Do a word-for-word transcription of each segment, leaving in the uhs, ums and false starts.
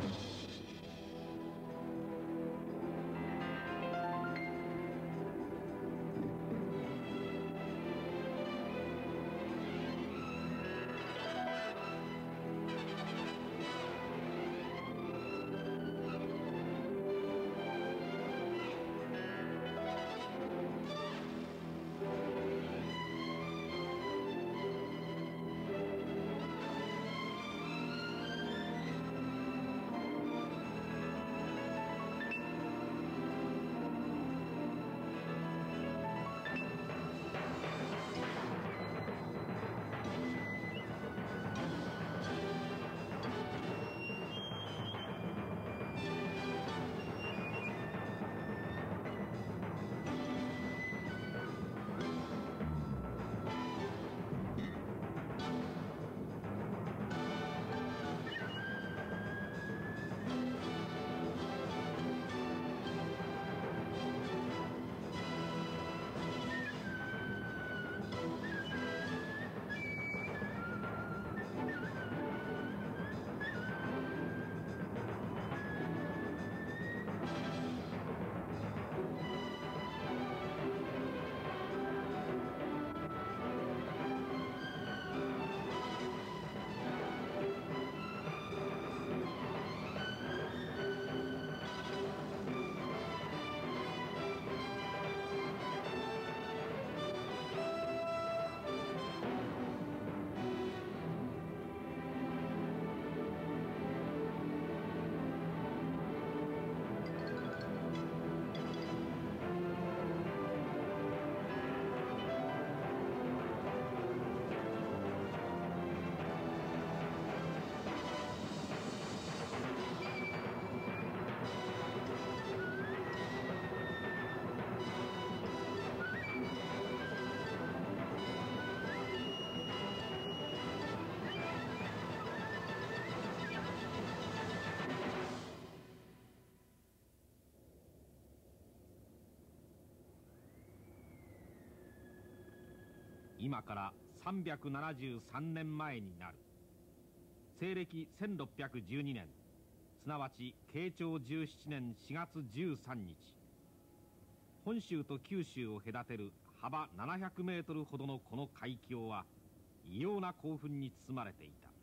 今からさんびゃくななじゅうさんねんまえになる。西暦せんろっぴゃくじゅうにねん、すなわち慶長じゅうななねんしがつじゅうさんにち、本州と九州を隔てる幅ななひゃくメートルほどのこの海峡は異様な興奮に包まれていた。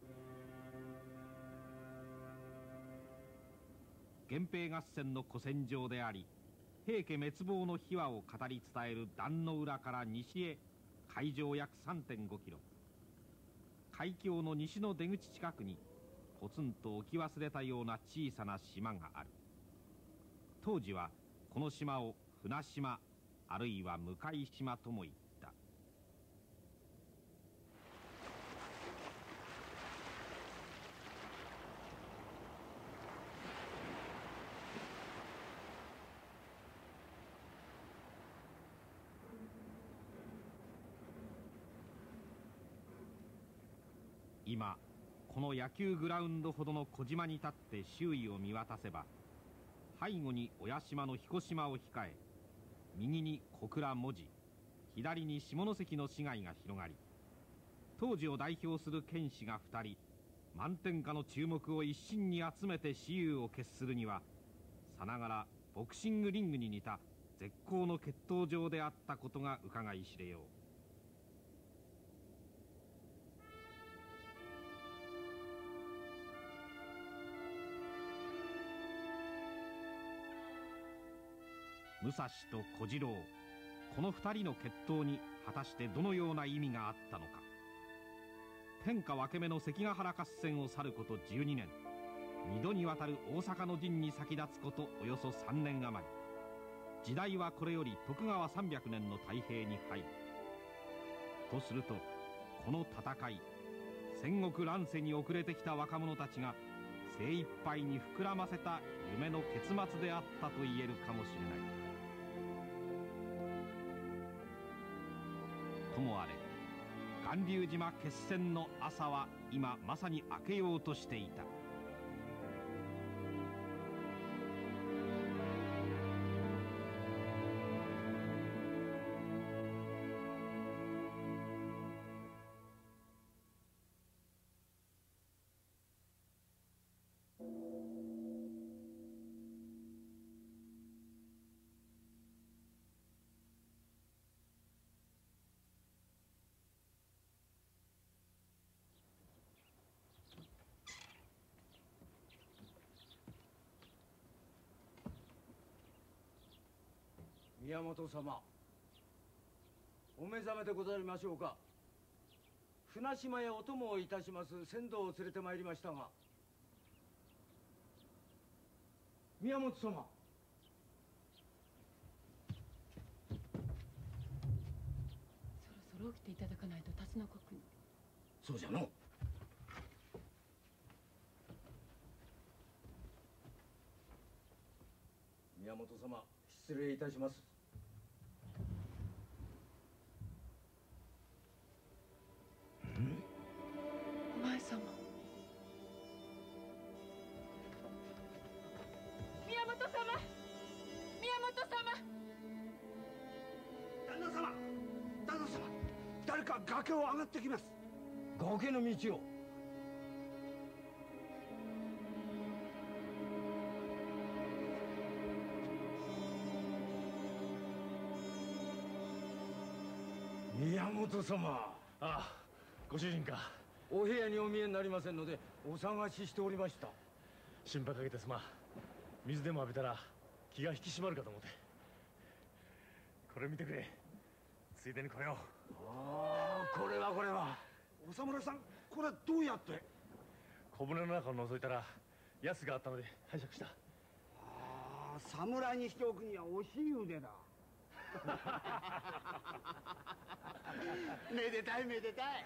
源平合戦の古戦場であり、平家滅亡の秘話を語り伝える壇の浦から西へ海上約 さんてんごキロ、海峡の西の出口近くにポツンと置き忘れたような小さな島がある。当時はこの島を船島あるいは向島とも言った。今この野球グラウンドほどの小島に立って周囲を見渡せば、背後に親島の彦島を控え、右に小倉門司、左に下関の市街が広がり、当時を代表する剣士がふたり満天下の注目を一身に集めて雌雄を決するには、さながらボクシングリングに似た絶好の決闘場であったことがうかがい知れよう。武蔵と小次郎、この二人の決闘に果たしてどのような意味があったのか。天下分け目の関ヶ原合戦を去ることじゅうにねん、二度にわたる大阪の陣に先立つことおよそさんねん余り、時代はこれより徳川さんびゃくねんの太平に入る。とするとこの戦い、戦国乱世に遅れてきた若者たちが精一杯に膨らませた夢の結末であったと言えるかもしれない。ともあれ、巌流島決戦の朝は今まさに明けようとしていた。 宮本様、お目覚めでございましょうか。船島へお供をいたします船頭を連れてまいりましたが。宮本様。 そろそろ起きていただかないと辰野国に。 そうじゃの。宮本様、失礼いたします。 お前様。宮本様、宮本様。 旦那様、旦那様、誰か崖を上がってきます。 崖の道を。宮本様。 ああ、ご主人か。 お部屋にお見えになりませんのでお探ししておりました。 心配かけてすまん。水でも浴びたら気が引き締まるかと思って。これ見てくれ。ついでにこれを。 ああ、これはこれは。 お侍さん、これはどうやって？ 小舟の中を覗いたらヤスがあったので拝借した。 ああ、侍にしておくには惜しい腕だ。めでたいめでたい。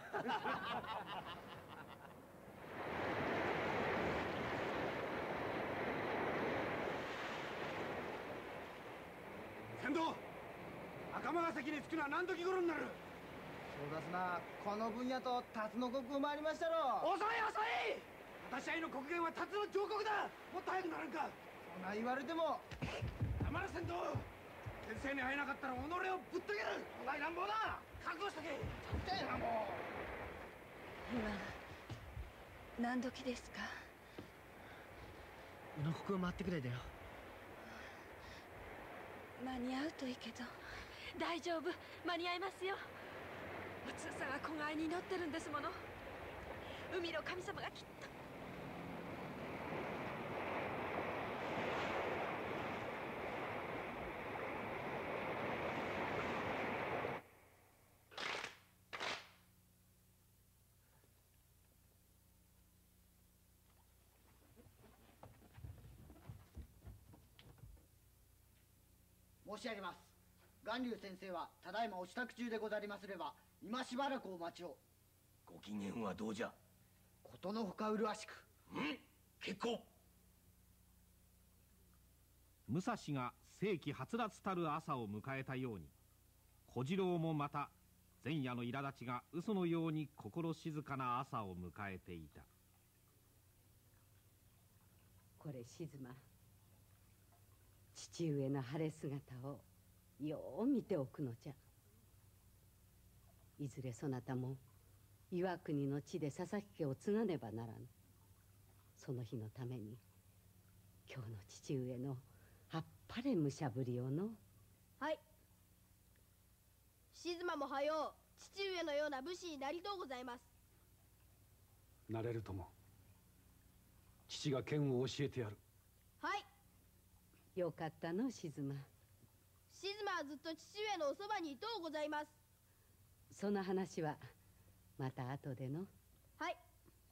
船頭、赤間が関に着くのは何時頃になる？ そうだすな、この分野と辰野国を回りましたろ。 遅い遅い。私愛の国元は辰野上国だ。もっと早くならんか。 そんな言われても。 黙れ船頭。先生に会えなかったら己をぶった切る。お前乱暴だ。覚悟しとけ。 さてなも今何時ですか？ う。宇野国を回ってくれだよ。 間に合うといいけど。大丈夫、間に合いますよ。お通さんが子飼いに乗ってるんですもの。海の神様がきっと。 申し上げます。巌流先生はただいまお支度中でござりますれば、今しばらくお待ちを。 ご機嫌はどうじゃ？ ことのほか麗しく。 うん、結構。 武蔵が世紀はつらつたる朝を迎えたように、小次郎もまた前夜の苛立ちが嘘のように心静かな朝を迎えていた。 これ静馬、父上の晴れ姿をよう見ておくのじゃ。いずれそなたも岩国の地で佐々木家を継がねばならぬ。その日のために今日の父上のあっぱれ武者ぶりをの。 はい。静馬もはよう父上のような武士になりとうございます。 なれるとも。父が剣を教えてやる。 はい。 よかったの静馬。 静馬はずっと父上のおそばにいとうございます。 その話はまた後での。 はい。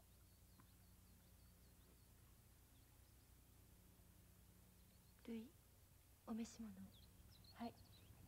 るい、お召し物。はい。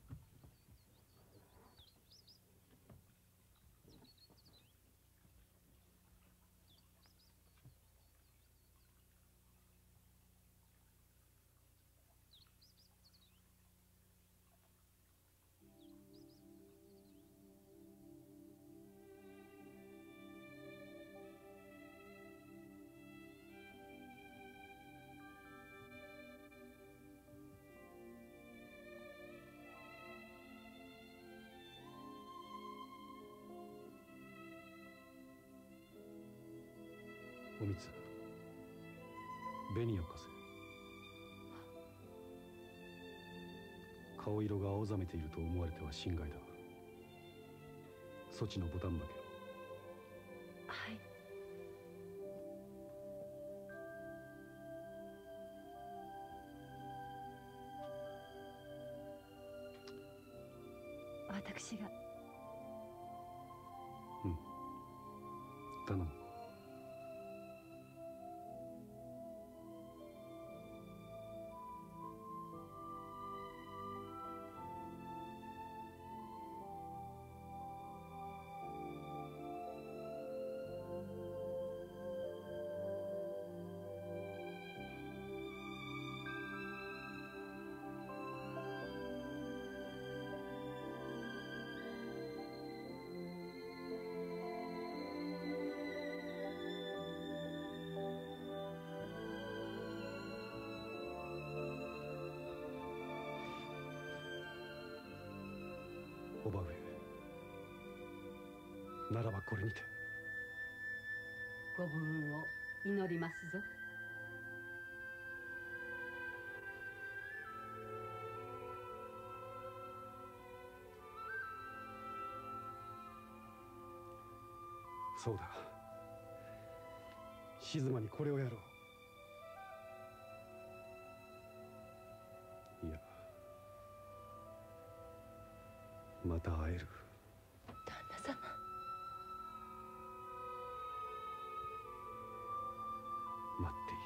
おみつ、紅を貸せ。顔色が青ざめていると思われては心外だ。そちのボタンだけを。 はい。 私が。 うん頼む。叔母上ならばこれにて。 ご武運を祈りますぞ。 そうだ、静馬にこれをやろう。いや、また会える。 旦那様。 待っていよ。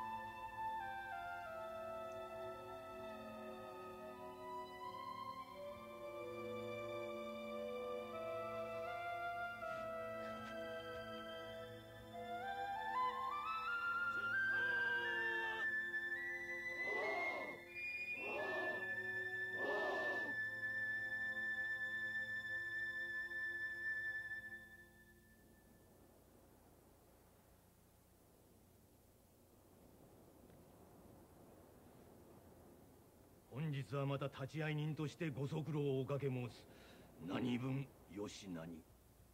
本日はまた立ち会い人としてご足労をおかけ申す。何分よしなに。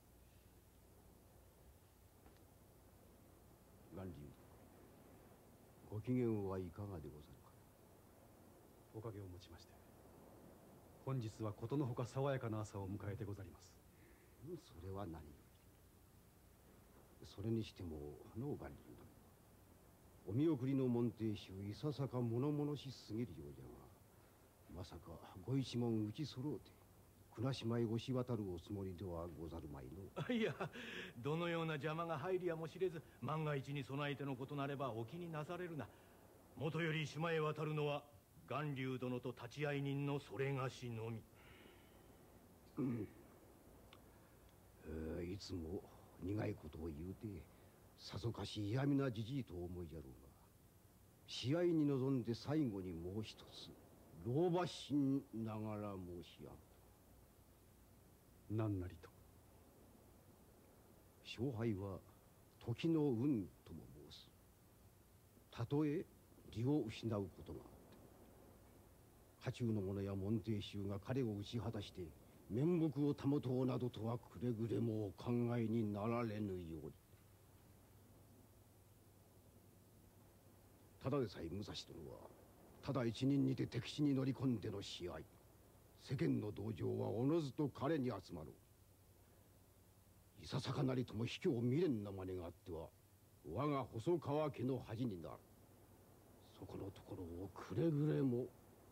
巌流、ご機嫌はいかがでござるか。 おかげをもちまして、本日はことのほか爽やかな朝を迎えてござります。 それは何より。それにしてもの巌流殿、お見送りの門弟衆いささか物々しすぎるようじゃが、まさかご一門打ち揃うて船島へ押し渡るおつもりではござるまいの。 いや、どのような邪魔が入りやもしれず、万が一に備えてのことなればお気になされるな。もとより島へ渡るのは巌流殿と立ち会い人のそれがしのみ。 うん、えー、いつも苦いことを言うてさぞかし嫌味なじじいとお思いじゃろうが、試合に臨んで最後にもう一つ老婆心ながら申し上げ。 何なりと。 勝敗は時の運とも申す。たとえ利を失うことがあって家中の者や門弟衆が彼を打ち果たして面目を保とうなどとはくれぐれもお考えになられぬように。ただでさえ武蔵殿はただ一人にて敵地に乗り込んでの試合、世間の同情はおのずと彼に集まろう。いささかなりとも卑怯未練な真似があっては我が細川家の恥になる。そこのところをくれぐれも。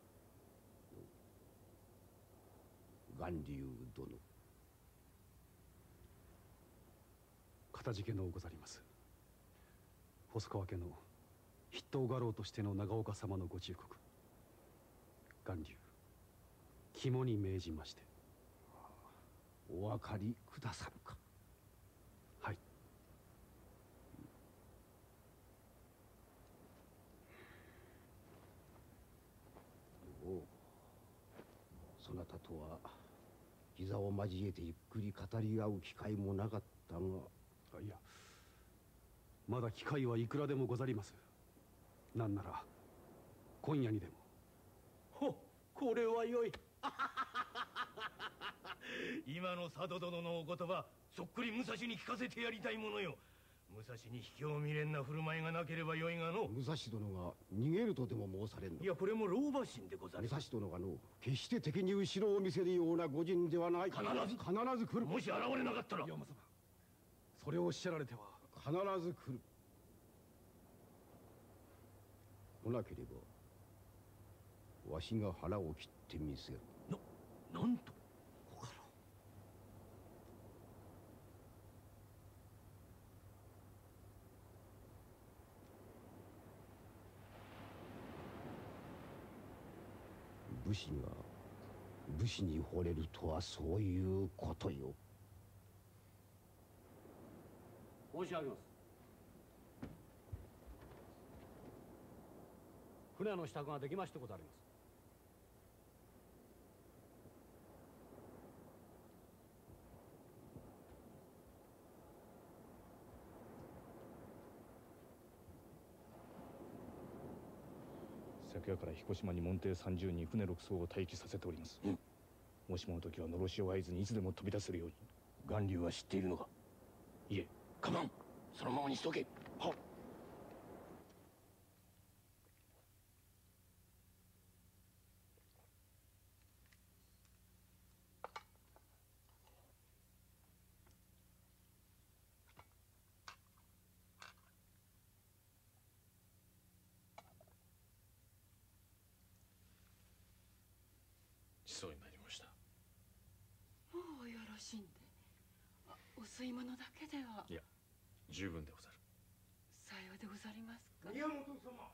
巌流殿、 かたじけのうござります。細川家の筆頭家老としての長岡様のご忠告、巌流肝に銘じまして。 お分かりくださるか。 はい。 おう、そなたとは膝を交えてゆっくり語り合う機会もなかったが。 あ、いや、まだ機会はいくらでもござります。なんなら今夜にでも。 ほ、これはよい。今の佐渡殿のお言葉、そっくり武蔵に聞かせてやりたいものよ。武蔵に卑怯未練な振る舞いがなければよいがの。 武蔵殿が逃げるとでも申されんの。 いや、これも老婆心でござる。 武蔵殿がの決して敵に後ろを見せるような御仁ではない。 必ず必ず来る。 もし現れなかったら。 山様、それをおっしゃられては。 必ず来る。来なければわしが腹を切ってみせる。 な、なんと。 士が武士に惚れるとはそういうことよ。 申し上げます。船の支度ができましてございます。 昨夜から彦島に門弟さんじゅうにん船ろくそうを待機させております、うん、もしもの時はのろしを合図にいつでも飛び出せるように。 巌流は知っているのか？ いえ。 かまん、そのままにしとけ。はっ。 そうになりました。 もうよろしいんで。お吸い物だけでは。 いや、十分でござる。 さようでござりますか。 宮本様、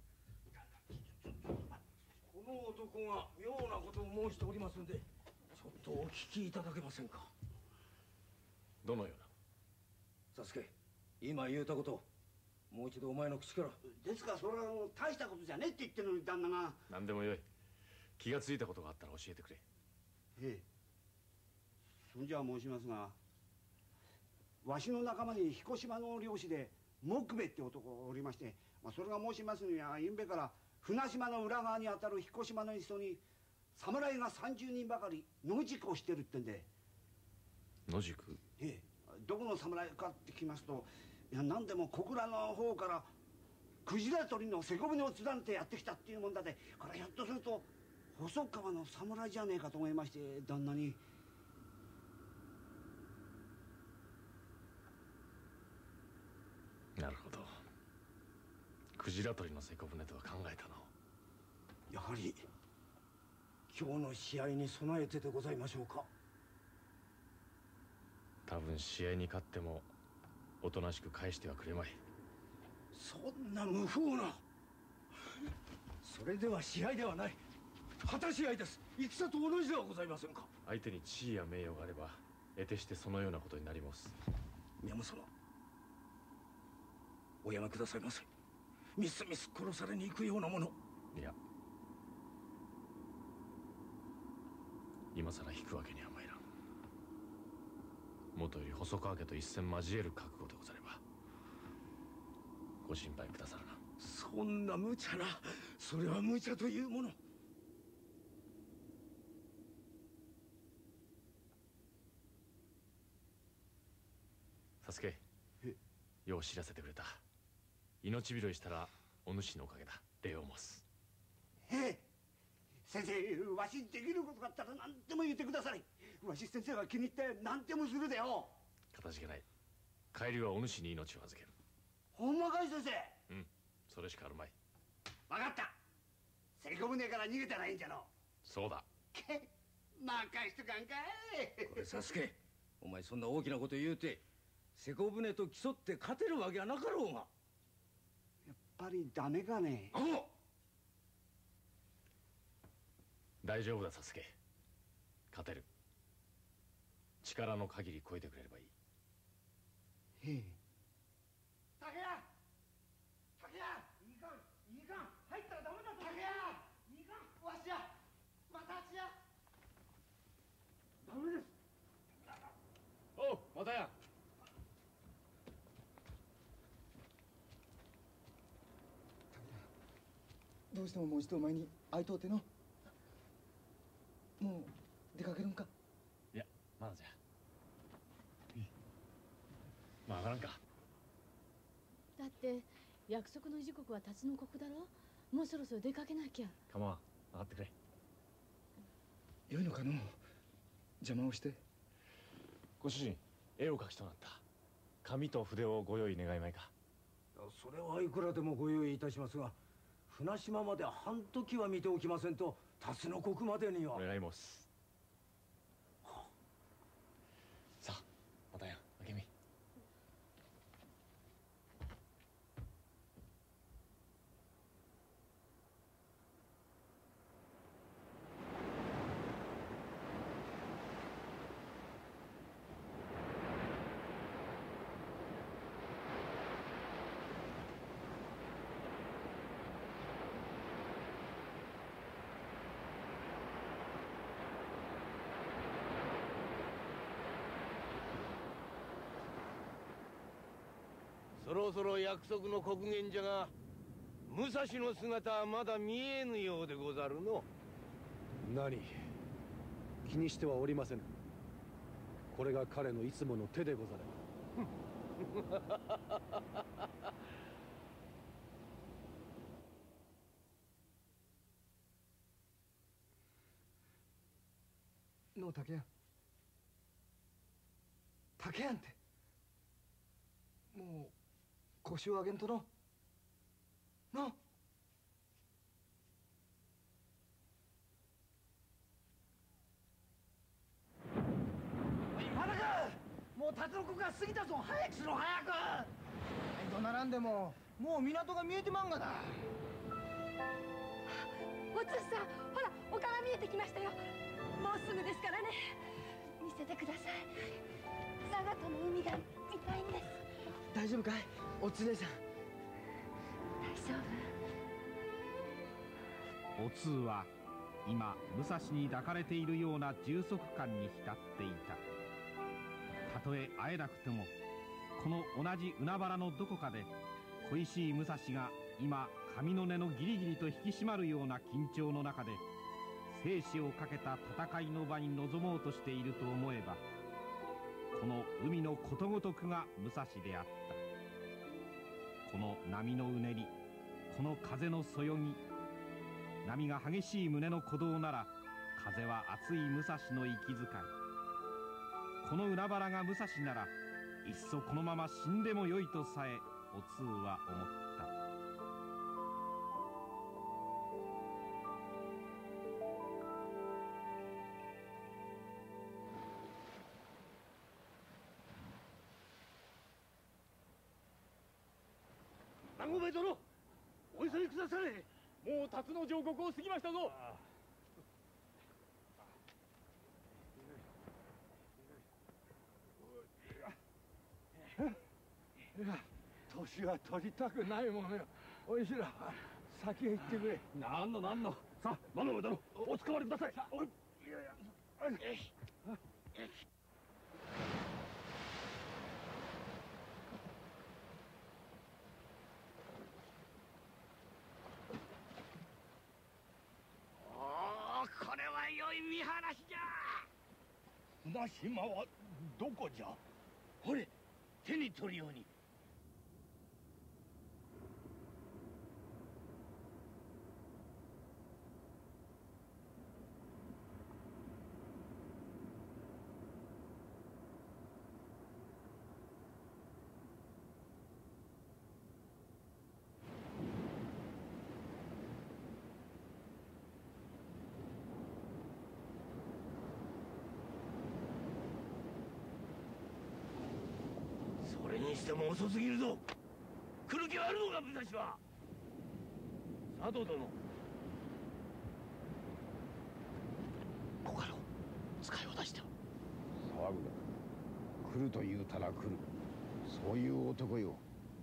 この男が妙なことを申しておりますんで、ちょっとお聞きいただけませんか。 どのような？佐助、今言うたこと、もう一度お前の口から。 ですがそれは大したことじゃねえって言ってるのに旦那が。 何でもよい。気がついたことがあったら教えてくれ。 ええ、そんじゃ申しますが、わしの仲間に彦島の漁師で木部って男がおりまして、まあ、それが申しますにはゆんべから船島の裏側にあたる彦島の磯に侍がさんじゅうにんばかり野宿をしてるってんで。 野宿？ ええ、どこの侍かって聞きますと、いや何でも小倉の方からクジラ取りの瀬古舟を連ねてやってきたっていうもんだで、これひょっとすると細川の侍じゃねえかと思いまして、旦那に。 なるほど。クジラ取りの瀬古舟とは考えたの。 やはり今日の試合に備えてでございましょうか。 多分試合に勝ってもおとなしく返してはくれまい。 そんな無風な。それでは試合ではない、果たし合いです。戦と同じではございませんか。 相手に地位や名誉があれば得てしてそのようなことになります。 宮本様、おやめくださいませ。みすみす殺されに行くようなもの。 いや、今さら引くわけには参らん。もとより細川家と一戦交える覚悟でござればご心配くださるな。 そんな無茶な、それは無茶というもの。 佐助、よう知らせてくれた。命拾いしたらお主のおかげだ。礼を申す。 へえ、先生、わしにできることがあったら何でも言ってください。わし先生が気に入って何でもするでよ。 かたじけない。帰りはお主に命を預ける。 ほんまかい先生。 うん、それしかあるまい。 分かった。瀬古舟から逃げたらいいんじゃろ。 そうだ。 け任しとかんかい。 これ佐助、お前そんな大きなこと言うて瀬古舟と競って勝てるわけはなかろうが。 やっぱりダメかね。 ああ、 大丈夫だ佐助。勝てる。力の限り超えてくれればいい。 へえ。 竹谷、竹谷、いいかん、いいかん、入ったらダメだぞ。竹谷、いいかん、わしや、またあっちや。ダメです。 おう、またや。 どうしてももう一度お前に会いとうての。もう出かけるんか。 いや、まだじゃ。まあ上がらんか。 だって約束の時刻は辰の刻だろ。もうそろそろ出かけなきゃ。 かまわん、上がってくれ。 よいのかの。邪魔をして。 ご主人、絵を描きとなった。紙と筆をご用意願いまいか。 それはいくらでもご用意いたしますが、船島まで半時は見ておきませんと辰の刻までには。 お願い申す。さあ、またや、明美。 ろそろ約束の刻限じゃが、武蔵の姿はまだ見えぬようでござるの。 何、気にしてはおりませぬ。これが彼のいつもの手でござる。 のう竹やん、竹やんってもう腰を上げんとのの今だかもうタツノコが過ぎたぞ。早くしろ早く。どならんでももう港が見えてまんがな。 おつさん、ほら丘が見えてきましたよ。もうすぐですからね。見せてください。佐賀との海が見たいんです。 大丈夫かいおつ姉さん。 大丈お通は今武蔵に抱かれているような充足感に浸っていた。たとえ会えなくてもこの同じ海原のどこかで恋しい武蔵が今髪の根のギリギリと引き締まるような緊張の中で生死をかけた戦いの場に臨もうとしていると思えば、この海のことごとくが武蔵であった。この波のうねり、この風のそよぎ、波が激しい胸の鼓動なら風は熱い武蔵の息遣い。この海原が武蔵ならいっそこのまま死んでもよいとさえお通は思った。 南郷殿、お急ぎくだされ。もう辰の上国を過ぎましたぞ。 いや、年は取りたくないものよ。おいしら先へ行ってくれ。 なんのなんの。さあ南郷殿、おつかまりください。おい。いやいや。 これは良い見晴らしじゃ。 船島はどこじゃ。 ほれ手に取るように。 それにしても遅すぎるぞ。来る気はあるのか武蔵は。佐渡殿。 小家老、使いを出しては。騒ぐな。来ると言うたら来る。そういう男よ。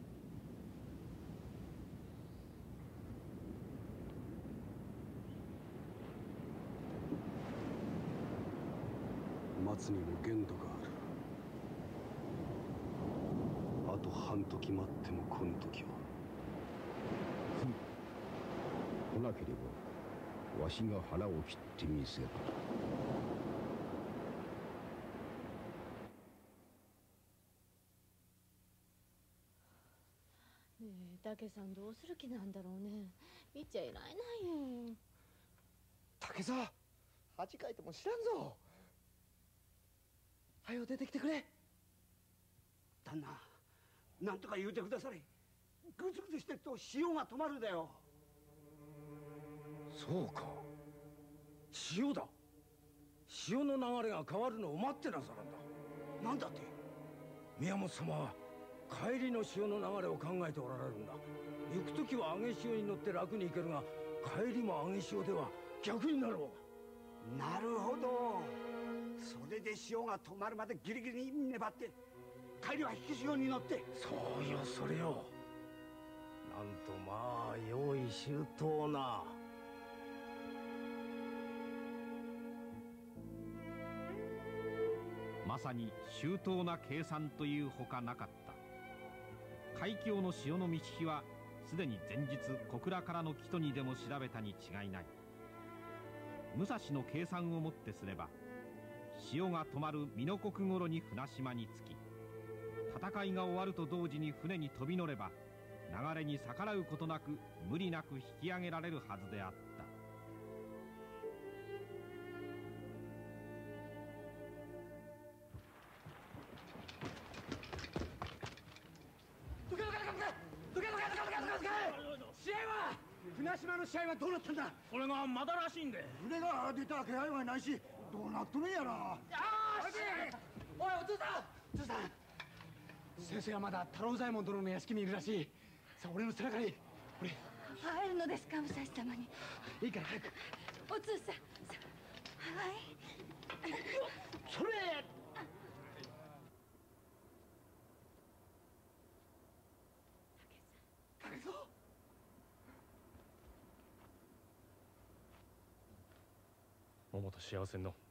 待つにも限度がある。あと半時待ってもこの時は。 来なければわしが腹を切ってみせる。 ねえ、竹さんどうする気なんだろうね。見ちゃいられないよ。 竹さ、恥かいても知らんぞ。はよ出てきてくれ。 旦那、なんとか言うてくだされ。ぐずぐずしてると潮が止まるだよ。 そうか、潮だ。潮の流れが変わるのを待ってなさるんだ。 なんだって。 宮本様は帰りの潮の流れを考えておられるんだ。行く時は上げ潮に乗って楽に行けるが、帰りも上げ潮では逆になろう。なるほど。それで潮が止まるまでギリギリに粘って帰りは引き潮に乗って。 そうよ、それよ。なんとまあ用意周到な。 まさに周到な計算というほかなかった。 海峡の潮の満ち干はすでに前日小倉からの帰途にでも調べたに違いない。武蔵の計算をもってすれば、潮が止まる美濃国頃に船島に着き、戦いが終わると同時に船に飛び乗れば、流れに逆らうことなく無理なく引き上げられるはずであった。 試合は船島の試合はどうなったんだ。 これがまだらしいんで。 船が出た気配はないし、どうなっとるんやら。よし、おいお父さん、お父さん、先生はまだ太郎左衛門殿の屋敷にいるらしい。さあ俺の背中に俺入るのですか、武蔵様に。 いいから早く。 お通さん、はい。 それ武蔵。 桃と幸せの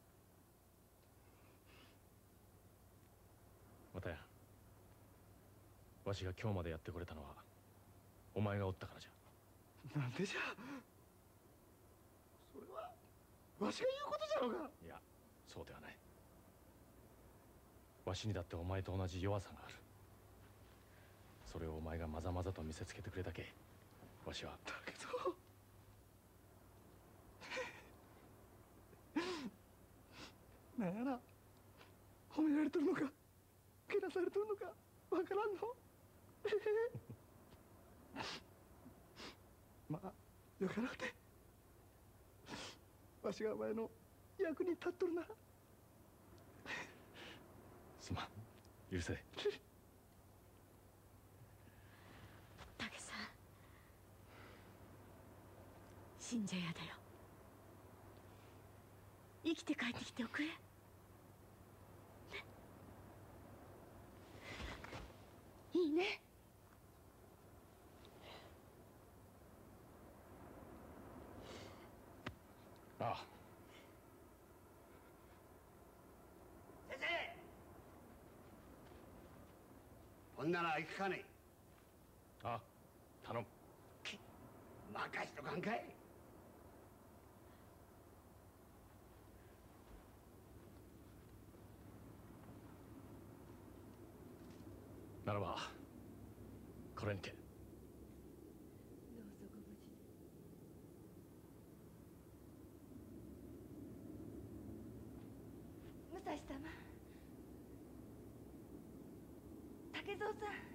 またや、わしが今日までやってこれたのはお前がおったからじゃ。 なんでじゃ。それはわしが言うことじゃろうが。 いや、そうではない。わしにだってお前と同じ弱さがある。それをお前がまざまざと見せつけてくれたけ、わしは。 だけどなんやら褒められとるのかけなされとるのかわからんの。まあよかなくて、わしがお前の役に立っとるな。 すまん、許せ。 武さん、死んじゃやだよ。生きて帰ってきておくれ。いいね。 ああ。 先生、ほんなら行くかね。 ああ、頼む。 任しとかんかい。 ならばこれにて。 どうぞご無事で。武蔵様、竹蔵さん。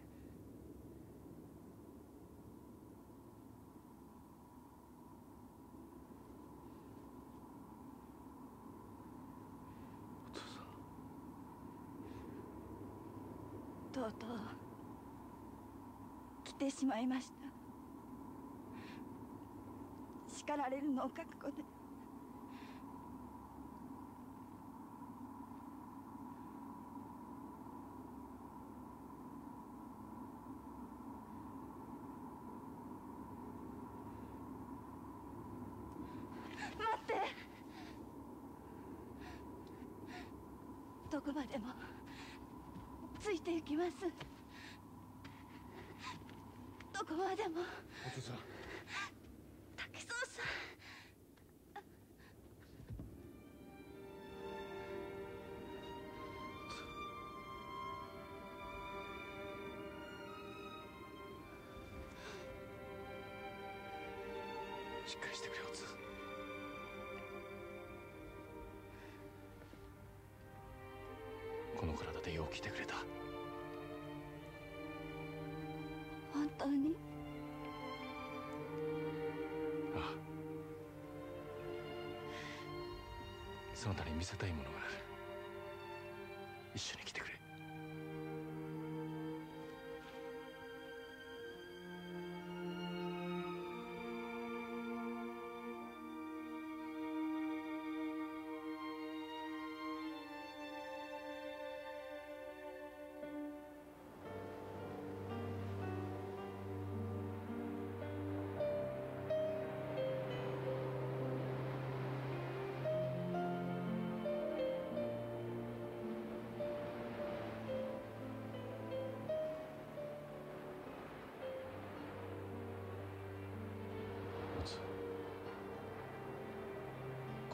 とうとう来てしまいました。叱られるのを覚悟で。待って。どこまでもついて行きます。どこまでも。 お父さん。 竹蔵さん。 しっかりしてくれ、おつ。この体でよう来てくれた。 本当に。 ああ。そなたに見せたいものがある。一緒に来てくれ。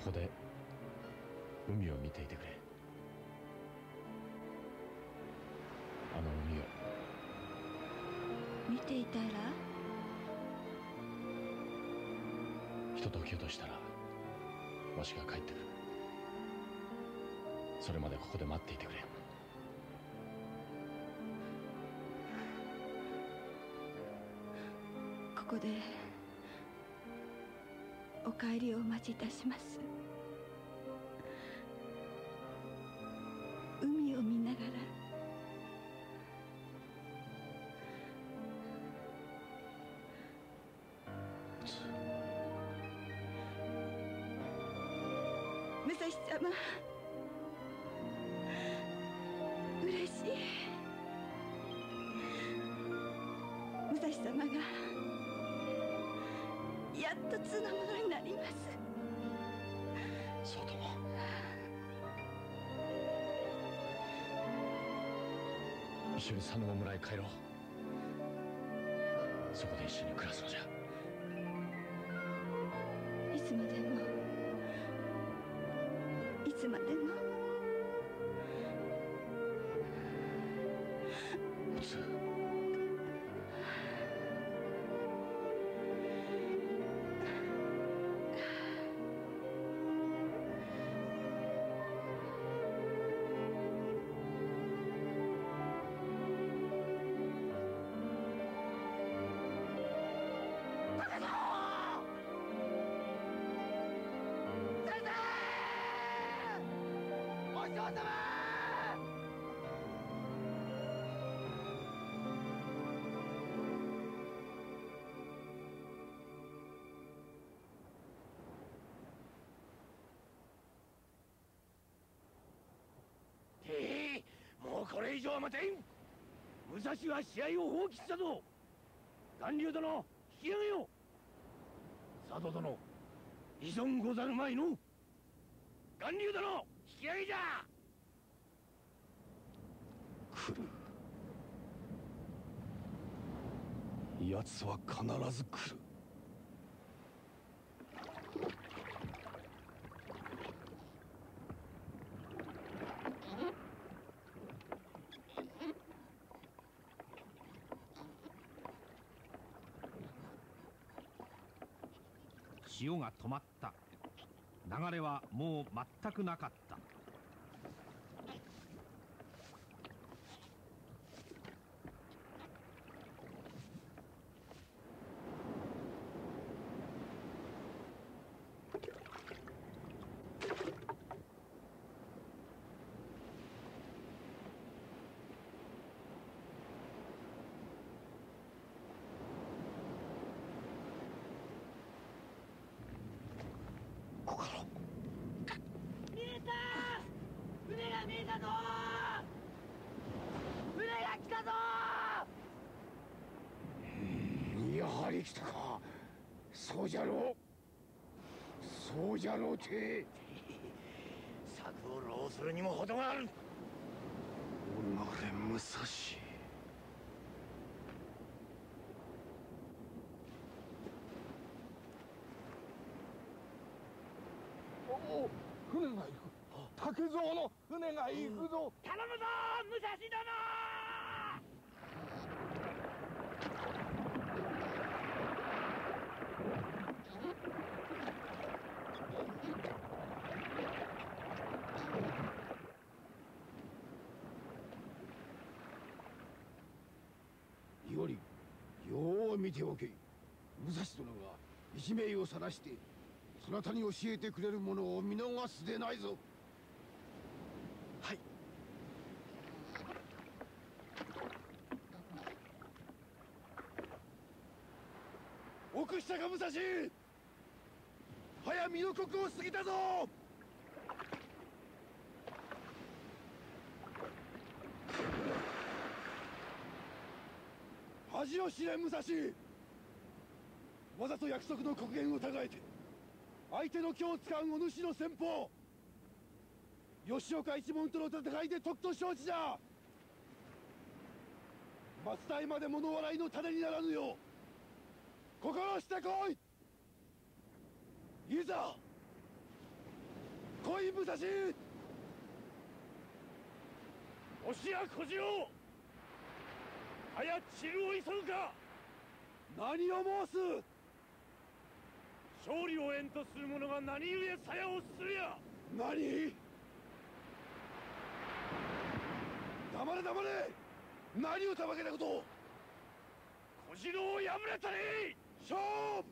ここで海を見ていてくれ。あの海を見ていたら、 ひとときとしたらわしが帰ってくる。それまでここで待っていてくれ。 ここでお帰りをお待ちいたします。海を見ながら、武蔵様、嬉しい。武蔵様がやっとつなものになります。 そうとも。一緒に佐野の村へ帰ろう。そこで一緒に暮らすのじゃ。 いつまでも、いつまでも。 おつ。 これ以上は待てん。武蔵は試合を放棄したぞ。巌流殿、引き上げよ。佐渡殿、依存ござるまいの。巌流殿、引き上げじゃ。 来る。奴は必ず来る。 潮が止まった。流れはもう全くなかった。 来たか。そうじゃろう。そうじゃろうて。 策を浪するにも程がある。 おなれ武蔵。 おお、船が行く。竹蔵の船が行くぞ。頼むぞ、武蔵殿。 よりよう見ておけ。武蔵殿が一命を晒してそなたに教えてくれるものを見逃すでないぞ。 はい。 奥下か武蔵、早身の刻を過ぎたぞ。恥を知れ武蔵。わざと約束の刻限を違えて相手の今日使うお主の先方吉岡一門との戦いでとくと承知じゃ。松代まで物笑いの種にならぬよう心してこい。いざ来い武蔵。押しや小次郎、早散るを急ぐか。何を申す。勝利を縁とする者が何故鞘をするや。何。黙れ黙れ。何をたばけたことを。小次郎を破れたり。勝負。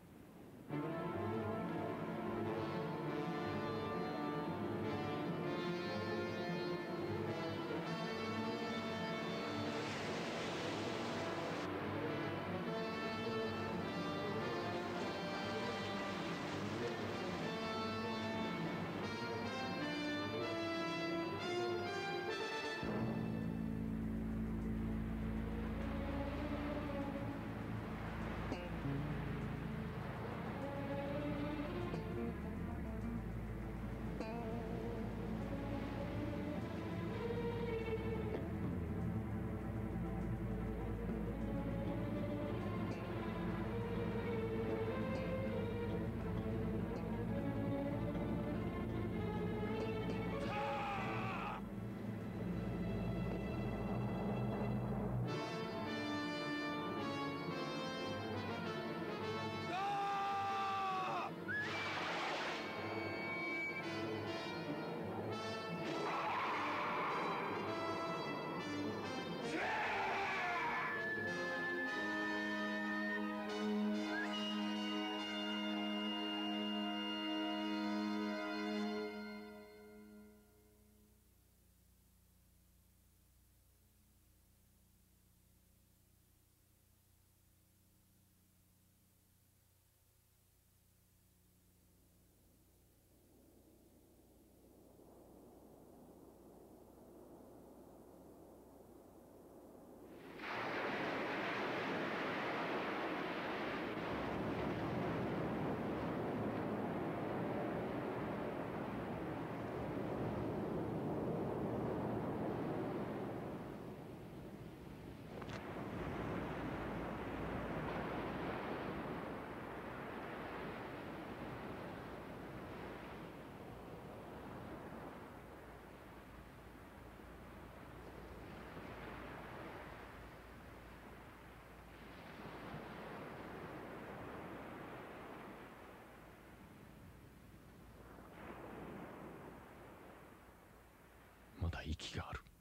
まだ息がある。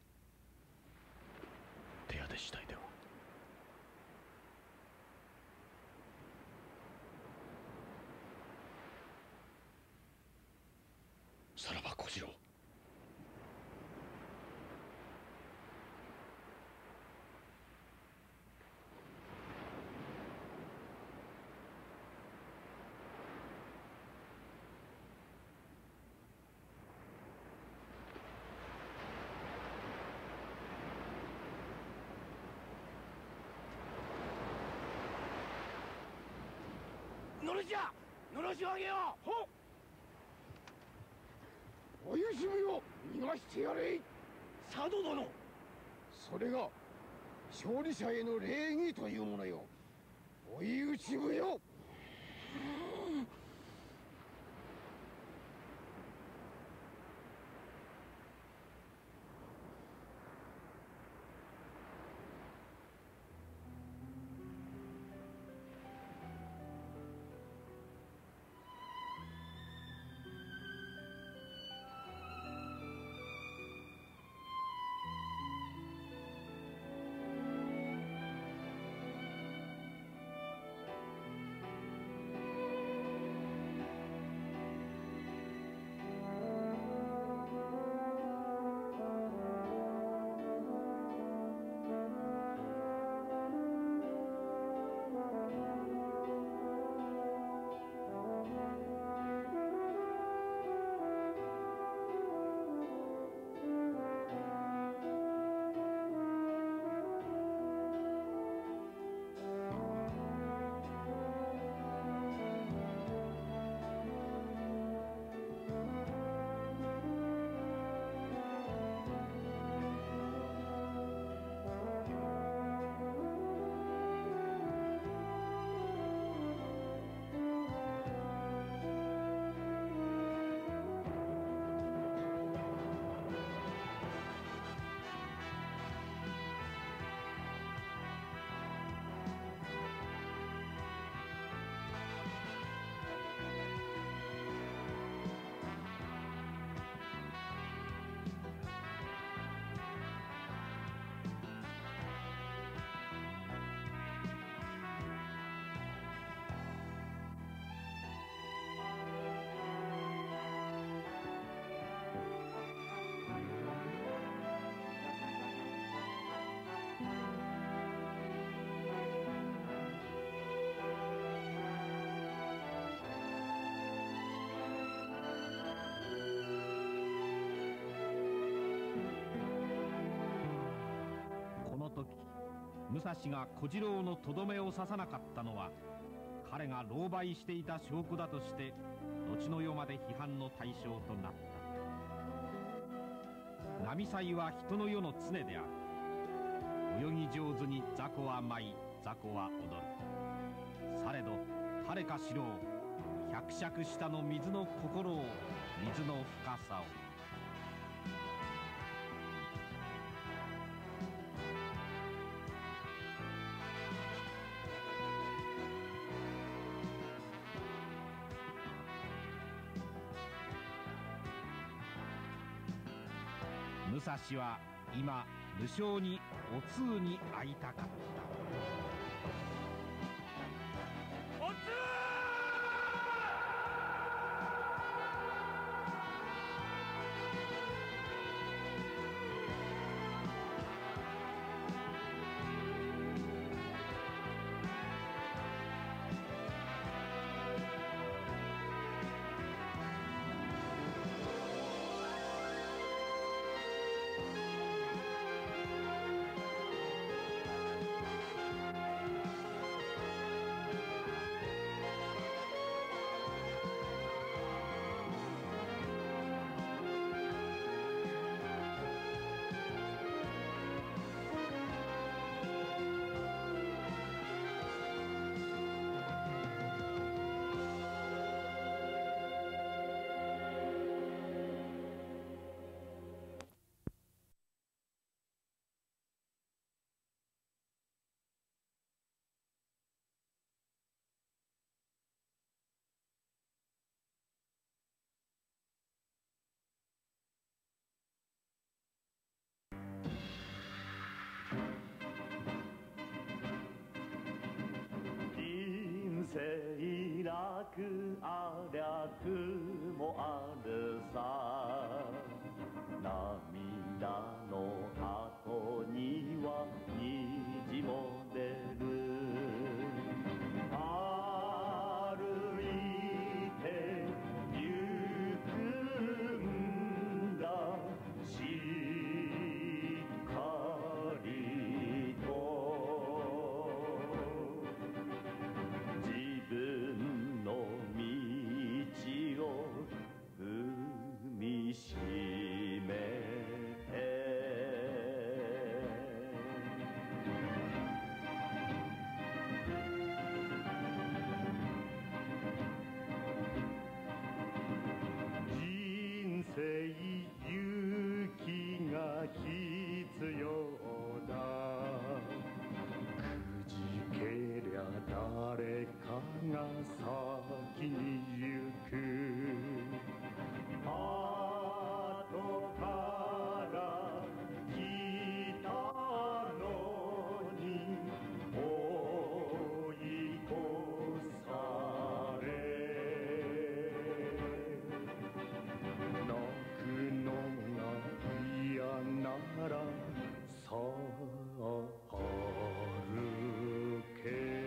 手当て次第では。さらば小次郎。 のろしや、のろしをあげよう。 はっ。おゆしむよ、逃がしてやれ。 佐渡殿。 それが勝利者への礼儀というものよ。おゆしむよ。 武蔵が小次郎のとどめを刺さなかったのは彼が狼狽していた証拠だとして後の世まで批判の対象となった。波祭は人の世の常である。泳ぎ上手に雑魚は舞い雑魚は踊る。されど誰か知ろう百尺下の水の心を、水の深さを。武蔵は今武将にお通に会いたかった。お通！ 生楽ありゃ苦もあるさ。涙の後には虹も出る。歩いて行くんだしっかりと。自分の道を踏みしめて。人生勇気が必要だ。くじけりゃ誰かが先に行く。後から来たのに追い越され。泣くのが嫌ならさあ歩け。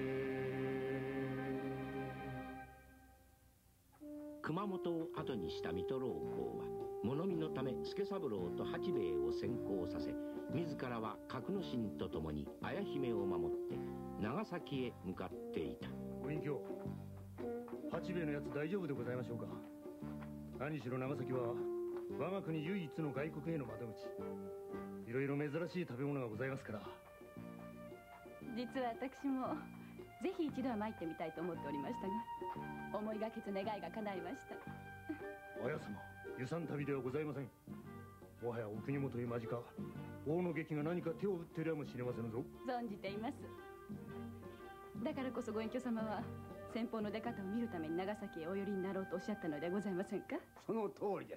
熊本を後にした水戸老公は物見のため助三郎と八兵衛を先行させ、自らは格之進と共に綾姫を守って長崎へ向かっていた。 ご隠居、八兵衛のやつ大丈夫でございましょうか。何しろ長崎は我が国唯一の外国への窓口。いろいろ珍しい食べ物がございますから。 実は私もぜひ一度は参ってみたいと思っておりましたが、思いがけず願いが叶いました。 綾様、遊山旅ではございません。もはやお国元へ間近、大野劇が何か手を打っているやもしれませんぞ。 存じています。だからこそご隠居様は先方の出方を見るために長崎へお寄りになろうとおっしゃったのではございませんか。 その通りです。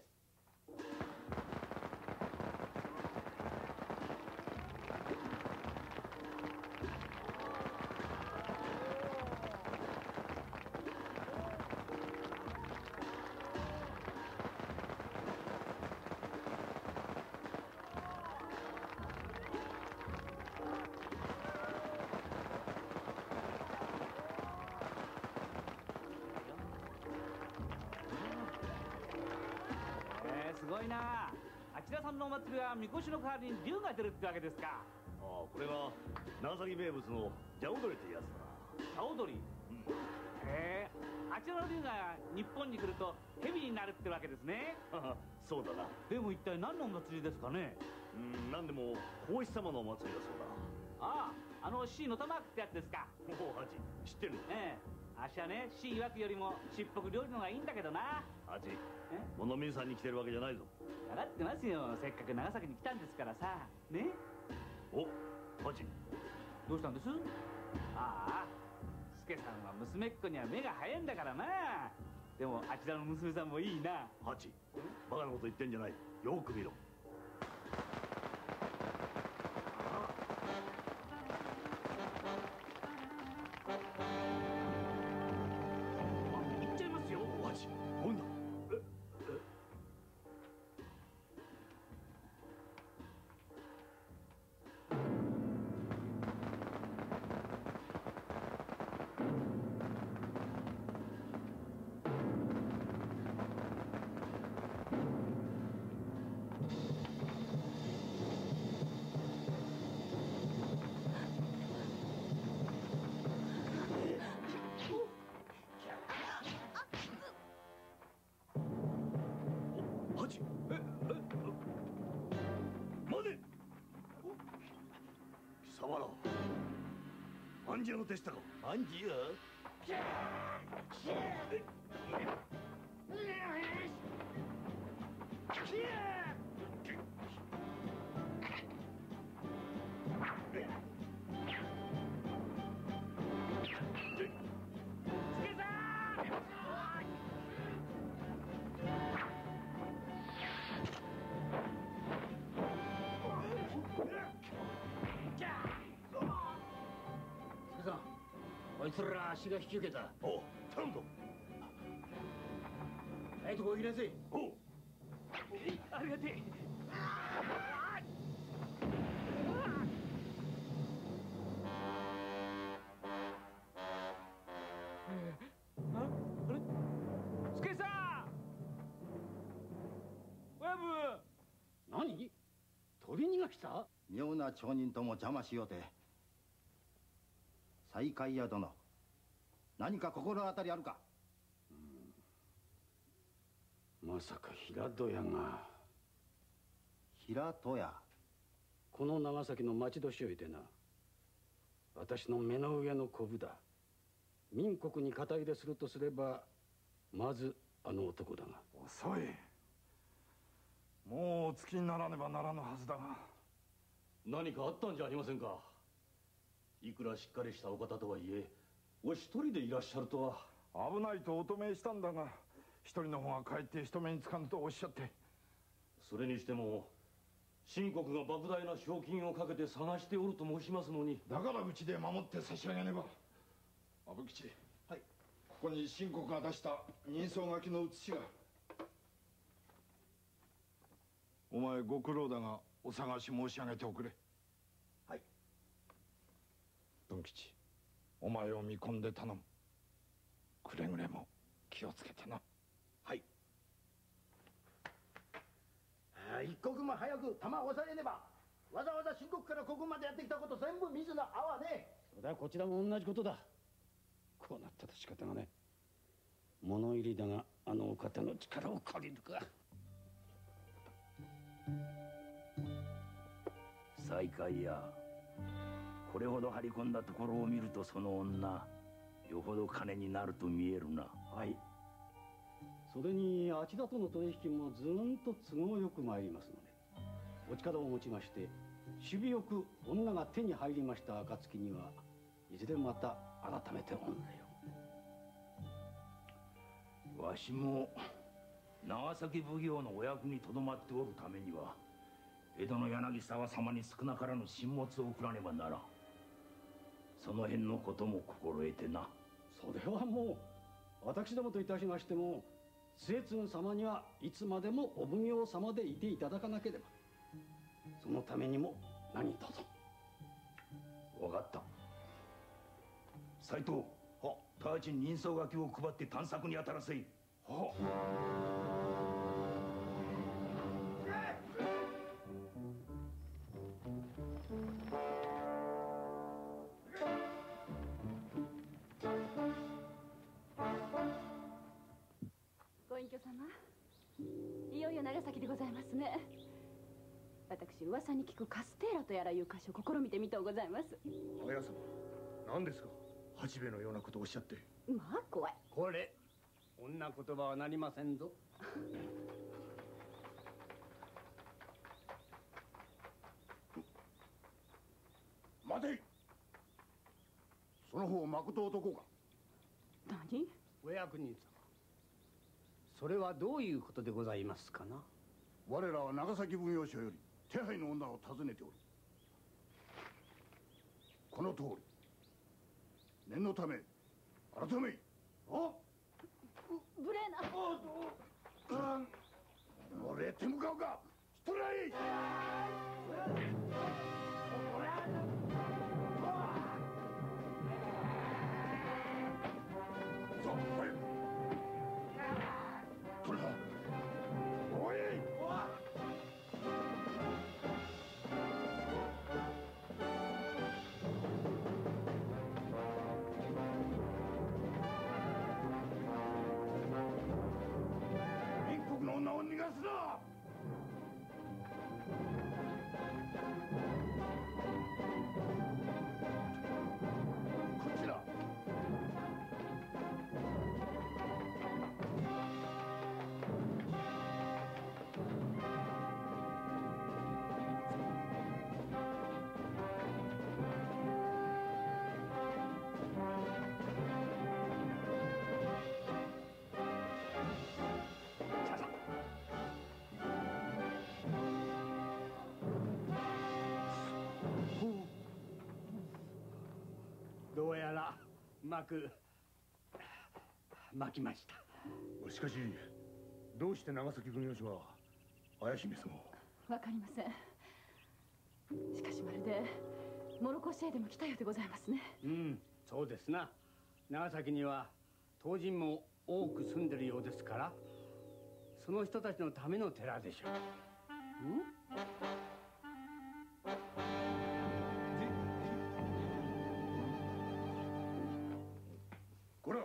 すごいな。あちらさんのお祭りはみこしの代わりに竜が出るってわけですか。 これが長崎名物のジャオドリというやつだ。 ジャオドリ、うん、へえ、あちらの竜が日本に来ると蛇になるってわけですね。 そうだな。 でも一体何のお祭りですかね。 うん、何でも皇室様のお祭りだそうだ。 ああ、あの C の玉ってやつですか。 おお、ハチ知ってる。 ええ、あっしはね C 曰くよりもしっぽく料理のがいいんだけどな。 ハチ、物見さんに来てるわけじゃないぞ。 分かってますよ、せっかく長崎に来たんですからさね。 お、ハチどうしたんです。ああ、助さんは娘っ子には目が早いんだからな。でもあちらの娘さんもいいな。 ハチ、バカなこと言ってんじゃない。よく見ろ。 行っちゃいますよ。 ハチ、なんだ。アンジュの手下か。 アンジュこいつら足が引き受けた。おう、頼むぞ。はいとこ行きなさい。おう、 ありがてえ。あ、あれ、助さん、親分。 何、鳥にが来た。妙な町人とも邪魔しようて。西海屋殿、何か心当たりあるか。 うん、まさか平戸屋が。 平戸屋。 この長崎の町年寄りでな、私の目の上の子分だ。民国に肩入れするとすればまずあの男だが。 遅い。もうお付きにならねばならぬはずだが。 何かあったんじゃありませんか。いくらしっかりしたお方とはいえ、お一人でいらっしゃるとは。 危ないとお止めしたんだが、一人の方がかえって人目につかぬとおっしゃって。 それにしても清国が莫大な賞金をかけて探しておると申しますのに。 だからうちで守って差し上げねば。阿武吉、はい、ここに清国が出した人相書きの写しが。お前ご苦労だがお探し申し上げておくれ。 はい。 文吉、お前を見込んで頼む。くれぐれも気をつけてな。 はい。一刻も早く弾を抑えねば。わざわざ清国からここまでやってきたこと全部水の泡ね。 そうだ、こちらも同じことだ。こうなったら仕方がね。物入りだがあのお方の力を借りるか。 西海屋、これほど張り込んだところを見るとその女よほど金になると見えるな。 はい。それにあちらとの取引もずーんと都合よく参りますので、お力を持ちまして首尾よく女が手に入りました暁にはいずれまた改めて御礼を。 わしも長崎奉行のお役にとどまっておるためには江戸の柳沢様に少なからぬ進物を送らねばならん。その辺のことも心得てな。 それはもう私どもといたしましても末次様にはいつまでもお奉行様でいていただかなければ。そのためにも何とぞ。 分かった。斎藤、直ちに人相書きを配って探索に当たらせい。はっ。 居様、いよいよ長崎でございますね。私噂に聞くカステーラとやらいう箇所を試みてみとうございます。 綾様、何ですか八兵衛のようなことをおっしゃって。 まあ怖い。 これ女言葉はなりませんぞ。 待て。その方まこと男か。 何？ お役人様、それはどういうことでございますかな。 我らは長崎奉行所より手配の女を訪ねておる。この通り念のため改めい。あ無礼な。 俺手向かうか。ストライク。さあ早く。取れた。おい。一国の女を逃がすな。こちら。 どうやらうまく巻きました。 しかしどうして長崎奉行所は綾姫様を。 わかりません。しかしまるでモロコシへでも来たようでございますね。 うん、そうですな。長崎には唐人も多く住んでるようですから、その人たちのための寺でしょう。うんこら。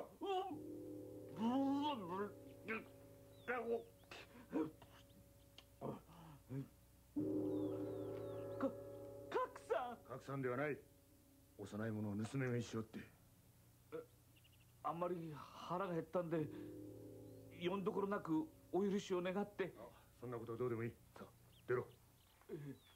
か、格さん。 格さんではない。幼い者を盗めめしよって。 あんまり腹が減ったんでよんどころなくお許しを願って。 あ、そんなことはどうでもいい。さあ出ろ。 え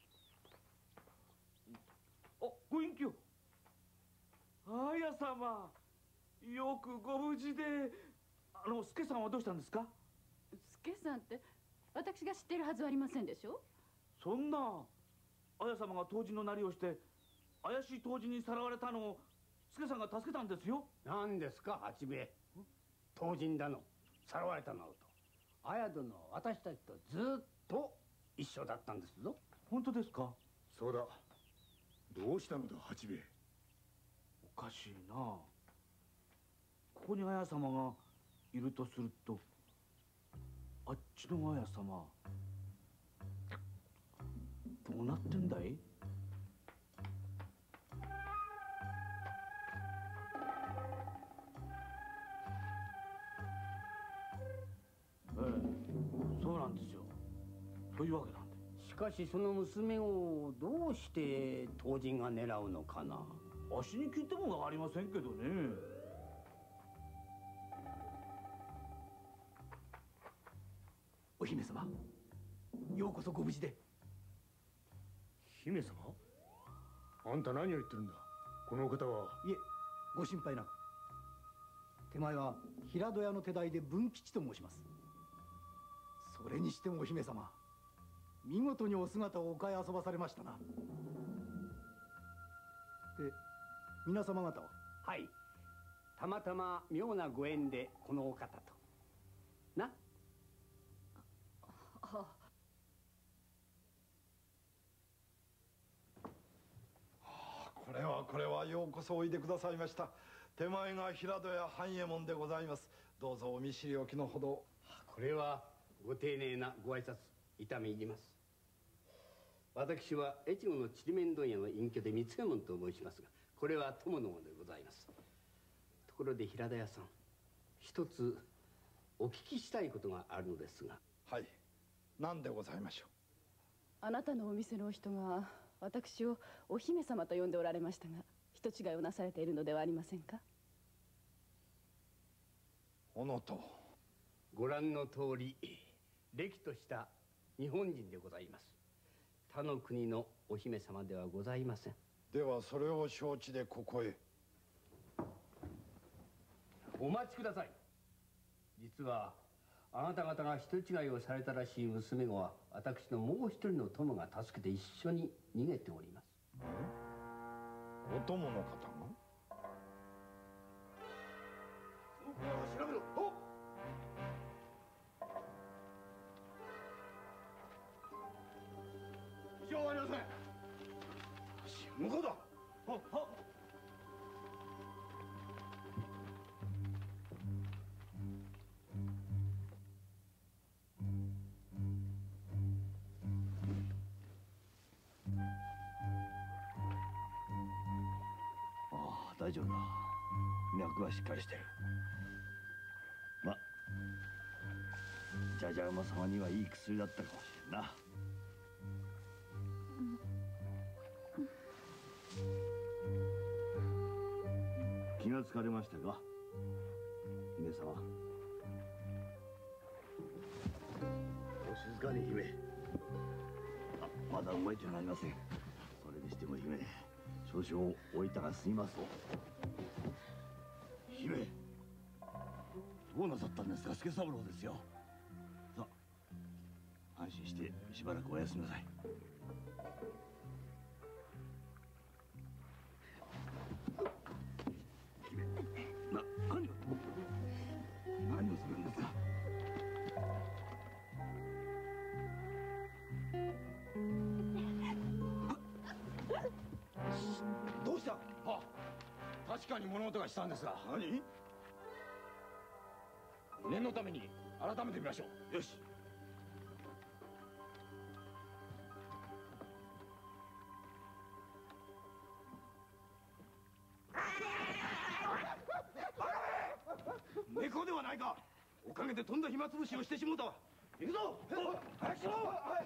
ー、あ、ご隠居。綾様、よくご無事で。あの助さんはどうしたんですか？ 助さんって私が知っているはずはありませんでしょ。 そんな。綾様が唐人のなりをして怪しい唐人にさらわれたのを助さんが助けたんですよ。 何ですか八兵衛。唐人だのさらわれたのと綾殿は私たちとずっと一緒だったんですぞ。 本当ですか？ そうだ。どうしたのだ八兵衛。 おかしいな。ここに綾様がいるとすると、あっちの綾様どうなってんだい？ええ、そうなんですよ。そういうわけなんで。 しかしその娘をどうして唐人が狙うのかな。 あしに聞いてもわかりませんけどね。 お姫様、ようこそご無事で。 姫様、あんた何を言ってるんだ。このお方は。 いえ、ご心配なく。手前は平戸屋の手代で文吉と申します。それにしてもお姫様、見事にお姿をおかえ遊ばされましたな。で、皆様方は？ はい、たまたま妙なご縁でこのお方とな。 ああ、これはこれはようこそおいでくださいました。手前が平戸屋半右衛門でございます。どうぞお見知りおきのほど。 これはご丁寧なご挨拶痛み入ります。私は越後のちりめん問屋の隠居で三右衛門と申しますが、これは友のものでございます。ところで平田屋さん、一つお聞きしたいことがあるのですが。 はい、何でございましょう。 あなたのお店のお人が私をお姫様と呼んでおられましたが、人違いをなされているのではありませんか？ おのとご覧の通りれきとした日本人でございます。他の国のお姫様ではございません。 ではそれを承知でここへ。 お待ちください。実はあなた方が人違いをされたらしい娘子は私のもう一人の友が助けて一緒に逃げております。 お供の方が？調べろ。おっ、異常はありません。向こうだ。はっはっ。 大丈夫だ。脈はしっかりしてる。ま、じゃじゃ馬様にはいい薬だったかもしれんな。気がつかれましたか、姫様。お静かに、姫。あ、まだ動いてはなりません。それにしても姫、少々おいたが過ぎますと。姫、どうなさったんですか？助三郎ですよ。さあ、安心してしばらくお休みなさい。姫、な、何を何をするんですか？ どうした？は確かに物音がしたんですが。 何？ 念のために改めてみましょう。 よし。 猫ではないか。おかげでとんだ暇つぶしをしてしもうたわ。行くぞ。早くしろ。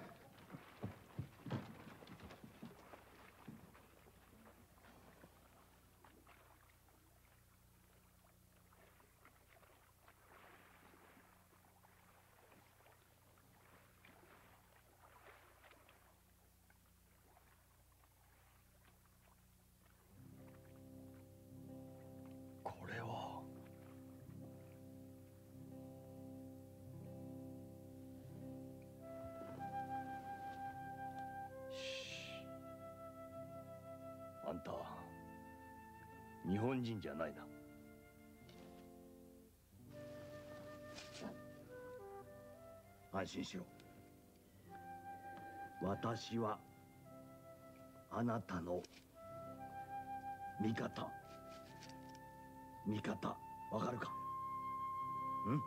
これはあんた日本人じゃないな。安心しろ。私はあなたの味方。味方、わかるか？ん？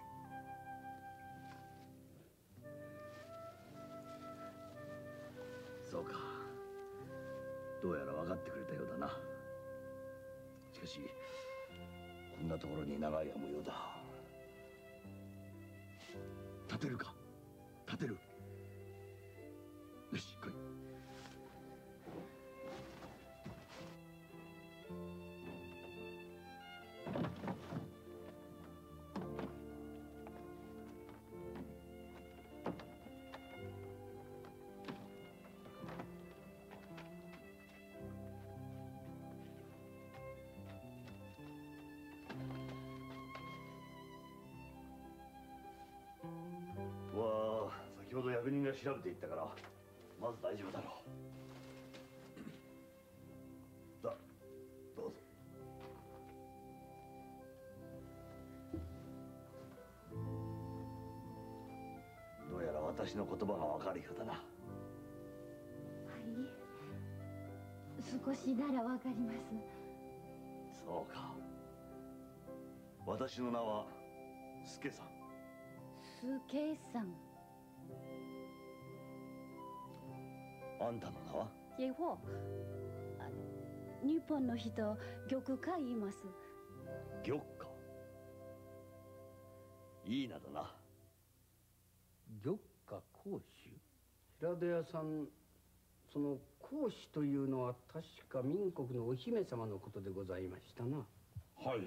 そうか。どうやら分かってくれたようだな。しかしこんなところに長いは無用だ。立てるか？立てる？よし、来い。わあ、先ほど役人が調べていったからまず大丈夫だろう。さあ、どうぞ。どうやら私の言葉がわかるようだな。 はい、少しならわかります。 そうか。私の名は助さん。 スケさん。 あんたの名は？ ケホ。あの日本の人、玉か言います。 玉か。 いいなだな。 玉花公主。平戸屋さん、その公主というのは確か民国のお姫様のことでございましたな。 はい、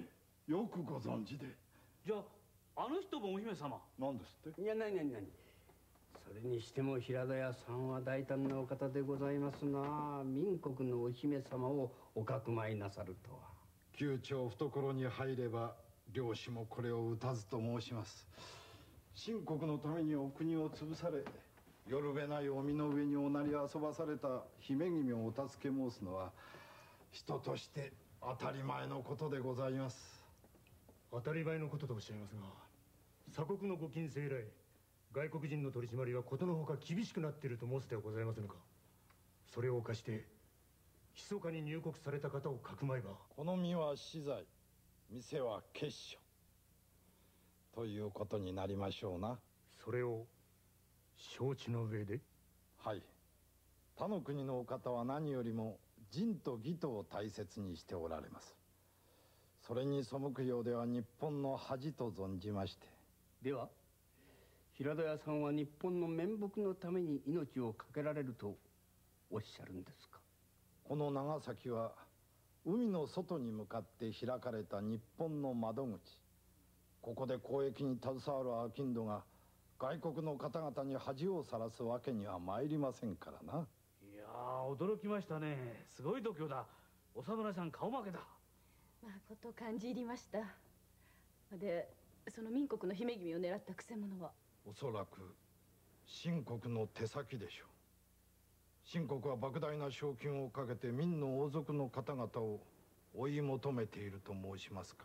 よくご存知で。 じゃああの人もお姫様なんですって。 いや、なになになに、それにしても平戸屋さんは大胆なお方でございますな。民国のお姫様をおかくまいなさるとは。 宮中懐に入れば領主もこれを打たずと申します。秦国のためにお国を潰され、よるべないお身の上におなり遊ばされた姫君をお助け申すのは人として当たり前のことでございます。 当たり前のこととおっしゃいますが、鎖国のご禁制以来外国人の取り締まりはことのほか厳しくなっていると申すではございませんか。それを犯して密かに入国された方をかくまえば、 この身は死罪、店は結所ということになりましょうな。 それを承知の上で。 はい。他の国のお方は何よりも仁と義とを大切にしておられます。それに背くようでは日本の恥と存じまして。 では平戸屋さんは日本の面目のために命を懸けられるとおっしゃるんですか。 この長崎は海の外に向かって開かれた日本の窓口。ここで交易に携わる商人が外国の方々に恥をさらすわけには参りませんからな。 いやー、驚きましたね。すごい度胸だ。お侍さん顔負けだ。 まこと感じ入りました。で、その民国の姫君を狙ったくせ者は。 おそらく秦国の手先でしょう。秦国は莫大な賞金をかけて明の王族の方々を追い求めていると申しますから。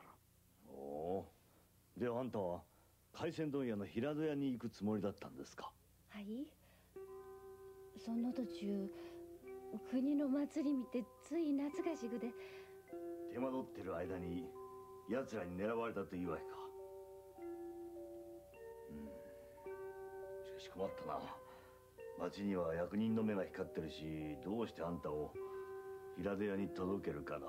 おお、ではあんたは海鮮問屋の平戸屋に行くつもりだったんですか。 はい、その途中国の祭り見てつい懐かしくで。 手間取ってる間に奴らに狙われたというわけか。うん、しかし困ったな。町には役人の目が光ってるし、どうしてあんたを平戸屋に届けるかだ。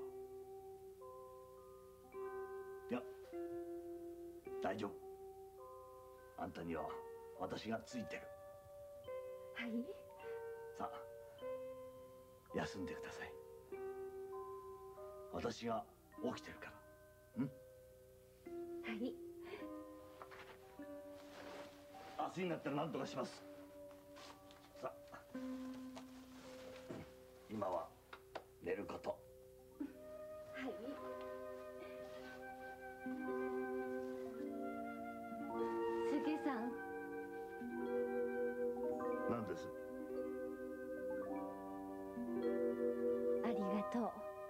いや、大丈夫。あんたには私がついてる。 はい。 さあ、休んでください。私が起きてるから。ん？ はい。 明日になったら何とかします。さあ、今は寝ること。 はい。助さん。 何です？ ありがとう。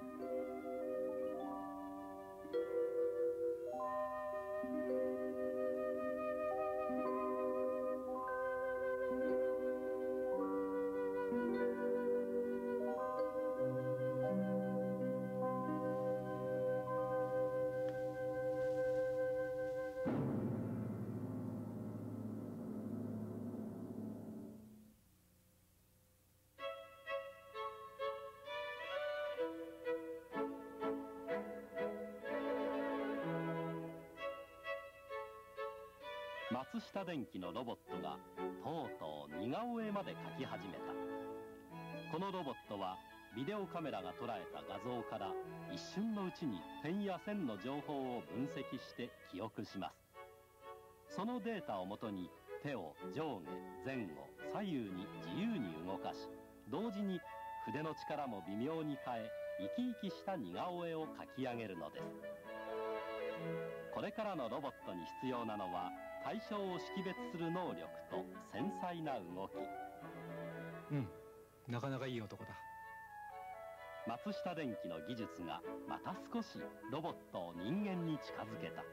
松下電器のロボットがとうとう似顔絵まで描き始めた。このロボットはビデオカメラが捉えた画像から一瞬のうちに点や線の情報を分析して記憶します。そのデータをもとに手を上下前後左右に自由に動かし、同時に筆の力も微妙に変え生き生きした似顔絵を描き上げるのです。これからのロボットに必要なのは対象を識別する能力と繊細な動き。 うん、なかなかいい男だ。 松下電器の技術がまた少しロボットを人間に近づけた。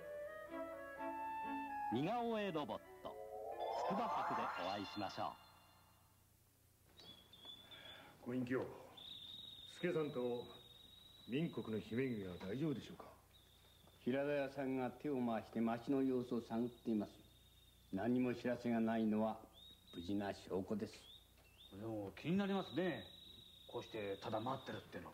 似顔絵ロボット筑波博でお会いしましょう。ご隠居、助さんと民国の姫君は大丈夫でしょうか。 平戸屋さんが手を回して町の様子を探っています。何も知らせがないのは無事な証拠です。 でも気になりますね。こうしてただ待ってるってのも。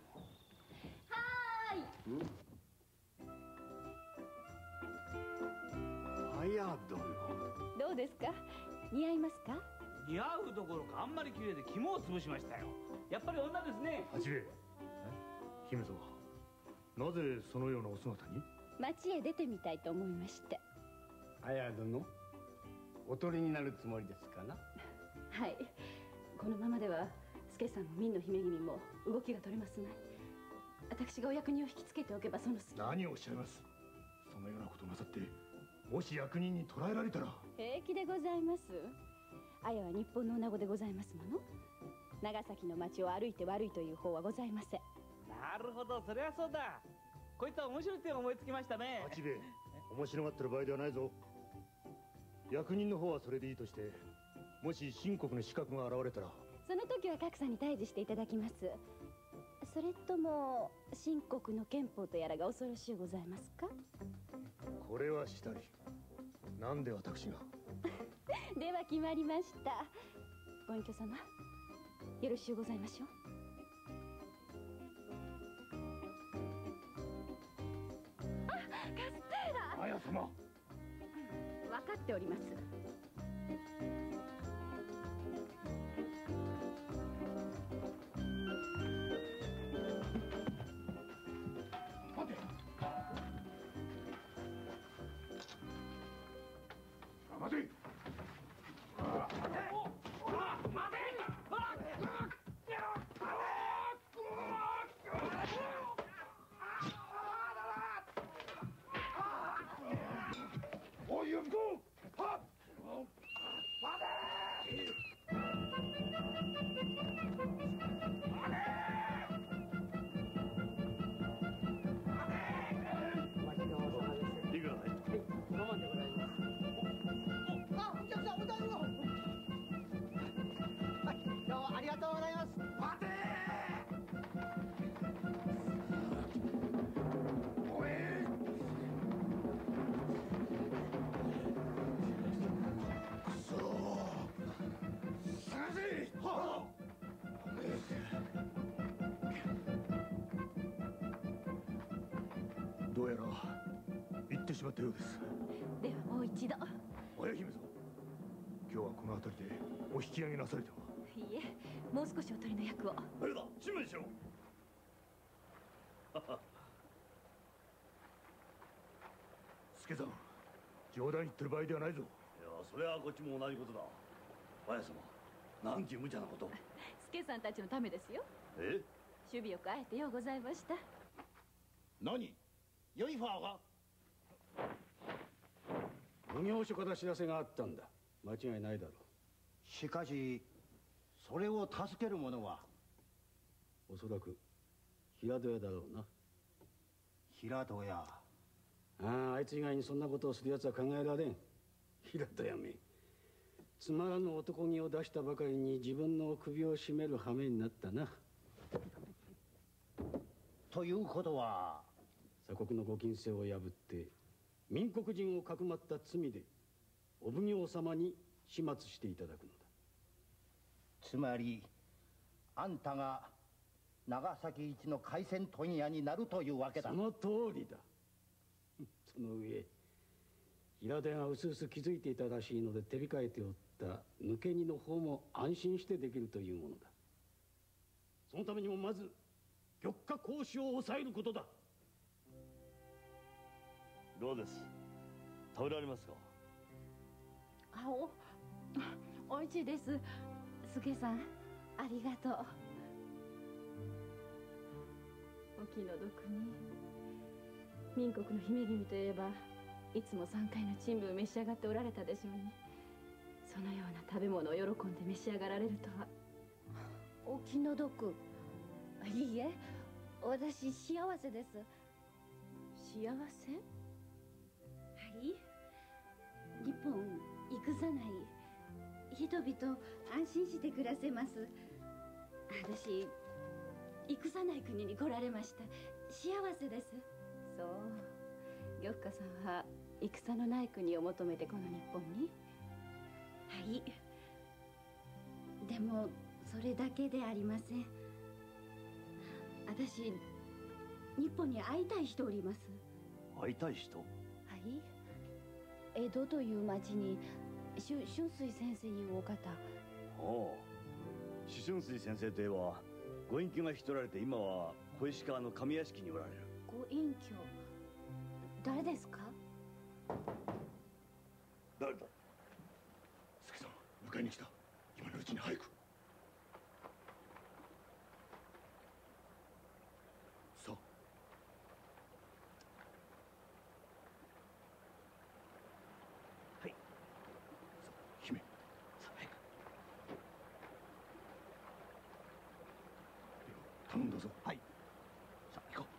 はーい。 あ、いや、 どよ。 どうですか、似合いますか？ 似合うどころかあんまり綺麗で肝を潰しましたよ。やっぱり女ですね。 八兵衛、姫様、なぜそのようなお姿に？ 町へ出てみたいと思いまして。 綾殿、おとりになるつもりですかな？ はい、このままでは助さんも明の姫君も動きが取れますまい。私がお役人を引きつけておけばその隙。 何をおっしゃいます。そのようなことなさって、もし役人に捕らえられたら。 平気でございます。綾は日本の女子でございますもの。長崎の町を歩いて悪いという方はございません。 なるほど、それはそうだ。こいつは面白い手を思いつきましたね。 八兵衛、面白がってる場合ではないぞ。役人の方はそれでいいとして、もし秦国の刺客が現れたら。 その時は格差に対峙していただきます。それとも秦国の憲法とやらが恐ろしゅうございますか？ これはしたり。なんで私が？ では決まりました。ご隠居様、よろしゅうございましょう。あ、カステーラ。 綾様。 分かっております。 待て。おい、呼び子。はっ。どうやら行ってしまったようです。 ではもう一度。 綾姫様、今日はこの辺りでお引き上げなされては。 いいえ、もう少しおとりの役を。 誰だ、注意しろ。 助さん、冗談言ってる場合ではないぞ。 いや、それはこっちも同じことだ。綾様、なんていう無茶なこと。 助さんたちのためですよ。 え？ 守備よくあえてようございました。 何？良いファーが？ 奉行所から知らせがあったんだ。間違いないだろう。 しかしそれを助ける者は？ おそらく平戸屋だろうな。 平戸屋。 ああ、あいつ以外にそんなことをする奴は考えられん。平戸屋め、つまらぬ男気を出したばかりに自分の首を絞める羽目になったな。 ということは、 鎖国のご禁制を破って民国人をかくまった罪でお奉行様に始末していただくのだ。 つまりあんたが長崎一の海鮮問屋になるというわけだ。 その通りだ。その上平戸屋がうすうす気づいていたらしいので手控えておった抜け荷の方も安心してできるというものだ。そのためにもまず玉化交渉を抑えることだ。 どうです、食べられますか？ あ、お、おいしいです。助さん、ありがとう。お気の毒に。民国の姫君といえばいつも三回の珍味を召し上がっておられたでしょうに、そのような食べ物を喜んで召し上がられるとは。お気の毒。いいえ、私幸せです。幸せ？はい、日本戦ない。人々安心して暮らせます。私戦ない国に来られました。幸せです。そう、玉華さんは戦のない国を求めてこの日本に。はい、でもそれだけでありません。私日本に会いたい人おります。 会いたい人？ はい、江江戸という町に春水先生いうお方。 おう、紫春水先生といえばご隠居が引き取られて今は小石川の上屋敷におられる。 ご隠居、誰ですか？ 誰だ？ 助さん、迎えに来た。今のうちに早く。さあ。 はい。 姫。 さあ、早く。 頼んだぞ。 はい。さあ、行こう。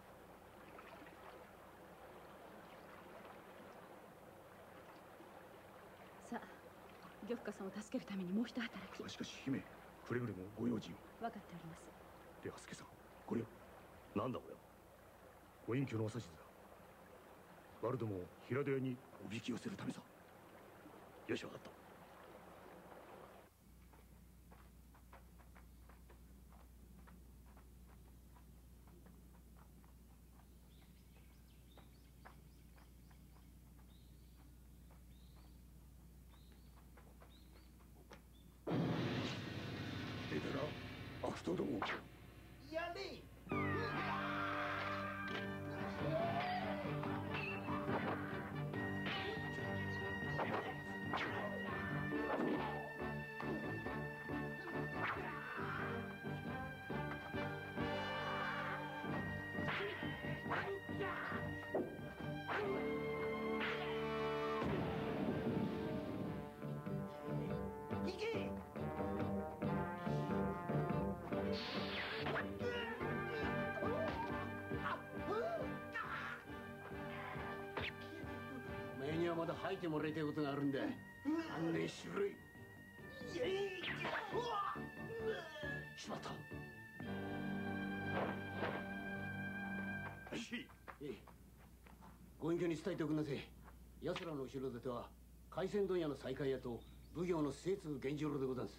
さあ、玉花さんを助けるためにもう一働き。 しかし姫、くれぐれもご用心を。 分かっております。 では助さん、これを。 なんだこれは。 ご隠居のお指図だ。バルドも平戸屋におびき寄せるためさ。 よし、わかった。 出たら悪党ども。 やれ。行け。 お前にはまだ吐いてもらいたいことがあるんだ。案内しろい。しまった。ええ、ご隠居に伝えておくなせ。奴らの後ろ盾は海鮮問屋の西海屋と奉行の末次源次郎でござんす。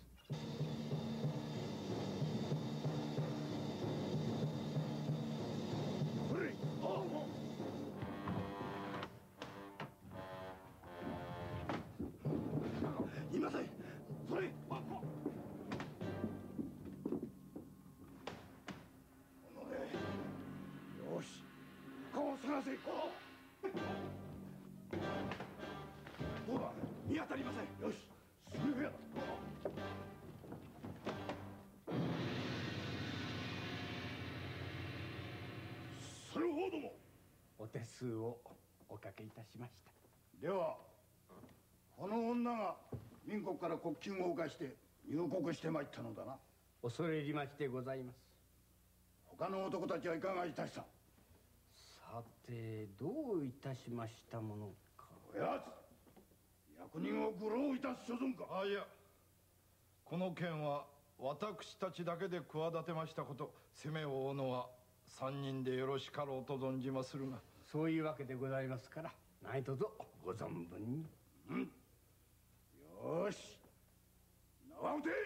いません。それ。よし、顔を探せ。どうだ、見当たりません。よし、すぐ部屋だ。それほども。 お手数をおかけいたしました。 ではこの女が民国から国金を犯して入国してまいったのだな。 恐れ入りましてございます。 他の男たちはいかがいたした？ さてどういたしましたものか。 おやつ、役人を愚弄いたす所存か。 あ、いや、この件は私たちだけで企てましたこと、責めを負うのは三人でよろしかろうと存じまするが。 そういうわけでございますから、何卒ご存分に。 うん、よし、縄打て。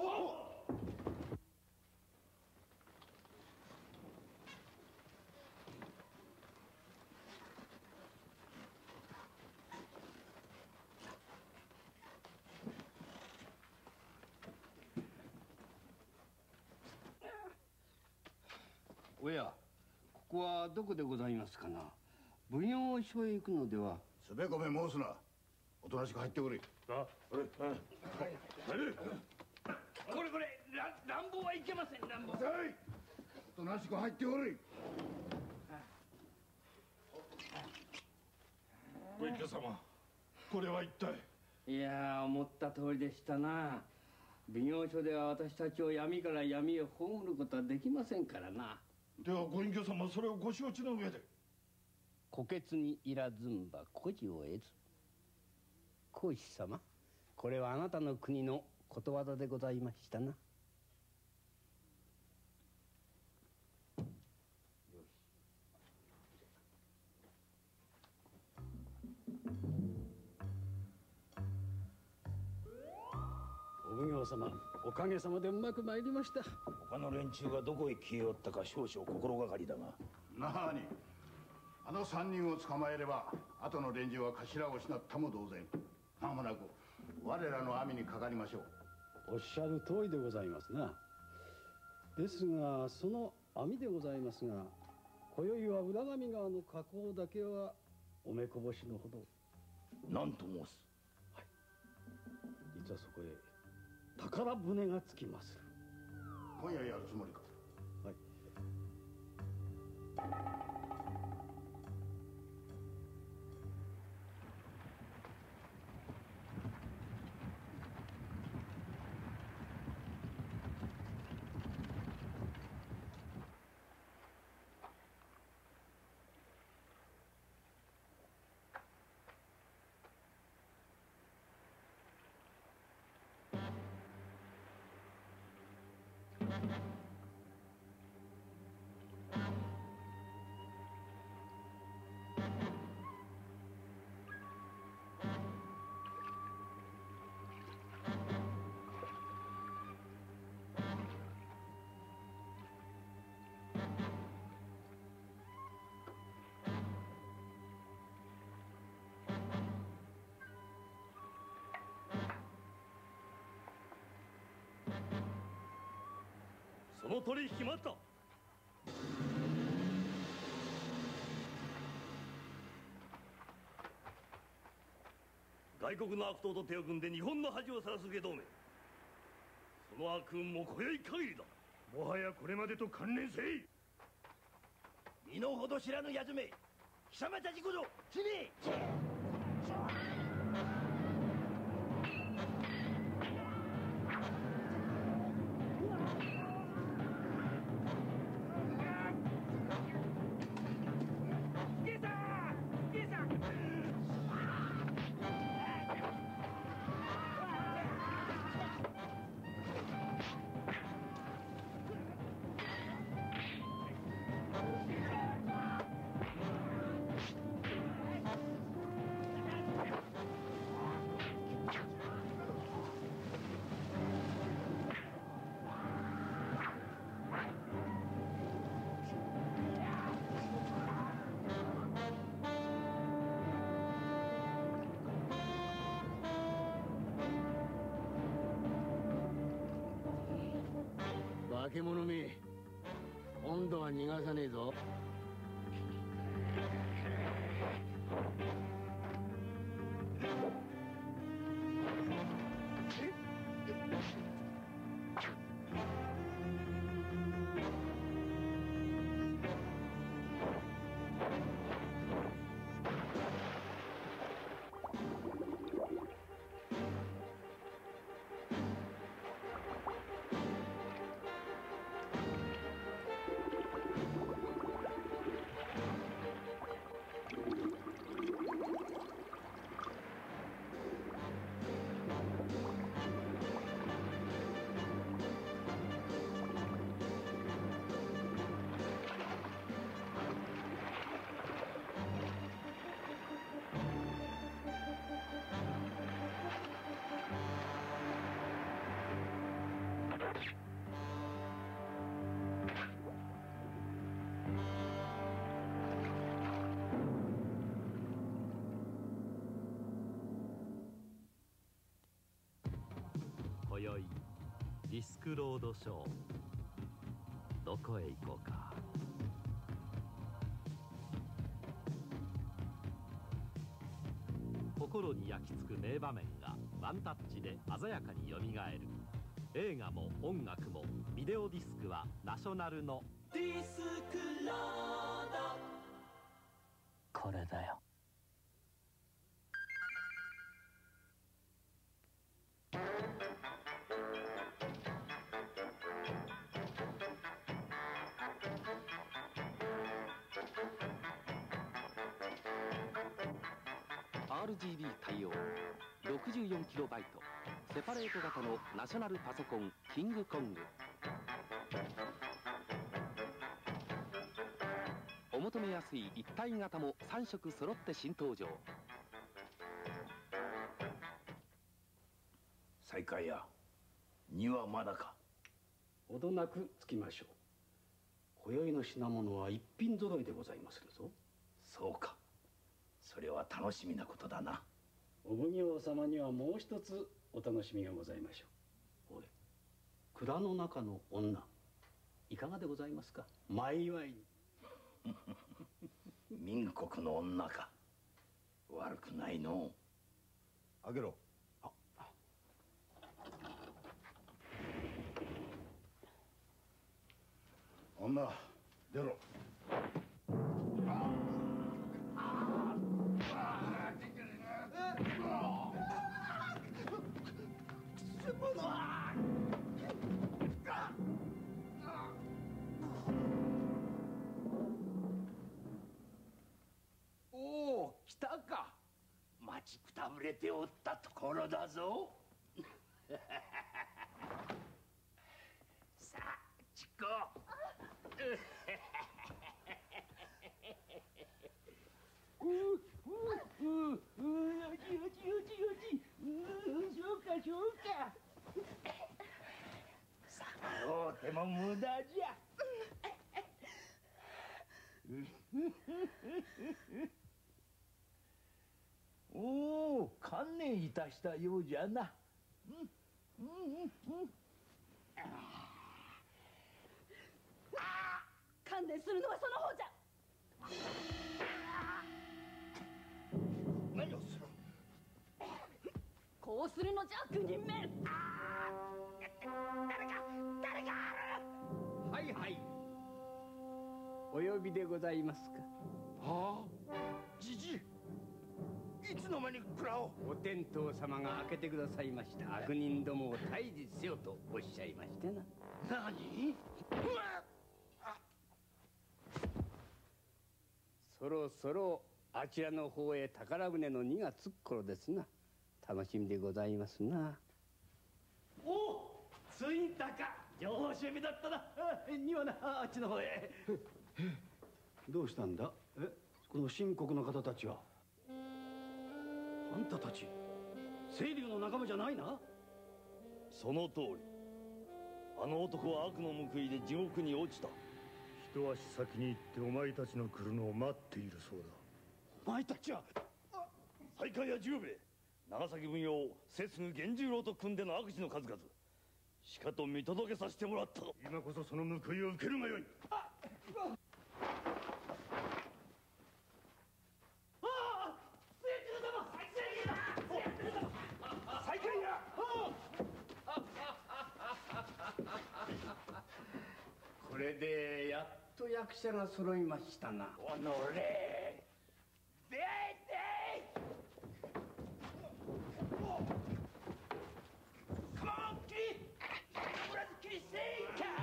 おや、ここはどこでございますかな。奉行所へ行くのでは。 すべこべ申すな。おとなしく入っておれ。 あ、これ、はい。これこれ、乱暴はいけません、乱暴。 おとなしく入っておれ。 ご隠居様、これは一体。 いやー、思った通りでしたな。奉行所では私たちを闇から闇へ葬ることはできませんからな。 ではご隠居様、それをご承知の上で。 虎穴にいらずんば孤児を得ず。皇子様、これはあなたの国のことわざでございましたな。 お奉行様、おかげさまでうまく参りました。 他の連中がどこへ消えおったか少々心がかりだが。 なに、あの三人を捕まえれば後の連中は頭を失ったも同然。まもなく我らの網にかかりましょう。 おっしゃる通りでございますな。ですがその網でございますが、今宵は浦上川の河口だけはおめこぼしのほど。 何と申す。 はい、実はそこへ宝船がつきまする。 今夜やるつもりか。 はい。 その取引待った。外国の悪党と手を組んで日本の恥をさらす下道め、その悪運も今宵限りだ。 もはやこれまでと観念せい。 身の程知らぬやつめ、貴様たちこそ死ね。 化け物め、今度は逃がさねえぞ。 今宵ディスクロードショー、どこへ行こうか。心に焼き付く名場面がワンタッチで鮮やかによみがえる。映画も音楽もビデオディスクはナショナルのディスクロード。これだよ。 アールジービー 対応 ろくじゅうよんキロバイト セパレート型のナショナルパソコンキングコング。お求めやすい一体型もさん色揃って新登場。 西海屋にはまだか。 ほどなくつきましょう。今宵の品物は一品揃いでございまするぞ。 そうか。それは楽しみなことだな。 お奉行様にはもう一つお楽しみがございましょう。おい、蔵の中の女いかがでございますか。前祝いに。 民国の女か。悪くないのう。 開けろ。女出ろ。 おお、来たか。待ちくたぶれておったところだぞ。さあ、ちこ。ううううよちよちよちよち。うそうかそうか。さあ、どうても無駄じゃ。おお、観念いたしたようじゃな。うんうんうんうん。 観念するのはその方じゃ。 何をする。 こうするのじゃ悪人め。 誰か誰か。 はいはい。お呼びでございますか。 はあ、じじい。いつの間に蔵を。 お天道様が開けてくださいました。悪人どもを退治せよとおっしゃいましてな。 何。 そろそろあちらの方へ宝船の荷がつく頃ですな。楽しみでございますな。 おお、着いたか。情報趣味だったな。にはな、あっちの方へ。 どうしたんだ。え、この秦国の方たちは。あんたたち清流の仲間じゃないな。 その通り。あの男は悪の報いで地獄に落ちた。 一足先に行ってお前たちの来るのを待っているそうだ。 お前たちは。 西海屋十兵衛、長崎奉行摂津源十郎と組んでの悪事の数々、しかと見届けさせてもらった。 今こそその報いを受けるがよい。 これでやっと役者が揃いましたな。 おのれ。出会えて。カモンキリ。ブラズキリセイカ。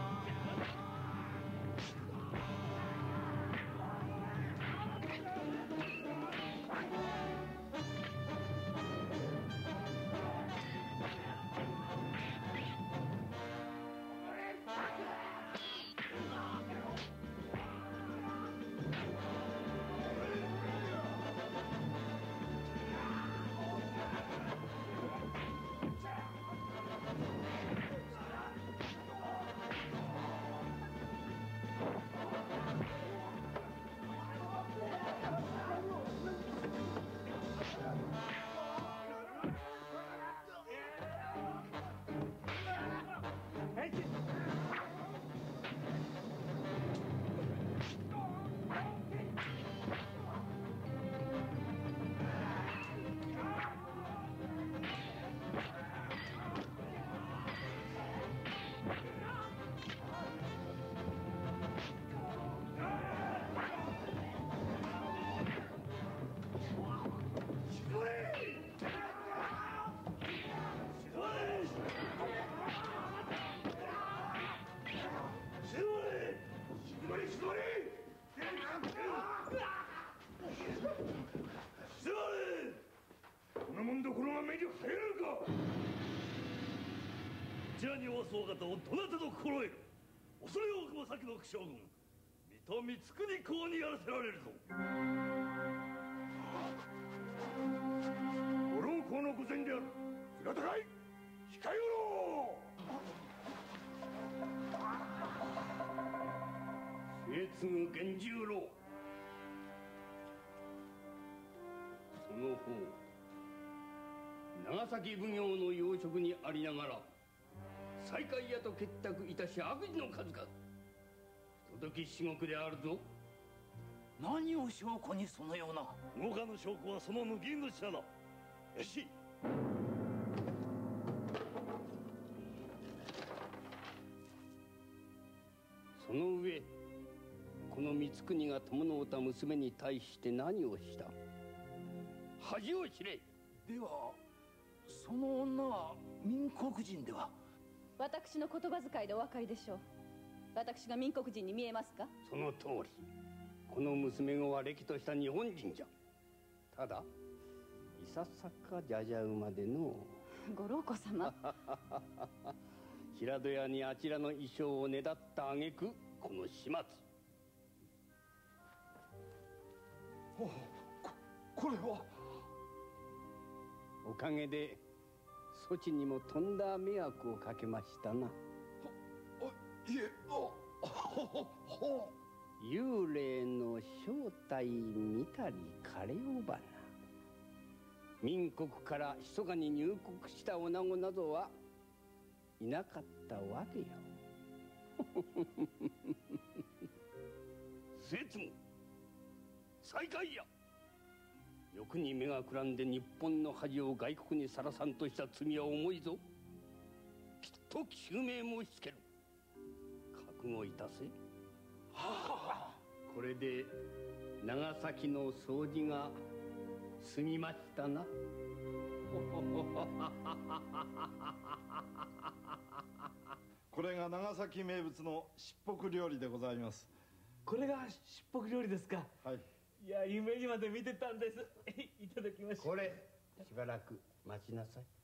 こちらにおわすお方をどなたと心得る。恐れ多くも先の将軍水戸光圀公にやらせられるぞ。 ご老公の御前である。背が高い。控えろ。 摂津源十郎、 長崎奉行の要職にありながら西海屋と結託いたし悪事の数々不届き至極であるぞ。 何を証拠にそのような。動かぬ証拠はその抜きんの品だ。よし。 その上この光圀が友のた娘に対して何をした？恥を知れ。 ではその女は民国人では？ 私の言葉遣いでお分かりでしょう。私が民国人に見えますか？ その通り。この娘子はれきとした日本人じゃ。ただいささかじゃじゃ馬での。 ご老公様。 平戸屋にあちらの衣装をねだった挙句この始末。 ここれは。 おかげでそちにもとんだ迷惑をかけましたな。 いえ、あ、ほう。 幽霊の正体見たり枯れ尾花。民国から密かに入国した女子などはいなかったわけよ。節務西海屋、欲に目がくらんで日本の恥を外国にさらさんとした罪は重いぞ。きっと究明申しつける。覚悟いたせ。これで長崎の掃除が済みましたな。 これが長崎名物のしっぽく料理でございます。 これがしっぽく料理ですか？ はい。 いや、夢にまで見てたんです。いただきましょう。 これしばらく待ちなさい。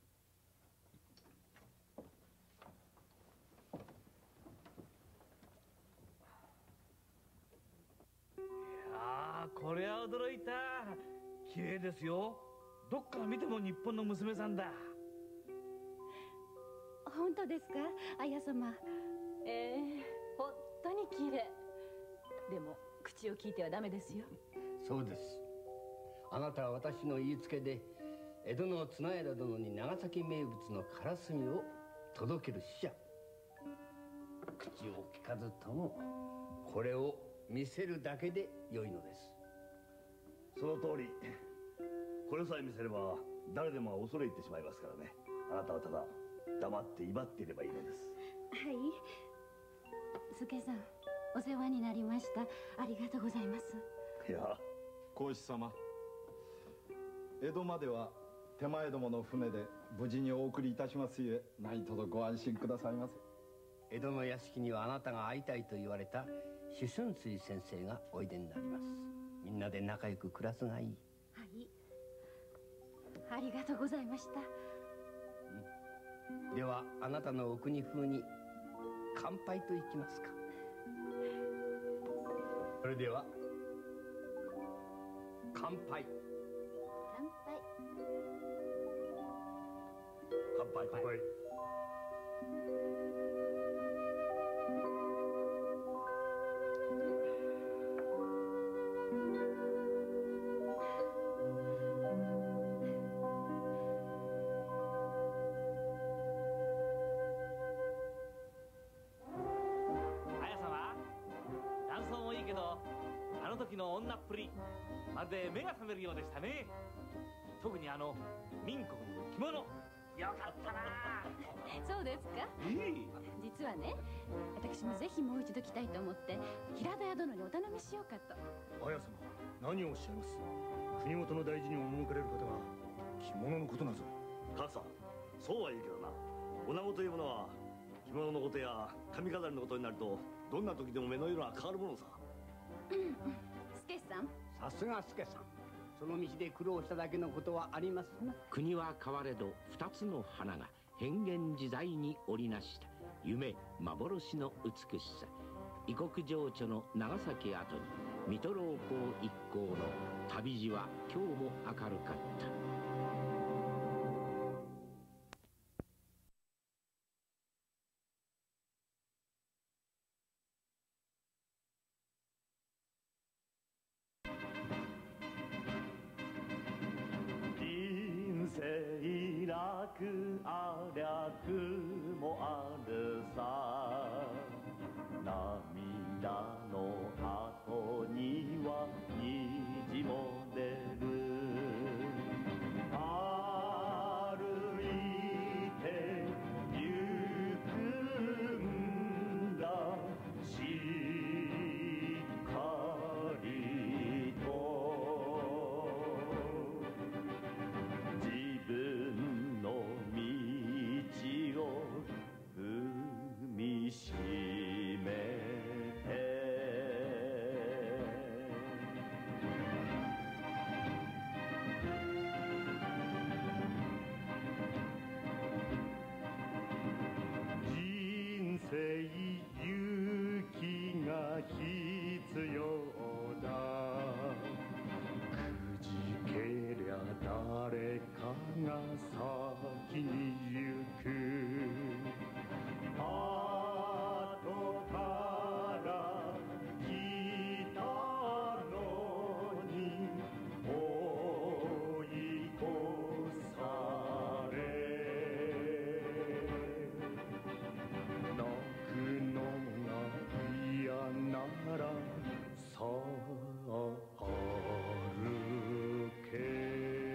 いやー、これは驚いた。綺麗ですよ。どっから見ても日本の娘さんだ。 本当ですか、綾様？ええー、本当に綺麗。でも口を聞いてはダメですよ。 そうです。あなたは私の言いつけで江戸の綱枝殿に長崎名物のからすみを届ける使者。口を聞かずともこれを見せるだけでよいのです。 その通り。これさえ見せれば誰でも恐れ入ってしまいますからね。あなたはただ黙って威張っていればいいのです。 はい。助さん、お世話になりました。ありがとうございます。 いや、 皇子様、江戸までは手前どもの船で無事にお送りいたしますゆえ、何卒ご安心くださいませ。 江戸の屋敷にはあなたが会いたいと言われた主春水先生がおいでになります。みんなで仲良く暮らすがいい。 はい。ありがとうございました。 ではあなたのお国風に乾杯といきますか。それでは乾杯。 乾杯。 乾杯。乾杯。 女っぷりまるで目が覚めるようでしたね。特にあの民国の着物、よかったな。 そうですか？ いい。 実はね、私もぜひもう一度来たいと思って平戸屋殿にお頼みしようかと。 綾様、何をおっしゃいます。国元の大事に赴かれる方が着物のことなぞ。 母さん、そうは言うけどな、女子というものは着物のことや髪飾りのことになるとどんな時でも目の色が変わるものさ。 助さん、 さすが助さん。その道で苦労しただけのことはありますな。 国は変われど二つの花が変幻自在に織りなした夢幻の美しさ。異国情緒の長崎跡に水戸老公一行の旅路は今日も明るかった。 人生楽楽ありゃ苦もあるさ涙の後には虹も出る歩いて行くんだしっかりと自分の道を踏みしめて人生勇気が必要だくじけりゃ誰かが先に行く後から来たのに追い越され泣くのが嫌ならさあ歩け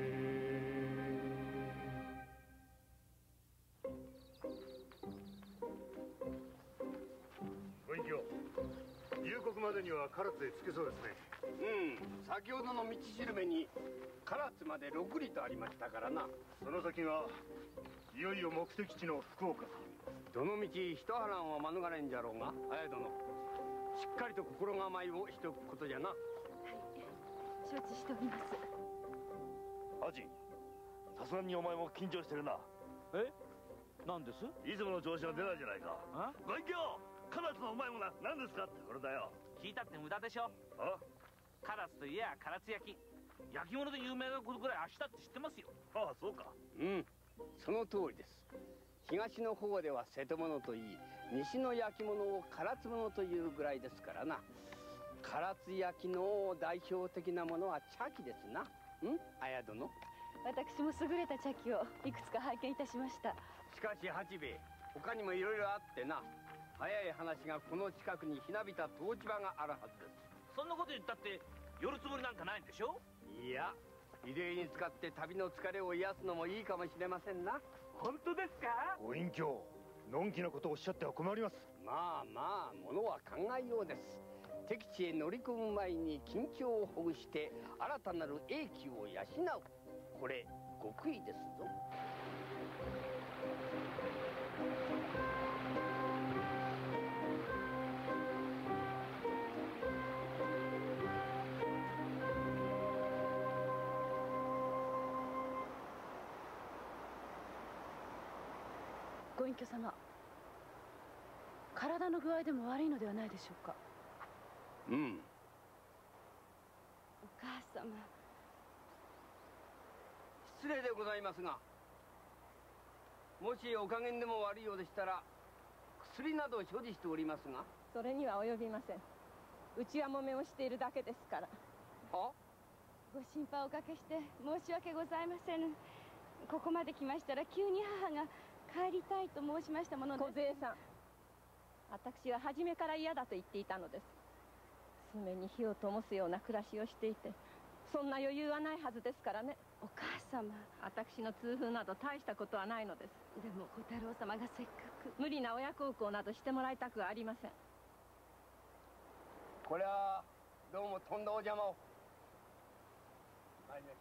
ご隠居夕刻までには唐津へ着けそうですね。 うん先ほどの道しるべに唐津までろく里とありましたからな。 その先がいよいよ目的地の福岡。 どの道一波乱は免れんじゃろうが綾殿しっかりと心構えをしておくことじゃな。 承知しております。 ハチさすがにお前も緊張してるな。 えなんです？ いつもの調子が出ないじゃないか。ご隠居唐津のうまいものは何ですかってこれだよ。 聞いたって無駄でしょ。 あ唐津といや唐津焼き焼き物で有名なことぐらい明日って知ってますよ。 ああそうか。 うんその通りです。東の方では瀬戸物といい西の焼き物を唐津物というぐらいですからな。唐津焼きの代表的なものは茶器ですな。ん綾殿私も優れた茶器をいくつか拝見いたしました。 しかし八兵衛他にもいろいろあってな早い話がこの近くにひなびた湯治場があるはずです。 そんなこと言ったって寄るつもりなんかないんでしょ。 いや慰霊に使って旅の疲れを癒すのもいいかもしれませんな。 本当ですか？ ご隠居のんきなことをおっしゃっては困ります。 まあまあものは考えようです。敵地へ乗り込む前に緊張をほぐして新たなる英気を養うこれ極意ですぞ。 ご隠居様体の具合でも悪いのではないでしょうか。 うんお母様失礼でございますがもしお加減でも悪いようでしたら薬など所持しておりますが。 それには及びません。うちはもめをしているだけですから。 はご心配おかけして申し訳ございません。ここまで来ましたら急に母が帰りたいと申しましたもので。梢さん私は初めから嫌だと言っていたのです。爪に火を灯すような暮らしをしていてそんな余裕はないはずですからね。 お母様私の痛風など大したことはないのです。 でも小太郎様がせっかく無理な親孝行などしてもらいたくはありません。 これはどうもとんだお邪魔を。参りまし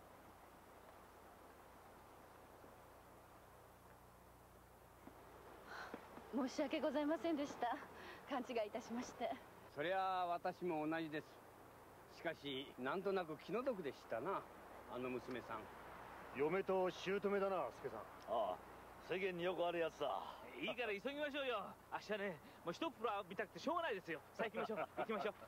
ょ申し訳ございませんでした。勘違いいたしまして。 そりゃあ私も同じです。しかしなんとなく気の毒でしたなあの娘さん。 嫁と姑だな助さん。 ああ世間によくあるやつだ。 いいから急ぎましょうよ。明日ねもう一風呂浴びたくてしょうがないですよ。さあ行きましょう行きましょう。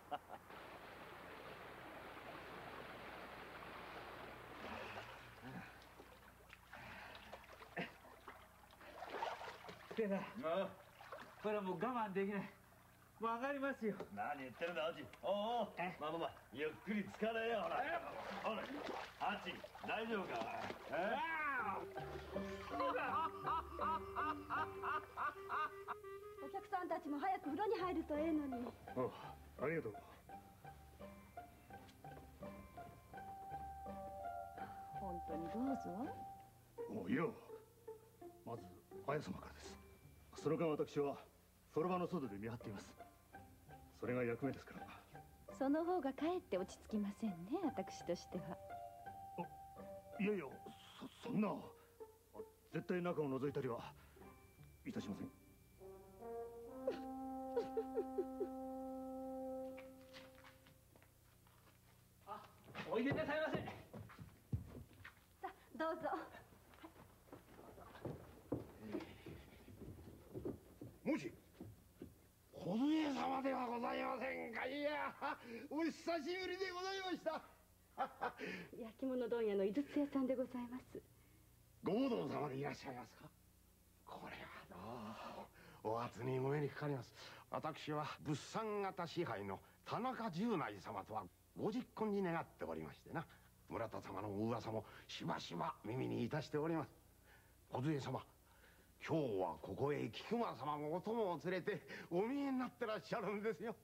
助さんこれはもう我慢できない。もう上がりますよ。 何言ってるんだアジ。おうおうまあまあまあゆっくり疲れよほらほらアジ大丈夫か。 客さんたちも早く風呂に入るとええのに。 ああ、ありがとう。 本当にどうぞ。 おいや、まず綾様からです。その間私はその場の外で見張っています。それが役目ですから。 その方がかえって落ち着きませんね、私としては。 いやいや、そそんな絶対中を覗いたりはいたしません。 あ、おいでなさいませ。 さあどうぞ。 もし小杖様ではございませんか。いやお久しぶりでございました。 焼き物問屋の井筒屋さんでございます。 ご坊殿様でいらっしゃいますか。これはどうお初にお目にかかります。私は物産型支配の田中十内様とはご実婚に願っておりましてな、村田様のお噂もしばしば耳にいたしております。小杖様、今日はここへ菊間様もお供を連れてお見えになってらっしゃるんですよ。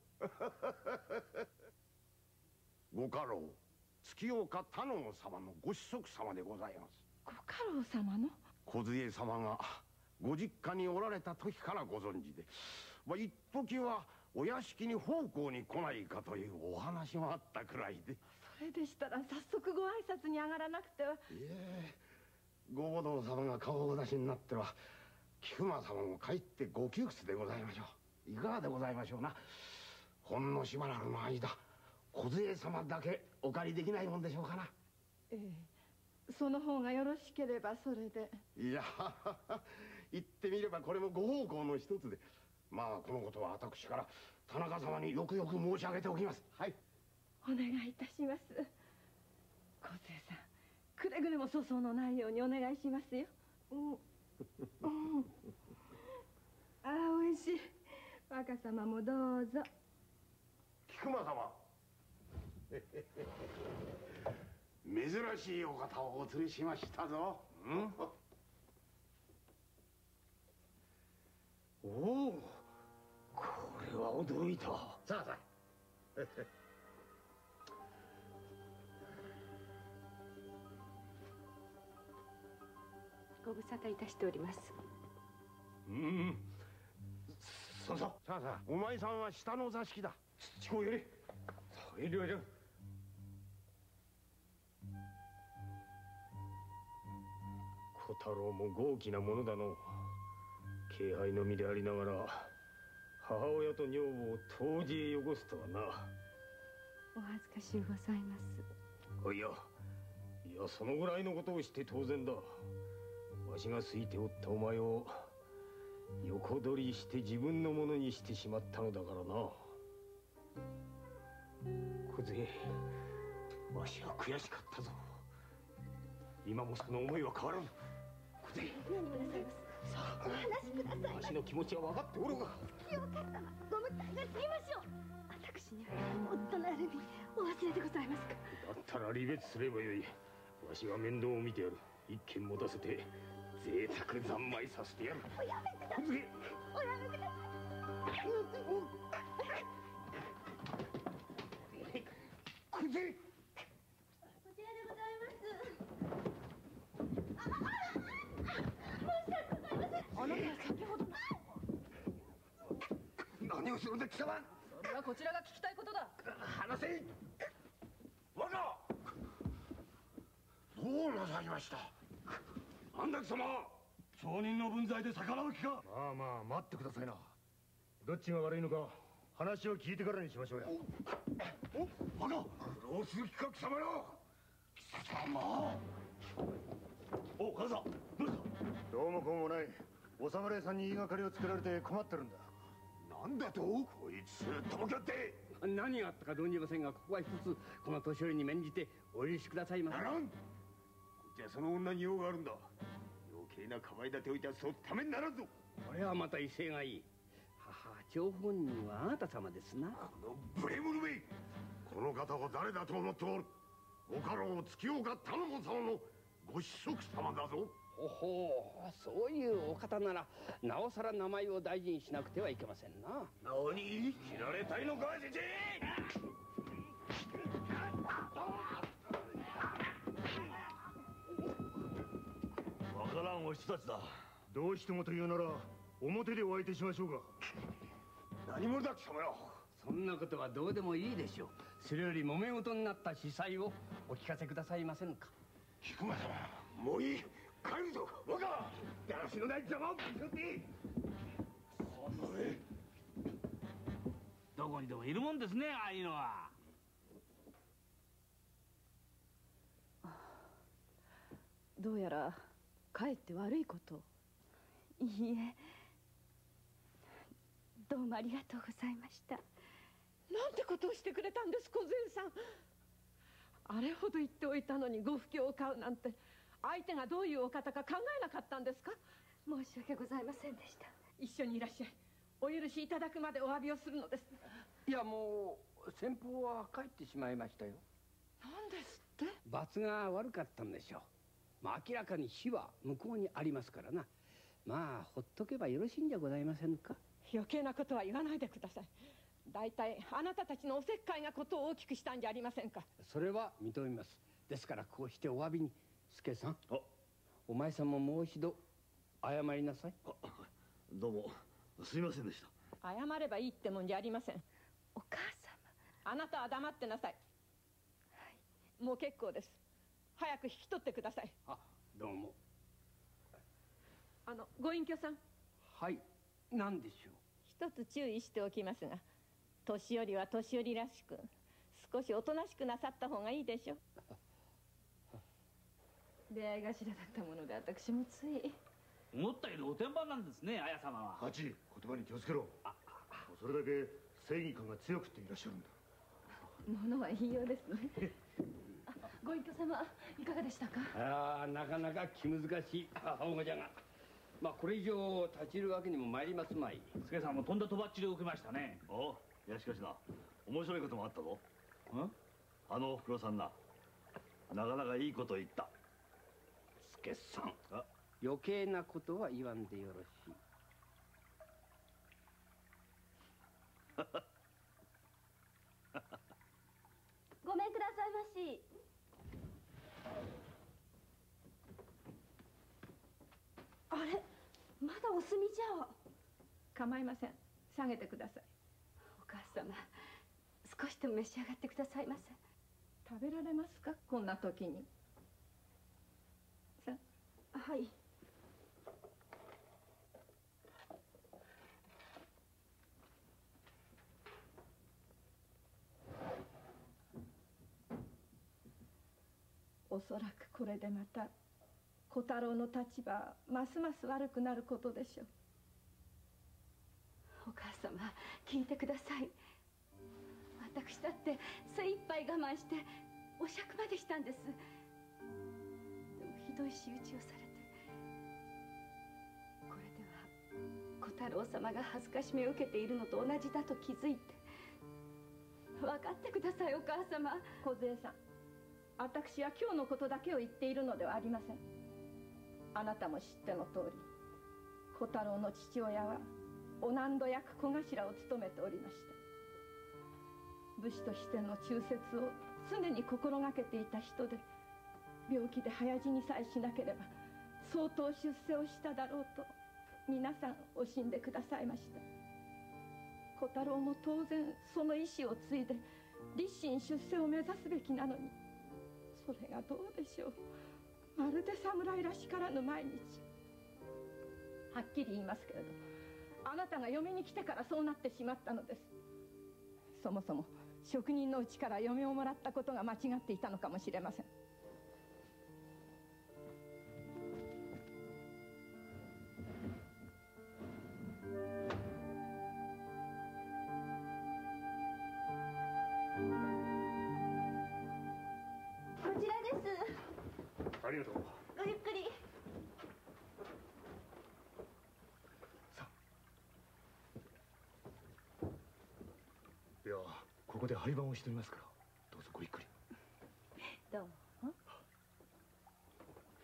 ご家老月岡太郎様のご子息様でございます。 ご家老様の小杖様がご実家におられた時からご存知で、まあ、一時はお屋敷に奉公に来ないかというお話もあったくらいで。 それでしたら早速ご挨拶に上がらなくては。いえご坊殿様が顔をお出しになっては菊間様も帰ってご窮屈でございましょう。いかがでございましょうな。ほんのしばらくの間小杖様だけお借りできないもんでしょうかな。 ええ、その方がよろしければそれで。 いや言ってみればこれもご奉公の一つで、まあこのことは私から田中様によくよく申し上げておきます。はい、 お願いいたします。小杖さん、くれぐれも粗相のないようにお願いしますよ。うん、うん、ああおいしい。若様もどうぞ。 菊間様珍しいお方をお連れしましたぞ。うん、 おお、これは驚いた。 さあさあご無沙汰いたしております。 うん、さあさあさあさあ、お前さんは下の座敷だ。 土子より遠慮じゃん。小太郎も豪気なものだの。軽輩の身でありながら母親と女房を湯治へ汚すとはな。 お恥ずかしゅうございます。 いやいや、そのぐらいのことをして当然だ。わしが好いておったお前を横取りして自分のものにしてしまったのだからな。小杖、わしは悔しかったぞ。今もその思いは変わらぬ。小杖、 何をなさいます。さあ、お話しください。 わしの気持ちは分かっておるが。 月岡様、ご無体が過ぎましょう。私には夫のあるにお忘れでございますか。 だったら離別すればよい。わしが面倒を見てやる。一軒持たせて贅沢三昧させてやる。 おやめください。おやめください。 小杖、 こちらでございます。ああ、申し訳ございません。あなたは先ほど何をするんだ貴様。 それはこちらが聞きたいことだ。 話せ。我がどうなさいました。安楽様、 町人の分際で逆らう気か。まあまあ待ってくださいな。どっちが悪いのか話を聞いてからにしましょうや。 我が苦労する気か貴様よ。貴様。 お、カズさん、どうした。どうもこうもない。お侍さんに言いがかりをつけられて困ってるんだ。 なんだと。こいつとぼけって何があったか存じませんが、ここは一つこの年寄りに免じてお許しくださいませ。 ならん。こっちはその女に用があるんだ。余計なかばい立てをいたらそうためにならんぞ。 これはまた威勢がいい。母、張本人はあなた様ですな。 この無礼者め、この方を誰だと思っておる。ご家老月岡頼母様のご子息様だぞ。 ほほう、そういうお方ならなおさら名前を大事にしなくてはいけませんな。 何、切られたいのかじじい。わからんお人たちだ。 どうしてもというなら表でお相手しましょうか。 何者だ貴様よ。 そんなことはどうでもいいでしょう。それより揉め事になった司祭をお聞かせくださいませんか。 菊間様、もういい、帰るぞ。若だらしのない邪魔を見せて。 どこにでもいるもんですね、ああいうのは。 どうやらかえって悪いことを。いいえ、どうもありがとうございました。 なんてことをしてくれたんです、小善さん。あれほど言っておいたのにご不興を買うなんて、相手がどういうお方か考えなかったんですか。 申し訳ございませんでした。 一緒にいらっしゃい。お許しいただくまでお詫びをするのです。 いや、もう先方は帰ってしまいましたよ。 なんですって。 罰が悪かったんでしょう。まあ明らかに非は向こうにありますからな。まあほっとけばよろしいんじゃございませんか。 余計なことは言わないでください。大体あなたたちのおせっかいがことを大きくしたんじゃありませんか。 それは認めます。ですからこうしてお詫びに。助さん、お前さんももう一度謝りなさい。 どうもすいませんでした。 謝ればいいってもんじゃありません。 お母様、 あなたは黙ってなさい。はい、もう結構です。早く引き取ってください。 あ、どうも。 あのご隠居さん。 はい、何でしょう。 一つ注意しておきますが、年寄りは年寄りらしく少しおとなしくなさった方がいいでしょう。出会い頭だったもので私もつい。 思ったよりおてんばなんですね、綾様は。 ハチ、言葉に気をつけろ。それだけ正義感が強くていらっしゃるんだ。 ものは言いようですね。 ご隠居様、いかがでしたか。 ああ、なかなか気難しい母親じゃが、まあこれ以上立ち入るわけにも参りますまい。 助さんもとんだとばっちりを受けましたね。 おいや、しかしな、面白いこともあったぞ。あのおふくろさんな、なかなかいいこと言った。 助さん、余計なことは言わんでよろしい。 ごめんくださいまし。 あれ、まだお墨じゃ。構いません、下げてください。 お母様、少しでも召し上がってくださいませ。 食べられますか、こんな時に。さあ、はい。おそらくこれでまた小太郎の立場はますます悪くなることでしょう。 お母様、聞いてください。私だって精一杯我慢してお酌までしたんです。でもひどい仕打ちをされて、これでは小太郎様が恥ずかしめを受けているのと同じだと気づいて。分かってください、お母様。 小杖さん、私は今日のことだけを言っているのではありません。あなたも知っての通り、小太郎の父親はお納戸役小頭を務めておりました。武士としての忠節を常に心がけていた人で、病気で早死にさえしなければ相当出世をしただろうと皆さん惜しんでくださいました。小太郎も当然その意志を継いで立身出世を目指すべきなのに、それがどうでしょう。まるで侍らしからぬ毎日。はっきり言いますけれど、あなたが嫁に来てからそうなってしまったのです。そもそも職人のうちから嫁をもらったことが間違っていたのかもしれません。 こちらです。 ありがとう。 ごゆっくり。 いや、ここで配番をしておりますから、どうぞごゆっくり。 どうも。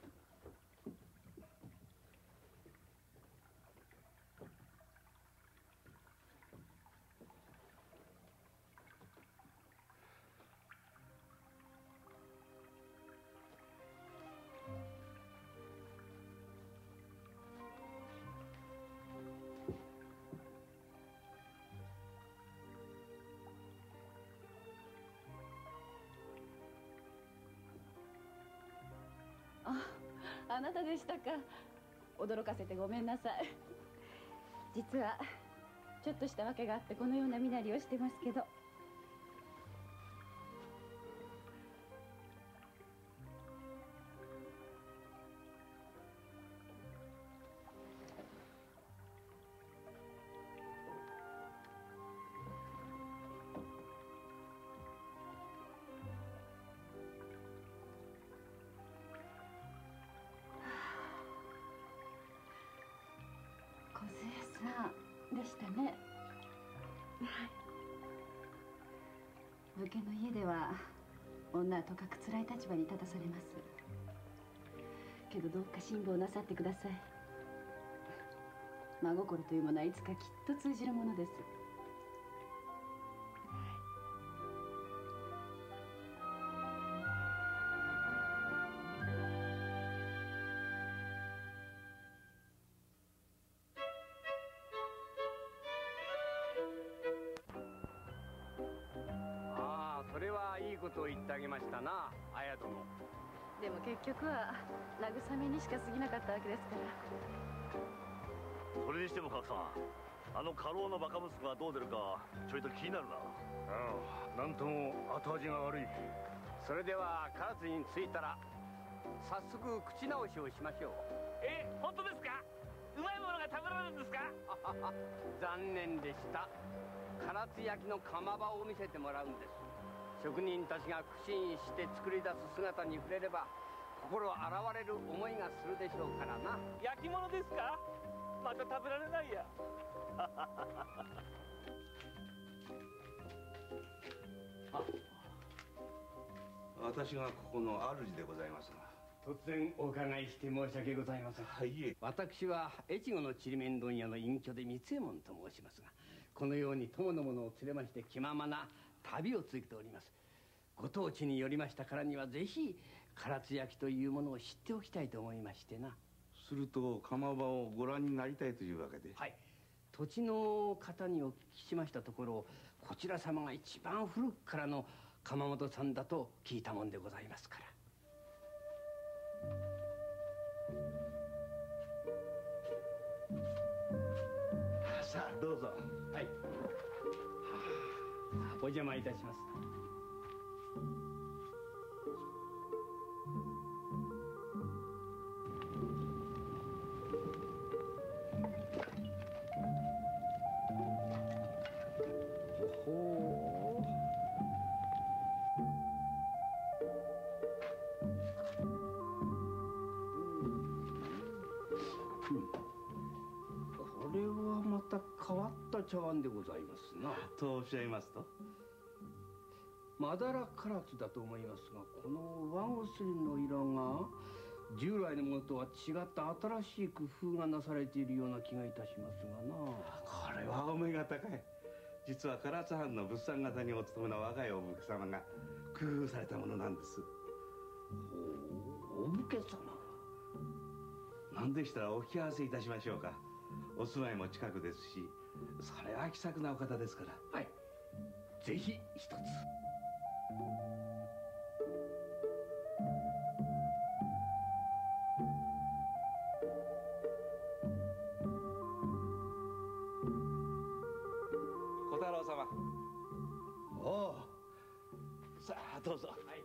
あなたでしたか。驚かせてごめんなさい。実はちょっとした訳があってこのような身なりをしてますけど。でしたね。武家の家では女はとかく辛い立場に立たされます。けどどうか辛抱なさってください。真心というものはいつかきっと通じるものです。 それはいいことを言ってあげましたな、綾殿。 でも結局は慰めにしか過ぎなかったわけですから。 それにしても格さん、あの家老のバカ息子がどう出るかちょいと気になるな。 ああ、なんとも後味が悪い。 それでは唐津に着いたら早速口直しをしましょう。 え、本当ですか？うまいものが食べられるんですか？ 残念でした。唐津焼きの釜場を見せてもらうんです。職人たちが苦心して作り出す姿に触れれば心洗われる思いがするでしょうからな。 焼き物ですか？また食べられないや。 私がここの主でございますが。 突然お伺いして申し訳ございません。はい、私は越後のちりめん問屋の隠居で三右衛門と申しますが、このように友の者を連れまして気ままな旅を続けております。ご当地に寄りましたからにはぜひ唐津焼きというものを知っておきたいと思いましてな。 すると釜場をご覧になりたいというわけで。 はい。土地の方にお聞きしましたところ、こちら様が一番古くからの窯元さんだと聞いたもんでございますから。さあどうぞ。はい。お邪魔いたします。ほう。これはまた変わった茶碗でございますな。 とおっしゃいますと？ まだら唐津だと思いますが、この和薬の色が従来のものとは違った新しい工夫がなされているような気がいたしますがな。 これはお目が高い。実は唐津藩の物産方にお勤めの若いお武家様が工夫されたものなんです。 お武家様。 なんでしたらお聞き合わせいたしましょうか。お住まいも近くですし、それは気さくなお方ですから。 はい、ぜひ一つ。 小太郎様。おお。さあどうぞ。はい。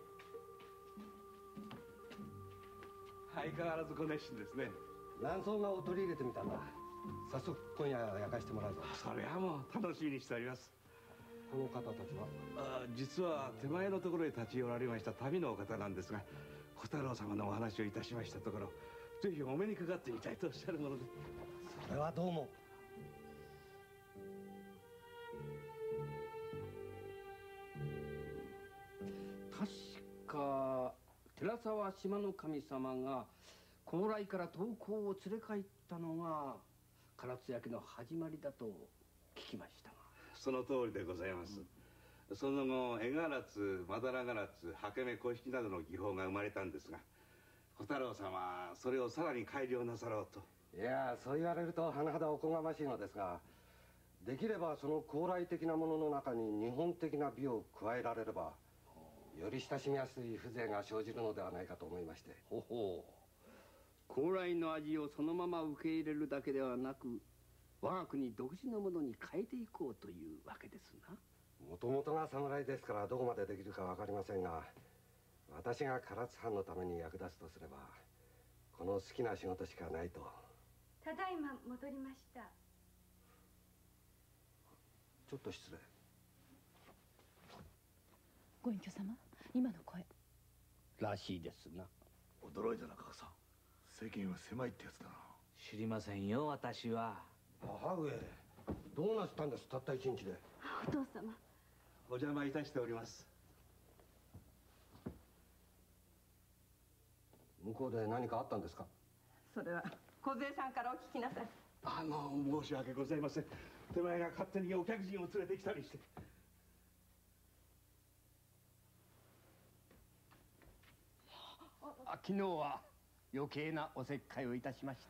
相変わらずご熱心ですね。 南宋画を取り入れてみたんだ。早速今夜焼かしてもらうぞ。 それはもう楽しみにしております。 この方たちは？ あ、実は手前のところへ立ち寄られました旅のお方なんですが、小太郎様のお話をいたしましたところ、ぜひお目にかかってみたいとおっしゃるもので。 それはどうも。 確か寺沢島の神様が高麗から東港を連れ帰ったのが唐津焼の始まりだと聞きましたが。 その通りでございます。うん、その後江唐津、まだら唐津、刷毛目、小引などの技法が生まれたんですが、小太郎様はそれをさらに改良なさろうと。 いや、そう言われると甚だおこがましいのですが、できればその高麗的なものの中に日本的な美を加えられればより親しみやすい風情が生じるのではないかと思いまして。 ほほう、 高麗の味をそのまま受け入れるだけではなく、我が国独自のものに変えていこうというわけですな。 もともとが侍ですからどこまでできるか分かりませんが、私が唐津藩のために役立つとすればこの好きな仕事しかないと。 ただいま戻りました。 ちょっと失礼。 ご隠居様、今の声らしいですな。 驚いたな、母さん。世間は狭いってやつだな。 知りませんよ、私は。 母上、どうなすったんです、たった一日で。 お父様。 お邪魔いたしております。 向こうで何かあったんですか？ それは小杖さんからお聞きなさい。 あの申し訳ございません。手前が勝手にお客人を連れてきたりして。 あ、昨日は余計なおせっかいをいたしまして。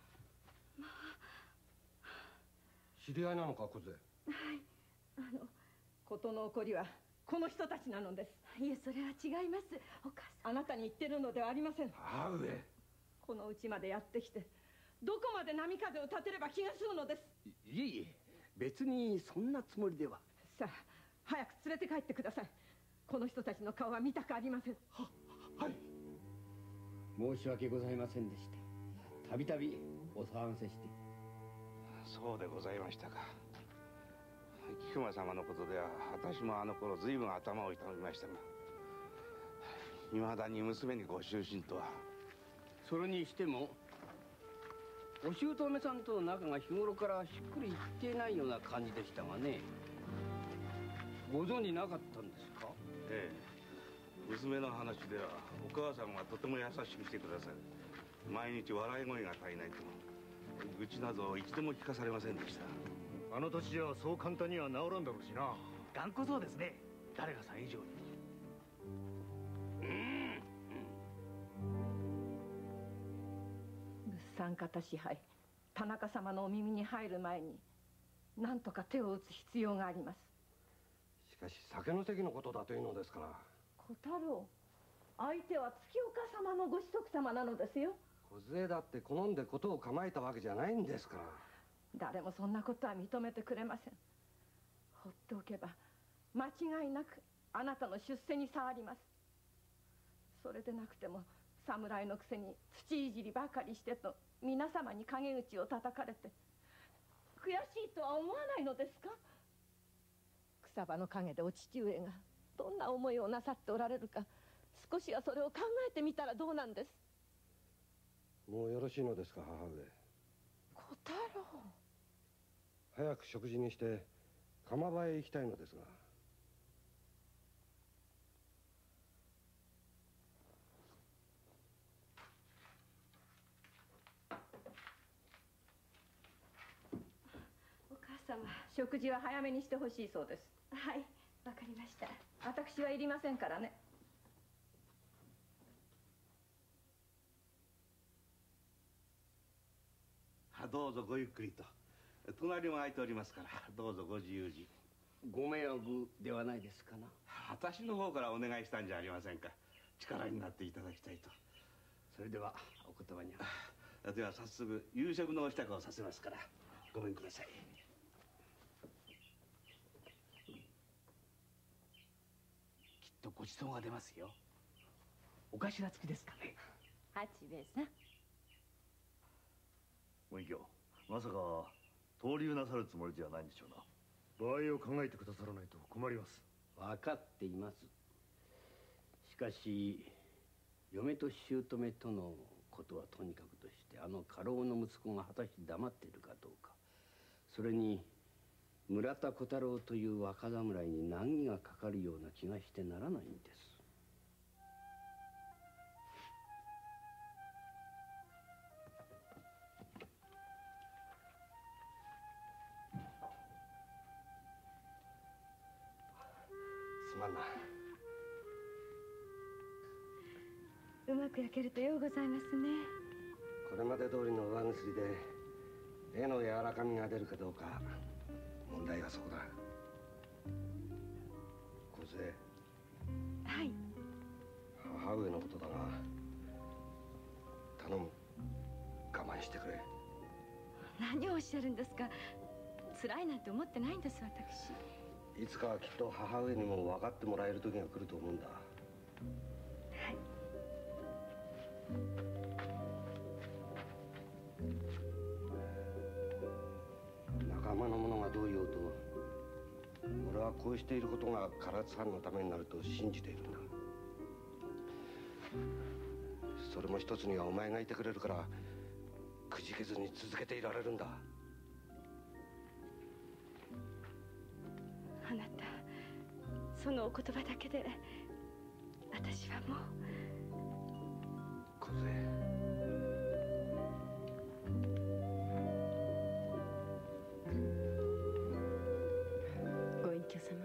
知り合いなのか、小杖？ はい、あの事の起こりはこの人たちなのです。 いえ、それは違います。お母さん。 あなたに言ってるのではありません。 母上。 この家までやってきてどこまで波風を立てれば気が済むのです。 いえいえ、別にそんなつもりでは。 さあ早く連れて帰ってください。この人たちの顔は見たくありません。は、 はい。 申し訳ございませんでした。たびたびお騒がせして。 そうでございましたか。菊間様のことでは私もあの頃随分頭を痛めましたが、いまだに娘にご就寝とは。 それにしてもお姑さんとの仲が日頃からしっくりいっていないような感じでしたがね。ご存じなかったんですか？ ええ、娘の話ではお母さんがとても優しくしてくださる。毎日笑い声が絶えないと愚痴など一度も聞かされませんでした。 あの年じゃそう簡単には治らんだろうしな。 頑固そうですね、誰かさん以上に。 物産方支配田中様のお耳に入る前に何とか手を打つ必要があります。 しかし酒の席のことだというのですから。 小太郎、相手は月岡様のご子息様なのですよ。 小杖だって好んでことを構えたわけじゃないんですから。 誰もそんなことは認めてくれません。放っておけば間違いなくあなたの出世に障ります。それでなくても侍のくせに土いじりばかりしてと皆様に陰口を叩かれて悔しいとは思わないのですか？草葉の陰でお父上がどんな思いをなさっておられるか、少しはそれを考えてみたらどうなんです？ もうよろしいのですか、母上。 小太郎、 早く食事にして釜場へ行きたいのですが。 お母様、食事は早めにしてほしいそうです。 はい、わかりました。 私はいりませんからね。 どうぞごゆっくりと。隣も空いておりますからどうぞご自由に。 ご迷惑ではないですかな。 私の方からお願いしたんじゃありませんか。力になっていただきたいと。 それではお言葉には。 では早速夕食のお支度をさせますからごめんください。 きっとごちそうが出ますよ。お頭付きですかね。 八兵衛さん。 ご隠居、まさか投留なさるつもりではないんでしょうな。 場合を考えてくださらないと困ります。 分かっています。しかし嫁と姑とのことはとにかくとして、あの家老の息子が果たして黙っているかどうか、それに村田小太郎という若侍に難儀がかかるような気がしてならないんです。 すまんな。 うまく焼けるとようございますね。 これまで通りの上薬で絵の柔らかみが出るかどうか、問題はそこだ。小杖。 はい。 母上のことだが頼む。 何をおっしゃるんですか。辛いなんて思ってないんです私。 いつかはきっと母上にも分かってもらえる時が来ると思うんだ。 はい。 仲間の者がどう言おうと、俺はこうしていることが唐津藩のためになると信じているんだ。それも一つにはお前がいてくれるからくじけずに続けていられるんだ。 あなた、そのお言葉だけで私はもう。 梢。 ご隠居様。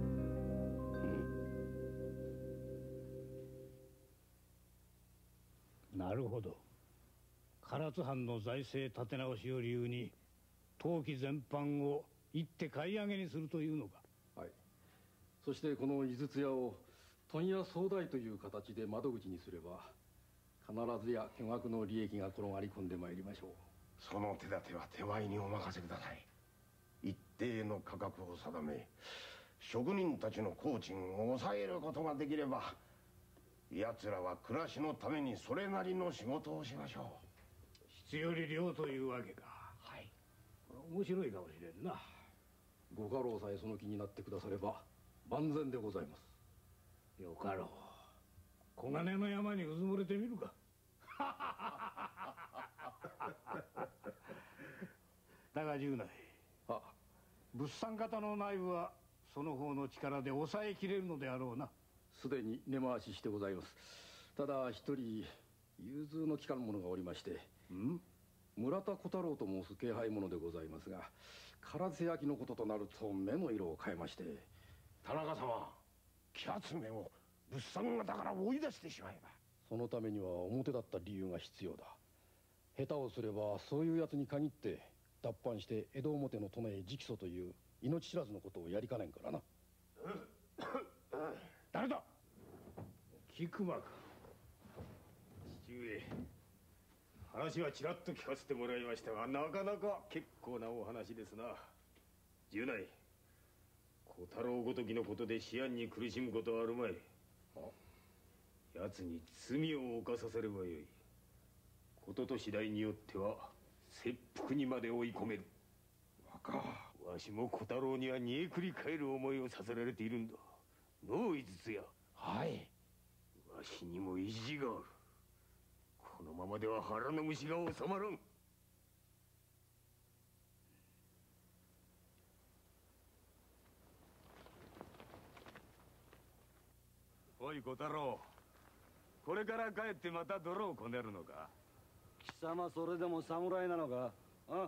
なるほど。唐津藩の財政立て直しを理由に当期全般を一手買い上げにするというのか。 はい。そしてこの井筒屋を問屋総代という形で窓口にすれば必ずや巨額の利益が転がり込んでまいりましょう。 その手立ては手前にお任せください。一定の価格を定め職人たちの工賃を抑えることができれば奴らは暮らしのためにそれなりの仕事をしましょう。 質より量というわけか。 はい。 面白いかもしれんな。 ご家老さえその気になってくだされば万全でございます。 よかろう。黄金の山にうずもれてみるか。だが十内、物産方の内部はその方の力で抑えきれるのであろうな。 すでに根回ししてございます。ただ一人融通の利かぬ者がおりまして、ん村田小太郎と申す気配者でございますが、唐津焼のこととなると目の色を変えまして。 田中様、気集めを物産方から追い出してしまえば。 そのためには表立った理由が必要だ。下手をすればそういうやつに限って脱藩して江戸表の殿へ直訴という命知らずのことをやりかねんからな。 誰だ。菊間か。父上、話はちらっと聞かせてもらいましたが、なかなか結構なお話ですな。十内、小太郎ごときのことで思案に苦しむことはあるまい。奴に罪を犯させればよい。ことと次第によっては切腹にまで追い込める。 若わしも小太郎には煮えくり返る思いをさせられているんだ。のう井筒屋。 はい。 わしにも意地がある。このままでは腹の虫が収まらん。おい小太郎、これから帰ってまた泥をこねるのか。 貴様それでも侍なのか。あ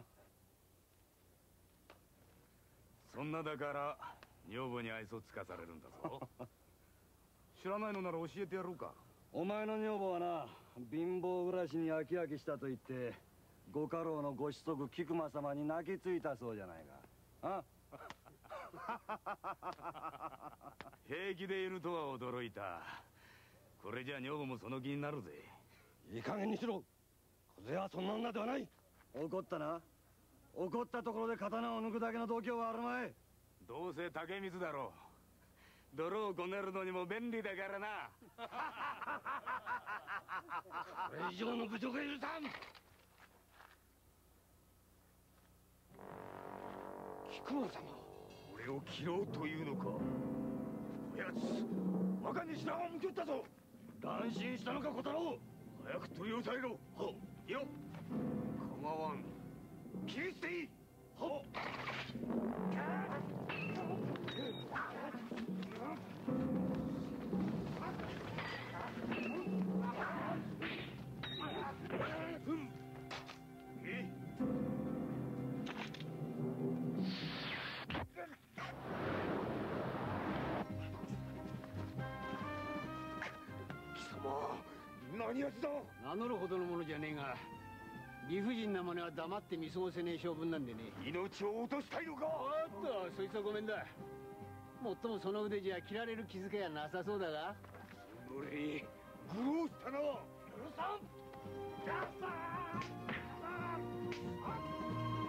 そんなだから女房に愛想つかされるんだぞ。知らないのなら教えてやろうか。 お前の女房はな、貧乏暮らしに飽き飽きしたと言ってご家老のご子息菊間様に泣きついたそうじゃないか。あ平気でいるとは驚いた。これじゃ女房もその気になるぜ。 いい加減にしろ。梢はそんな女ではない。 怒ったな。怒ったところで刀を抜くだけの度胸はあるまい。 どうせ竹光だろう。泥をこねるのにも便利だからな。 これ以上の侮辱が許さん。 菊間様、俺を切ろうというのか。こやつ若に白髪をむきったぞ。乱心したのか小太郎。早く取り押さえろ。はいよ。構わん。切り捨ていい。はっ。 何やつだ。名乗るほどのものじゃねえが、理不尽なものは黙って見過ごせねえ性分なんでね。 命を落としたいのか。 おっと、そいつはごめんだ。もっともその腕じゃ切られる気づけやなさそうだが。 俺愚弄したな。許さん。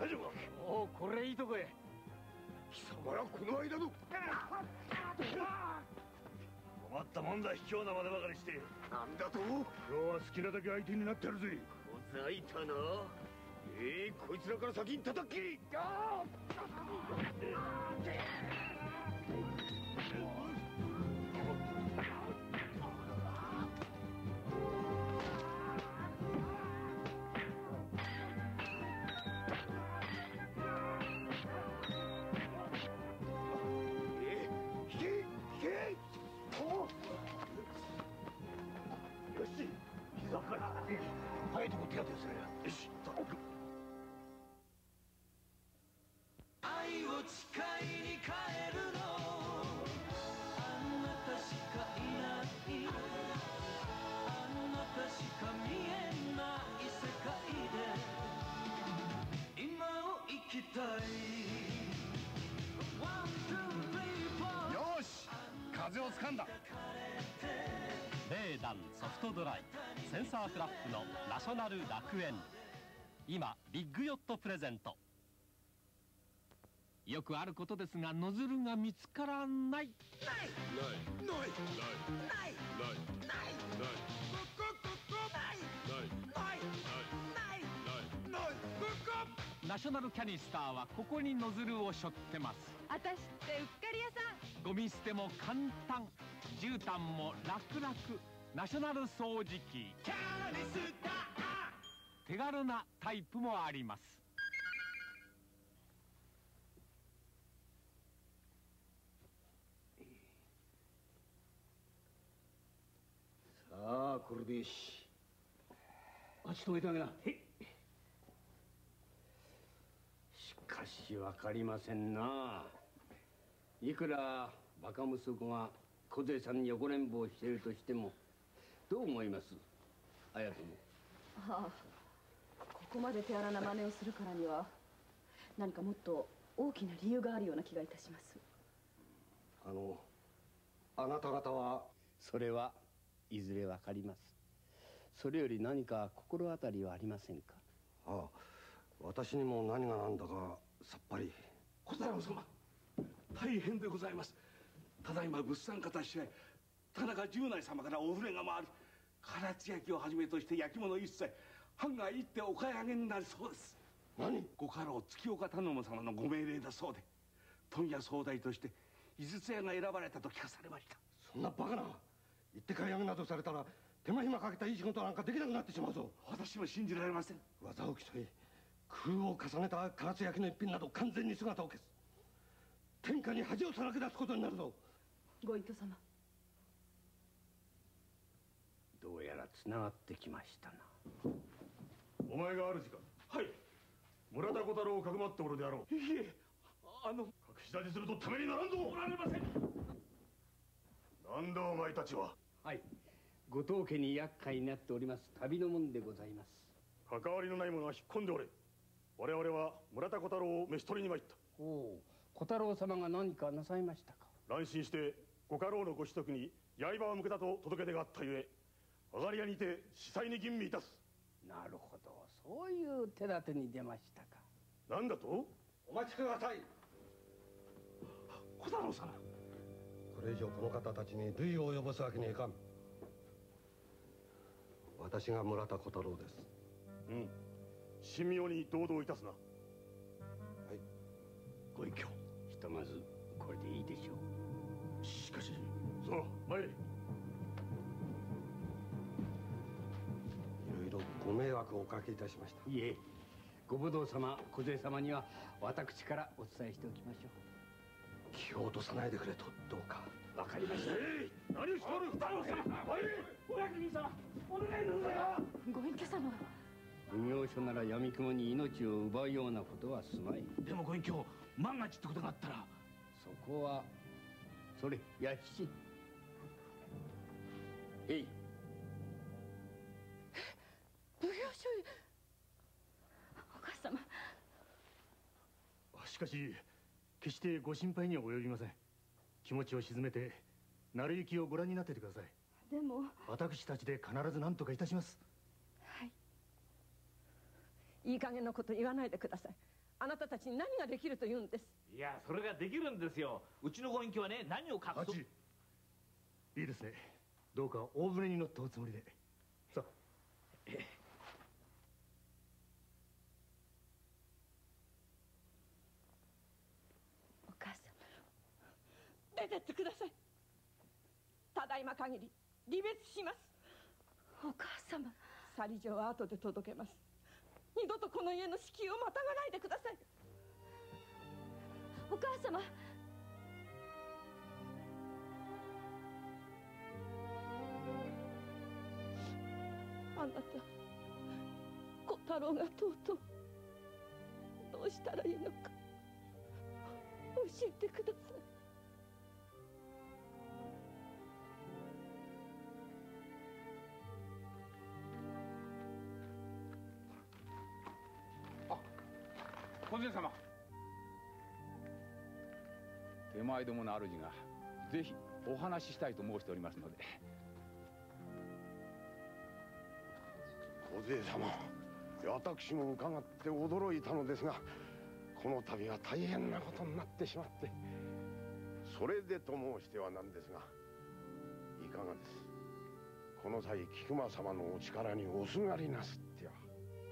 大丈夫か？ おお、これいいとこへ。 貴様らこの間の困ったもんだ、卑怯なまでばかりして。 なんだと？ 今日は好きなだけ相手になってやるぜ。 ほざいたな。ええー、こいつらから先に叩き切り。 早いとこ手当てをする。よし。 愛を誓いに帰るの、あなたしかいない、あなたしか見えない世界で今を生きたい。 よし、風をつかんだ。 レーダンソフトドライセンサーフラップのナショナル楽園、今ビッグヨットプレゼント。よくあることですがノズルが見つからない。 ないないないないないナショナルキャニスターはここにノズルを背負ってます。 あたしってうっかり屋さん。 ゴミ捨ても簡単、絨毯も楽々。ナショナル掃除機キャニスター、手軽なタイプもあります。 さあこれでよし。あっち止めてあげな。しかし分かりませんな。いくらバカ息子が小勢さんに横連棒しているとしても、どう思います綾殿？ はあ、ここまで手荒な真似をするからには何かもっと大きな理由があるような気がいたします。 あのあなた方は。 それはいずれ分かります。それより何か心当たりはありませんか？ ああ、私にも何が何だかさっぱり。 小太郎様、大変でございます。ただいま物産方試合田中十内様からお触れが回り、唐津焼きをはじめとして焼き物一切藩が一手お買い上げになるそうです。 何？ ご家老月岡頼母様のご命令だそうで、問屋総代として井筒屋が選ばれたと聞かされました。 そんなバカな。行って買い上げなどされたら手間暇かけたいい仕事なんかできなくなってしまうぞ。 私も信じられません。 技を競い工夫を重ねた唐津焼きの一品など完全に姿を消す。天下に恥をさらけ出すことになるぞ。 ご隠居様、 どうやらつながってきましたな。 お前が主か？ はい。 村田小太郎をかくまっておるであろう。 いえ、あの隠し立てするとためにならんぞ。 おられません。 なんだお前たちは？ はい、後藤家に厄介になっております旅の門でございます。 関わりのない者は引っ込んでおれ。我々は村田小太郎を召し取りに参った。 おお、小太郎様が何かなさいましたか？ 乱心してご家老のご子息に刃を向けたと届け出があったゆえ、上がり屋にて司祭に吟味いたす。 なるほど、そういう手立てに出ましたか。 なんだと？ お待ちください。 小太郎様、 これ以上この方たちに類を及ぼすわけにはいかん。私が村田小太郎です。 うん、神妙に堂々いたすな。はい。 ご隠居、ひとまずこれでいいでしょう。 しかし、その参れ。いろいろご迷惑をおかけいたしました。 いえ、ご武道様、小勢様には私からお伝えしておきましょう。 気を落とさないでくれと、どうか。 わかりました。 えい、何をしておる？ 小太郎様、 参れ。 お役人様、お願いなんだよ。 ご隠居様、 奉行所なら闇雲に命を奪うようなことはすまい。 でもご隠居、万が一ってことがあったら。 そこはそれ弥七。へい。 奉行所へ。お母様。 しかし決してご心配には及びません。気持ちを静めて成り行きをご覧になっててください。 でも私たちで必ず何とかいたします。 はい、いい加減なこと言わないでください。 あなたたちに何ができると言うんです。 いや、それができるんですよ。うちのご隠居はね、何を隠そう。 いいですね。どうか大船に乗ったおつもりで。さあ。 お母さん、出てってください。ただいま限り離別します。お母様、去り状は後で届けます。二度とこの家の敷居をまたがないでください。 お母様、 あなた、小太郎がとうとうどうしたらいいのか教えてください。 小勢様、手前どもの主がぜひお話ししたいと申しておりますので。 小勢様、私も伺って驚いたのですが、この度は大変なことになってしまって。それでと申してはなんですが、いかがです、この際菊間様のお力におすがりなすっては。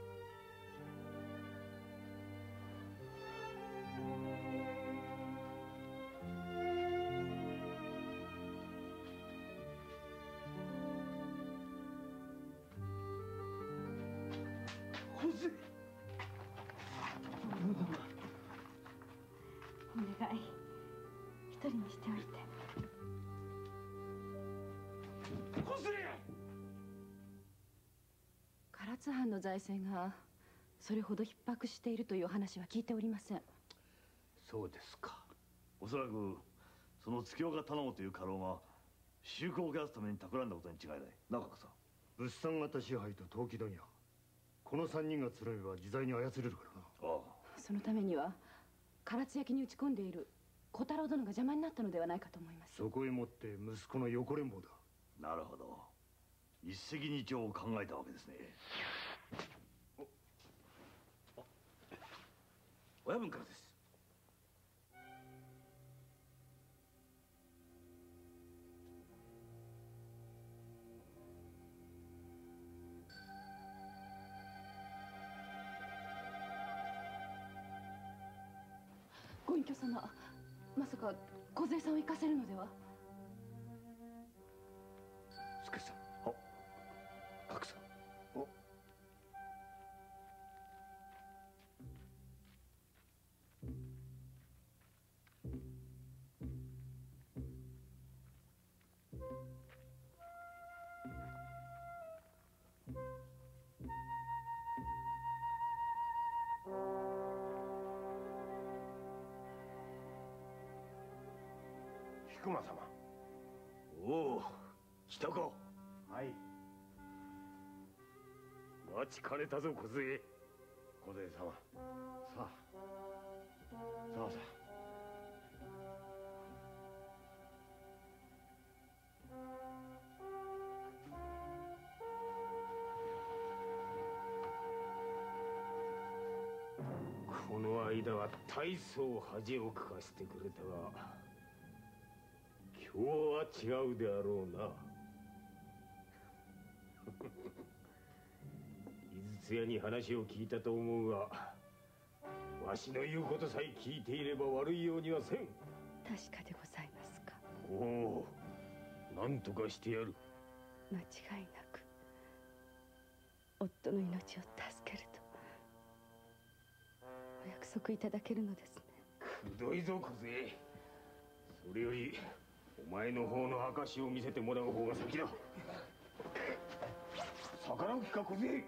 お願い、一人にしておいて。唐津藩の財政がそれほど逼迫しているという話は聞いておりません。 そうですか。おそらくその月岡頼母という家老が宗公を増やすために企んだことに違いない。中かさん、 物産型支配と陶器問屋、この三人がつるめば自在に操れるからな。 ああ、そのためには唐津焼に打ち込んでいる小太郎殿が邪魔になったのではないかと思います。 そこへもって息子の横連棒だ。 なるほど、一石二鳥を考えたわけですね。 親分からです。 ご隠居様、まさか梢さんを行かせるのでは。 助さん、あ、格さん、お。 菊間様。 おお、来たか。 はい。待ちかねたぞ、梢。 梢様、さあ、さあさあ。 この間は大層恥をかかしてくれたが、今日は違うであろうな。井筒屋に話を聞いたと思うが、わしの言うことさえ聞いていれば悪いようにはせん。 確かでございますか。 おお、なんとかしてやる。 間違いなく夫の命を助けるとお約束いただけるのですね。 くどいぞ、梢。それよりお前の方の証を見せてもらう方が先だ。逆らう気か、梢。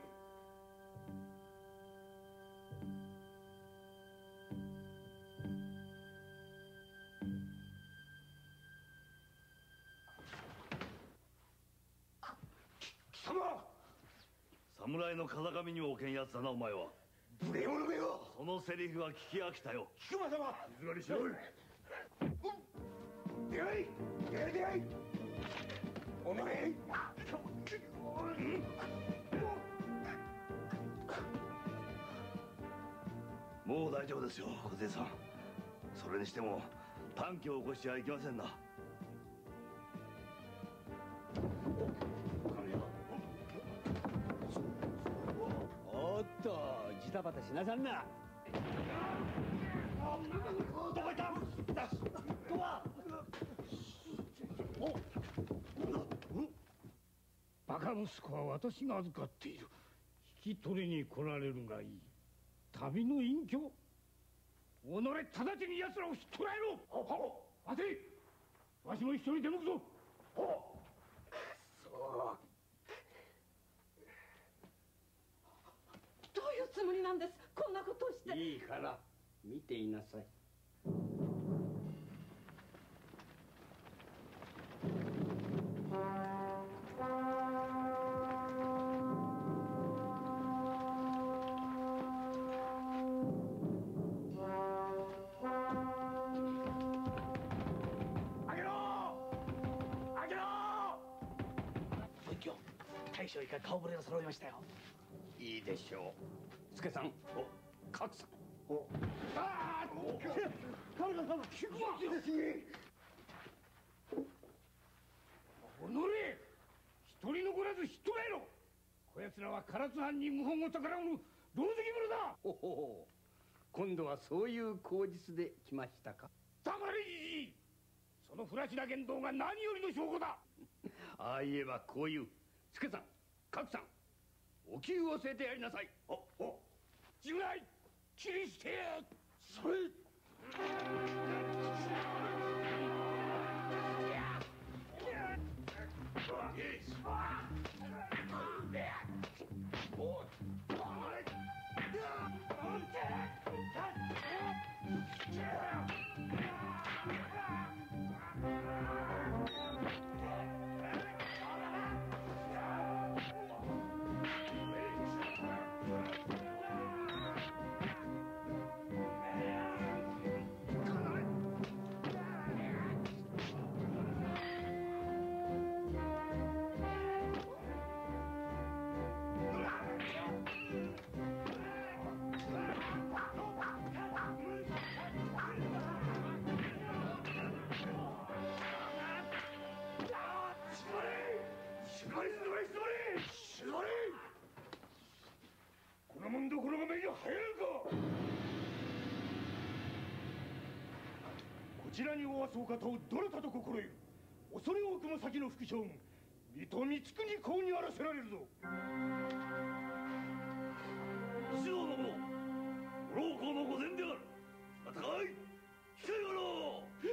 貴様、侍の風上にも置けんやつだな、お前は。 無礼者めよ。 そのセリフは聞き飽きたよ。 菊間様、静かにしろ。出会い出会い出会い、お願い。 もう大丈夫ですよ小杉さん。それにしても短気を起こしちゃいけませんな。 おっとジタバタしなさんな。どこ行った。ドア。 バカ息子は私が預かっている。引き取りに来られるがいい。旅の隠居。己直ちに奴らを引き捕らえろ。待て、わしも一緒に出向くぞ。 そうどういうつもりなんです。こんなことをして。 いいから見ていなさい。 大将以下顔ぶれが揃いましたよ。 いいでしょう。助さん、お、勝さん。お、 ああ、カルカさん、菊間ですね。おのれ、一人残らず引っ捕らえろ。こやつらは唐津藩に謀反を宝物、狼藉者だ。 ほほほ、今度はそういう口実で来ましたか。 黙れじじい。その不埒な言動が何よりの証拠だ。 ああ言えばこういう。助さん、勝さん、お灸を据えてやりなさい。お、お、 従来、切り捨てや。それ。このもんどころが目に入るか。こちらにおわすお方をどなたと心得る。恐れ多くも先の副将軍水戸光圀公にあらせられるぞ。 一同の者、ご老公の御前である。戦い機会がろう。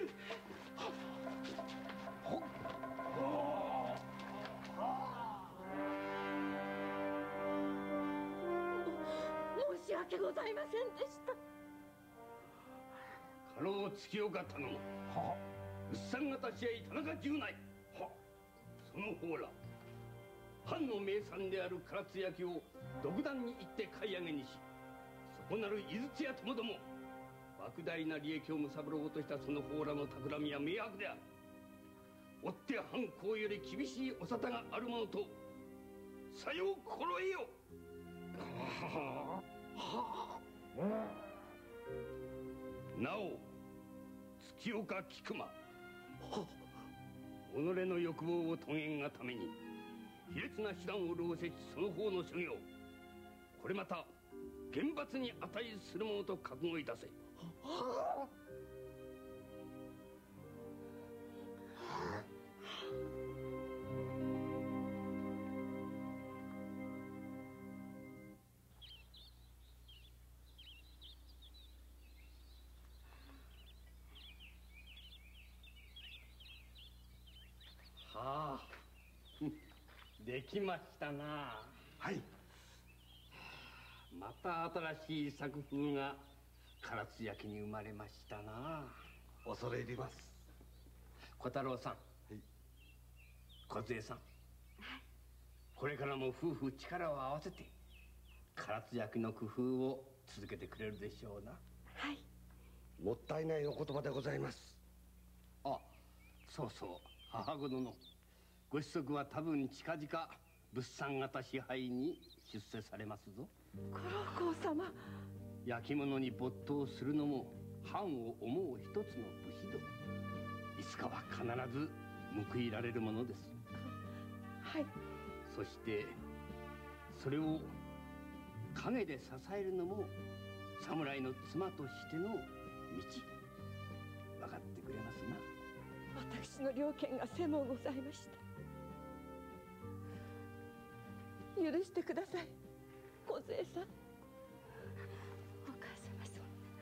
申し訳ございませんでした。 家老月岡頼む。は物産型試合田中十内。はその方ら藩の名産である唐津焼を独断に行って買い上げにし、そこなる井筒屋ともども莫大な利益を貪ろうとしたその方らの企みは明白である。追って藩公より厳しいお沙汰があるものとさよう心得よ。なお月岡菊間、己の欲望を遂げんがために卑劣な手段を浪せしその方の所業、これまた厳罰に値するものと覚悟いたせ。はあ、できましたな。はい。また新しい作風が唐津焼に生まれましたな。 恐れ入ります。 小太郎さん、はい、梢さん、これからも夫婦力を合わせて唐津焼の工夫を続けてくれるでしょうな。 はい。もったいないお言葉でございます。 あ、そうそう、母子殿、ご子息は多分近々物産型支配に出世されますぞ。 五郎公様。 焼き物に没頭するのも藩を思う一つの武士道。いつかは必ず報いられるものです。 はい。 そしてそれを陰で支えるのも侍の妻としての道。分かってくれますな。 私の了見がせもございました。許してください、梢さん。 お母様、そん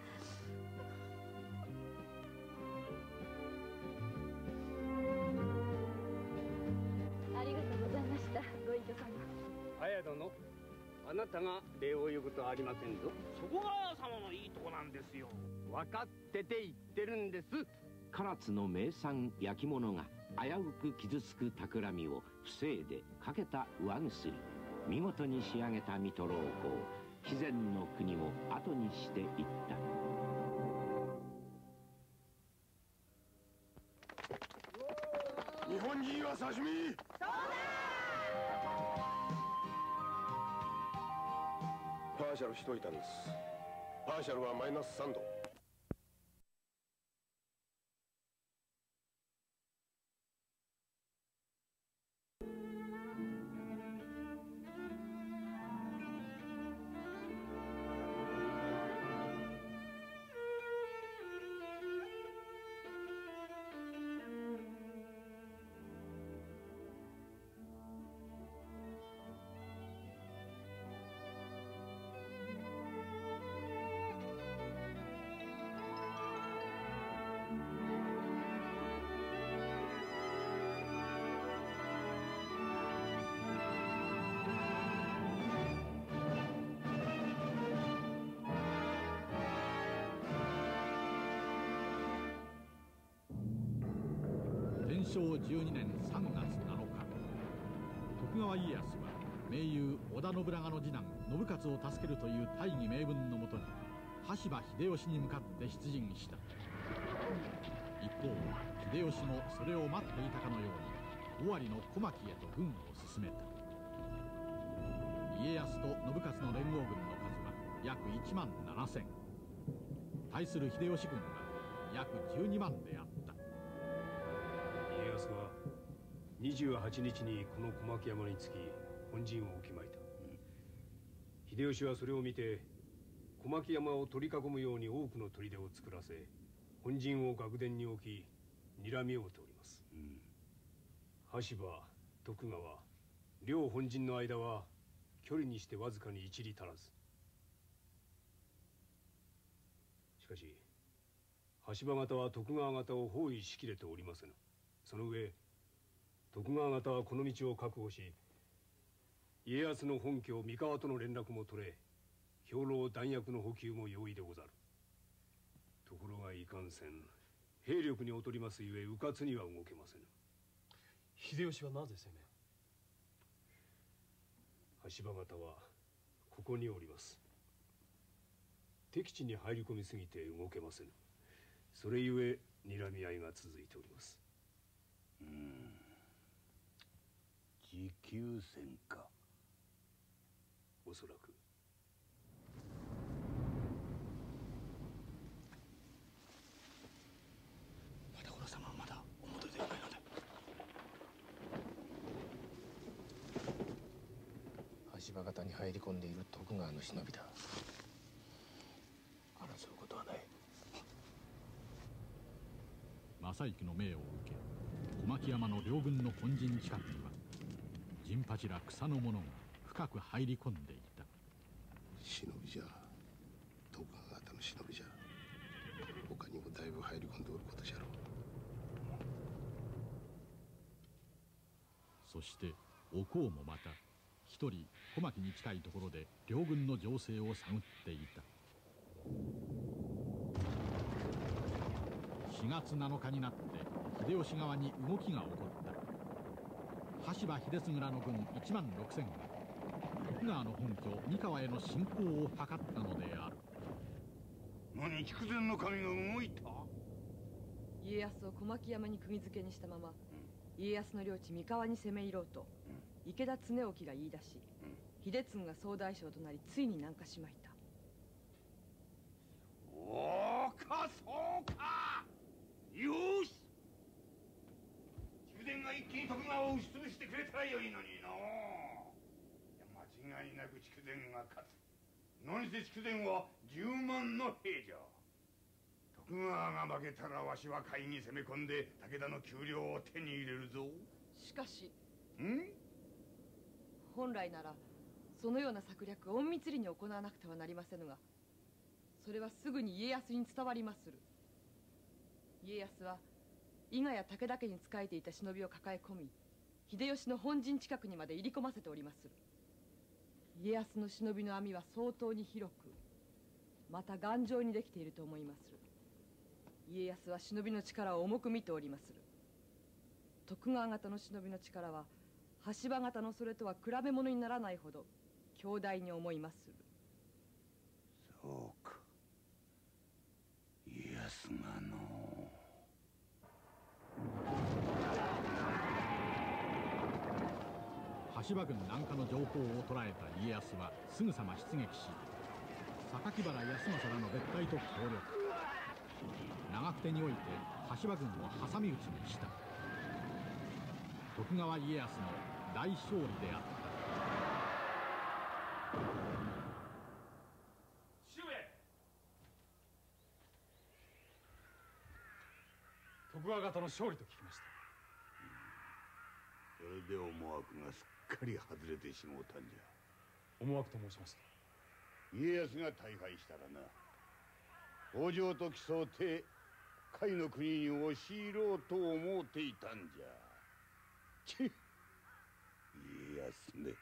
な。ありがとうございました、ご隠居様。 綾殿、あなたが礼を呼ぶとありませんぞ。 そこが様のいいとこなんですよ。 分かってて言ってるんです。 唐津の名産焼き物が危うく傷つく企みを防いでかけた上薬、見事に仕上げた水戸老公。肥前の国を後にしていった。 日本人は刺身。そうだ。パーシャルしといたんです。パーシャルはマイナスさんど。 天正じゅうにねんさんがつなのか、徳川家康は盟友織田信長の次男信雄を助けるという大義名分のもとに羽柴秀吉に向かって出陣した。一方秀吉もそれを待っていたかのように尾張の小牧へと軍を進めた。家康と信雄の連合軍の数は約いちまんななせん、対する秀吉軍は約じゅうにまんであった。 家康はにじゅうはちにちにこの小牧山につき本陣を置きまいた、うん、秀吉はそれを見て小牧山を取り囲むように多くの砦を作らせ本陣を楽殿に置き睨みをております、うん、羽柴徳川両本陣の間は距離にしてわずかに一里足らず。しかし羽柴方は徳川方を包囲しきれておりませぬ。その上徳川方はこの道を確保し家康の本拠三河との連絡も取れ兵糧弾薬の補給も容易でござる。ところがいかんせん兵力に劣りますゆえ迂闊には動けませぬ。 秀吉はなぜ攻め？ 羽柴方はここにおります。敵地に入り込みすぎて動けませぬ。それゆえ睨み合いが続いております。 うん、持久戦か。 おそらく。 田所様はまだお戻りではないので。 羽柴方に入り込んでいる徳川の忍びだ。争うことはない。 正行の命を受け小牧山の両軍の本陣近くには陣八ら草の者が深く入り込んでいた。 忍びじゃ、徳川方の忍びじゃ。他にもだいぶ入り込んでおることじゃろう。 そしておこうもまた一人小牧に近いところで両軍の情勢を探っていた。しがつなのかになって秀吉側に動きが起こった。羽柴秀次らの軍いちまんろくせんが徳川の本拠三河への侵攻を図ったのである。 何、筑前の神が動いた？ 家康を小牧山に釘付けにしたまま、うん、家康の領地三河に攻め入ろうと、うん、池田恒興が言い出し、うん、 秀次が総大将となりついに南下しまいた。 そうかそうか、よし、筑前が一気に徳川を押しつぶしてくれたらよいのにの。いや間違いなく筑前が勝つ。何せ筑前は十万の兵じゃ。徳川が負けたらわしは甲斐に攻め込んで武田の給料を手に入れるぞ。 しかしん本来ならそのような策略を隠密裏に行わなくてはなりませぬが、それはすぐに家康に伝わりまする。家康は伊賀や武田家に仕えていた忍びを抱え込み、秀吉の本陣近くにまで入り込ませておりまする。家康の忍びの網は相当に広く、また頑丈にできていると思いまする。家康は忍びの力を重く見ておりまする。徳川方の忍びの力は羽柴方のそれとは比べ物にならないほど強大に思いまする。 そうか、家康がの。 羽柴軍南下の情報を捉えた家康はすぐさま出撃し、榊原康政らの別隊と協力。長久手において羽柴軍を挟み撃ちにした。徳川家康の大勝利であった。 父上、徳川方の勝利と聞きました。 それで思惑がすっかり外れてしもうたんじゃ。 思惑と申しますと、家康が大敗したらな、北条と競うて甲斐の国に押し入ろうと思うていたんじゃ。ちっ、家康め。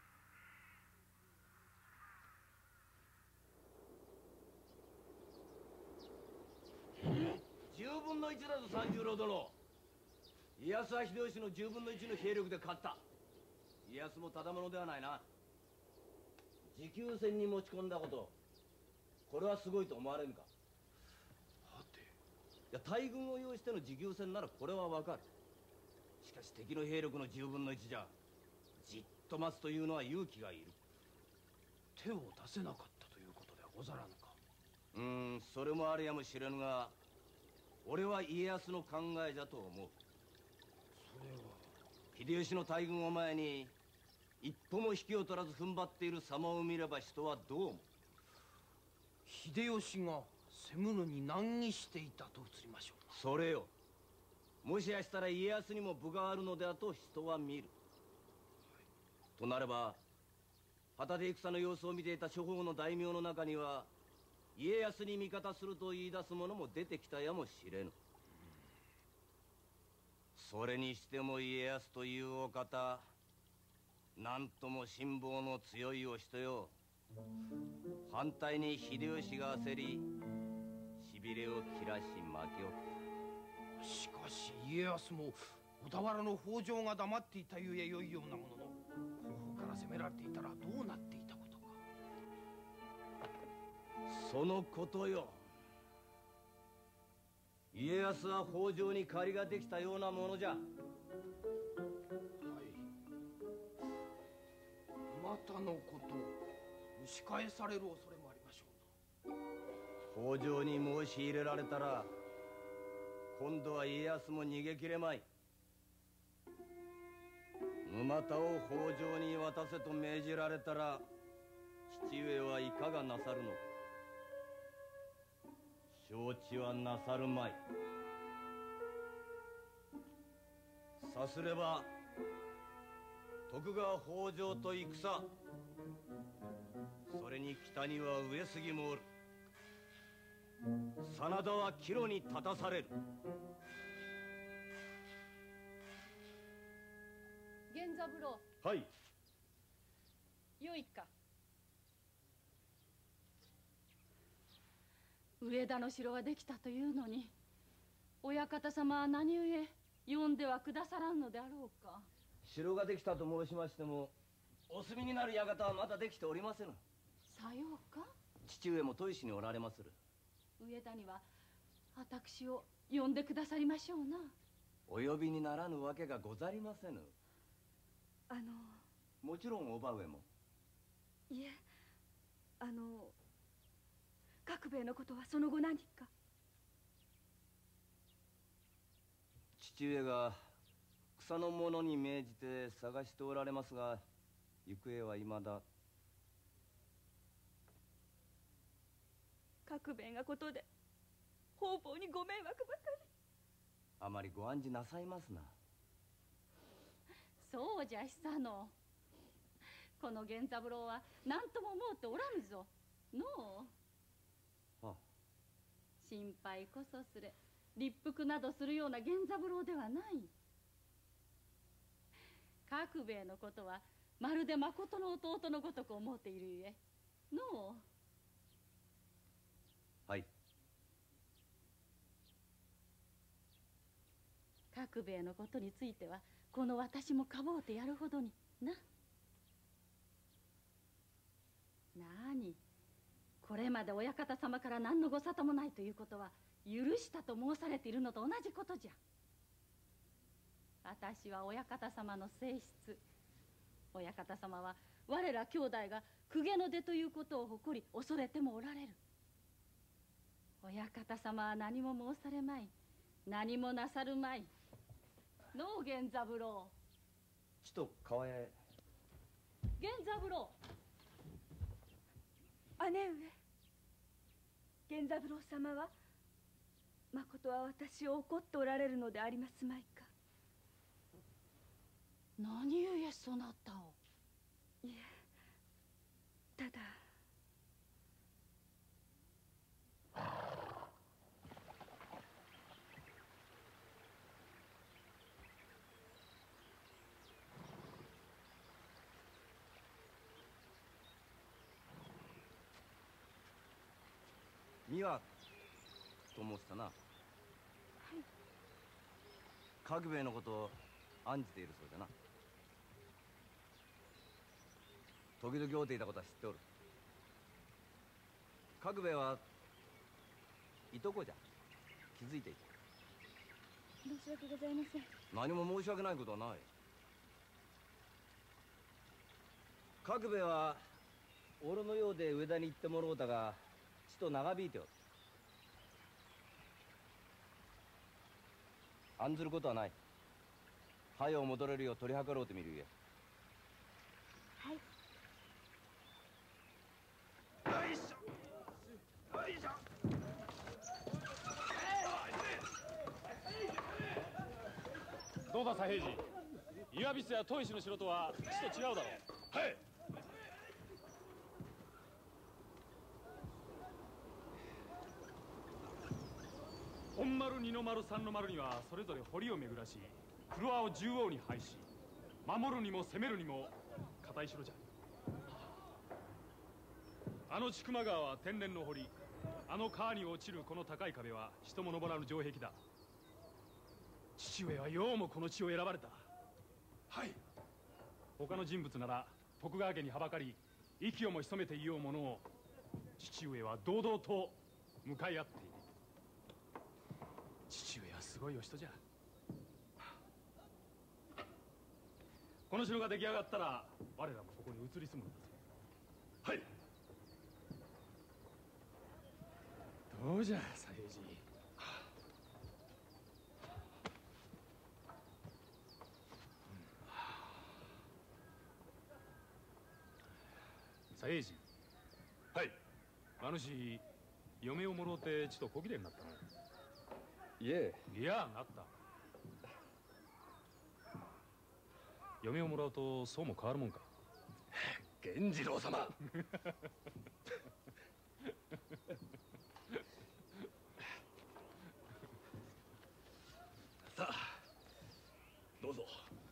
十分の一だぞ三十郎殿。家康は秀吉の十分の一の兵力で勝った。家康もただ者ではないな。持久戦に持ち込んだこと、これはすごいと思われんか。はて、いや大軍を用意しての持久戦ならこれはわかる。しかし敵の兵力の十分の一じゃ、じっと待つというのは勇気がいる。 手を出せなかったということではござらぬか。 うーん、それもあるやもしれぬが、俺は家康の考えじゃと思う。 それは秀吉の大軍を前に一歩も引きを取らず踏ん張っている様を見れば人はどう思う。 秀吉が攻むのに難儀していたと映りましょう。 それよ、もしやしたら家康にも分があるのではと人は見る、はい、となれば旗で戦の様子を見ていた諸方の大名の中には家康に味方すると言い出す者も出てきたやもしれぬ。それにしても家康というお方、なんとも辛抱の強いお人よ。反対に秀吉が焦り、しびれを切らし巻き起こしかし家康も小田原の北条が黙っていたゆえよいようなものの、後方から攻められていたらどうなっていたことか。 そのことよ。家康は北条に借りができたようなものじゃ。はい。 またのこと蒸し返される恐れもありましょうな。 北条に申し入れられたら今度は家康も逃げきれまい。沼田を北条に渡せと命じられたら父上はいかがなさるのか。承知はなさるまい。さすれば徳川北条と戦、それに北には上杉もおる。真田は岐路に立たされる。 源三郎。 はい。 よいか。上田の城ができたというのに、親方様は何故呼んではくださらんのであろうか。 城ができたと申しましても、お住みになる館はまだできておりませぬ。 さようか。 父上も砥石におられまする。 上田には私を呼んでくださりましょうな。 お呼びにならぬわけがござりませぬ。 あのもちろんおば上も。 いえ、あの角兵衛のことはその後何か。 父上が草の者に命じて探しておられますが、行方はいまだ。 角兵衛がことで方々にご迷惑ばかり。 あまりご案じなさいますな。 そうじゃ久野。この源三郎は何とも思うておらぬぞ。のう。 ああ。 心配こそすれ立腹などするような源三郎ではない。角兵衛のことはまるでまことの弟のごとく思うているゆえ。のう。 はい。 角兵衛のことについてはこの私もかぼうてやるほどにな。なに、これまで親方様から何のご沙汰もないということは許したと申されているのと同じことじゃ。私は親方様の正室。親方様は我ら兄弟が公家の出ということを誇り恐れてもおられる。親方様は何も申されまい、何もなさるまい。のう源三郎。 ちと川へ。 源三郎。 姉上。源三郎様はまことは私を怒っておられるのでありますまいか。 何故そなたを。 いえ、ただ。 美和と申したな。はい。角兵衛のことを案じているそうじゃな。時々会うていたことは知っておる。角兵衛はいとこじゃ。気づいていた。 申し訳ございません。 何も申し訳ないことはない。角兵衛は俺のようで上田に行ってもろうたがちと長引いておる。案ずることはない。早う戻れるよう取り計ろうてみるゆえ。 はい。 よいしょ。よいしょ。 どうだ左平次、岩櫃や砥石の城とはちと違うだろう。 はい。 本丸、二の丸、三の丸にはそれぞれ堀を巡らし、フロアを縦横に配し、守るにも攻めるにも固い城じゃ。あの千曲川は天然の堀、あの川に落ちるこの高い壁は人も登らぬ城壁だ。父上はようもこの地を選ばれた。はい。他の人物なら徳川家にはばかり息をも潜めていようものを、父上は堂々と向かい合っている。父上はすごいお人じゃ。この城が出来上がったら我らもここに移り住むんだぜ。はい。どうじゃ左平次。左平次。 はい。 馬主嫁をもろうてちと小切れになったの。 いえ。 いやなった。嫁をもらうとそうも変わるもんか。 源次郎様。さあどうぞ。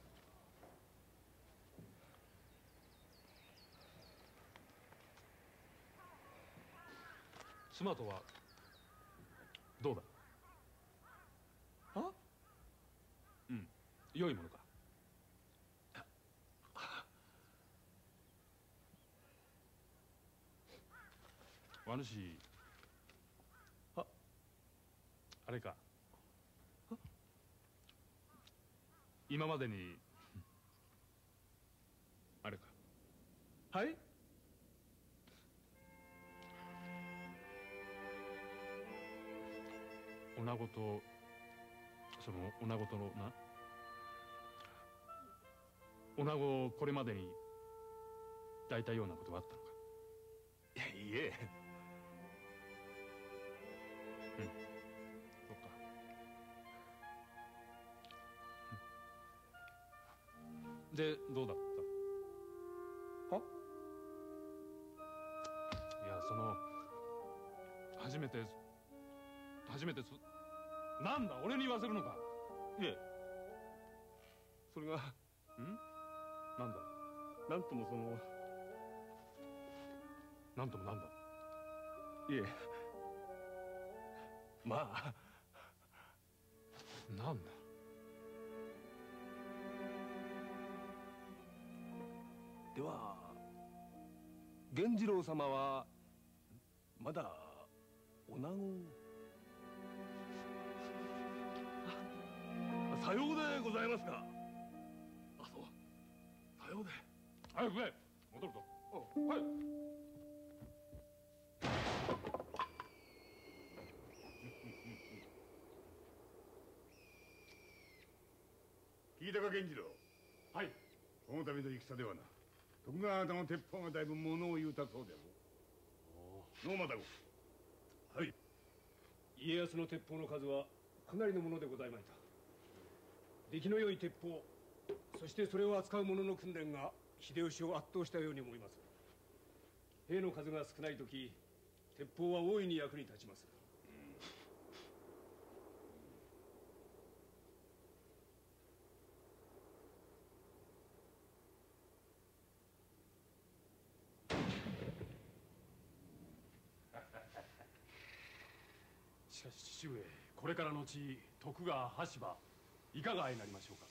妻とはどうだ。 あ？ うん、良いものか。お主、あ、あれか。今までにあれか。 はい。 女子とその女子のな女子をこれまでに抱いたようなことがあったのか。 いえ。 うん、そっか。でどうだった？はいや、その初めて初めてそなんだ俺に言わせるのか。いえ、それがんなんだなんともそのなんともなんだ。 いえ、まあなんだ。 では源次郎様はまだ女子を。さようでございますか。あ、そう、さようで。 早くね、戻るぞ。はい。 聞いたか源次郎。 はい。 この度の戦ではな、徳川方の鉄砲がだいぶ物を言うたそうであろう。のう又子。 はい。家康の鉄砲の数はかなりのものでございました。出来の良い鉄砲、そしてそれを扱う者の訓練が秀吉を圧倒したように思います。兵の数が少ない時、鉄砲は大いに役に立ちます。 しかし父上、これからのち徳川羽柴いかが相なりましょうか。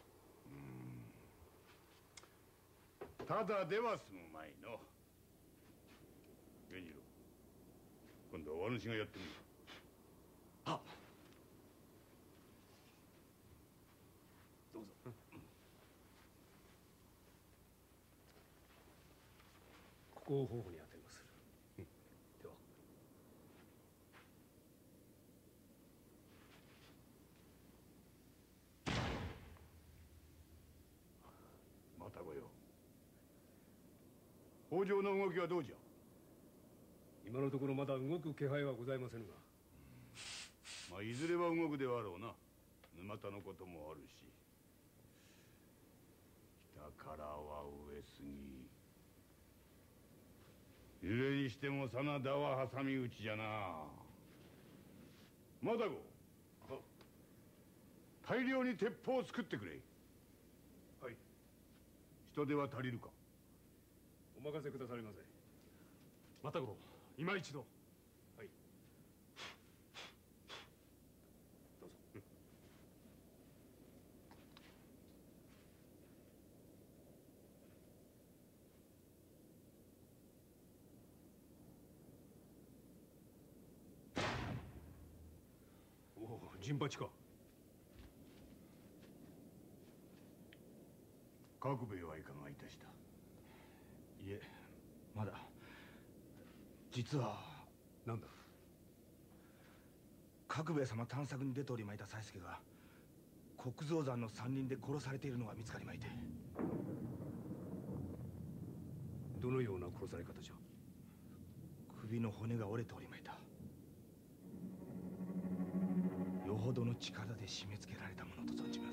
うんただでは済むまいの。源次郎、今度はお主がやってみる。 はっ。どうぞ。 ここを頬に当てます。では。 又子よ、北条の動きはどうじゃ。 今のところまだ動く気配はございませんが、 まあいずれは動くではろうな。沼田のこともあるし、北からは上杉。いずれにしても真田は挟み撃ちじゃな。又子、大量に鉄砲を作ってくれ。 はい。 人手は足りるか。 お任せくださりませ。 又五郎、今一度。 はい。どうぞ。おお、陣八か。 角兵衛はいかがいたした。 いえ、まだ。実は。 なんだ。 角兵衛様探索に出ておりまいた才助が国蔵山の山林で殺されているのが見つかりまいて。 どのような殺され方じゃ。 首の骨が折れておりまいた。よほどの力で締め付けられたものと存じます。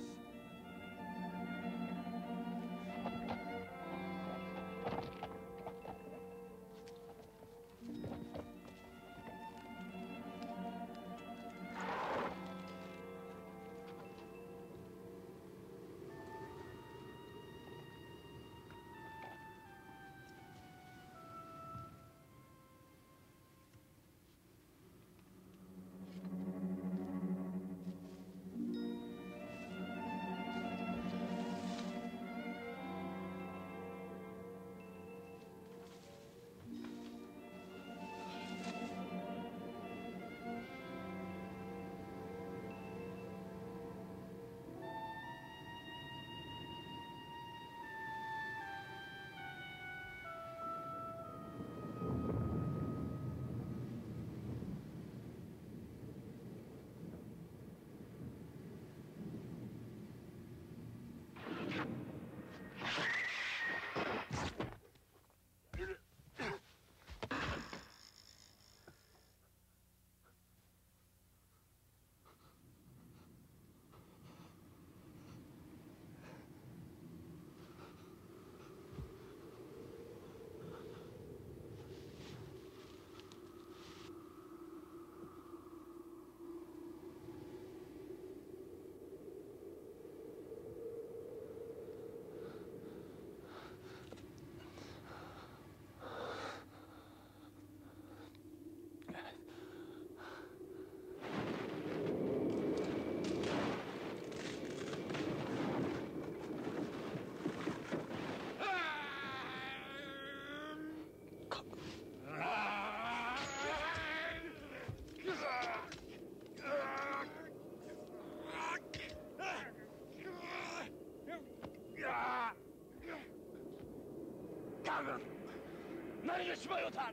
ないでしまいよった。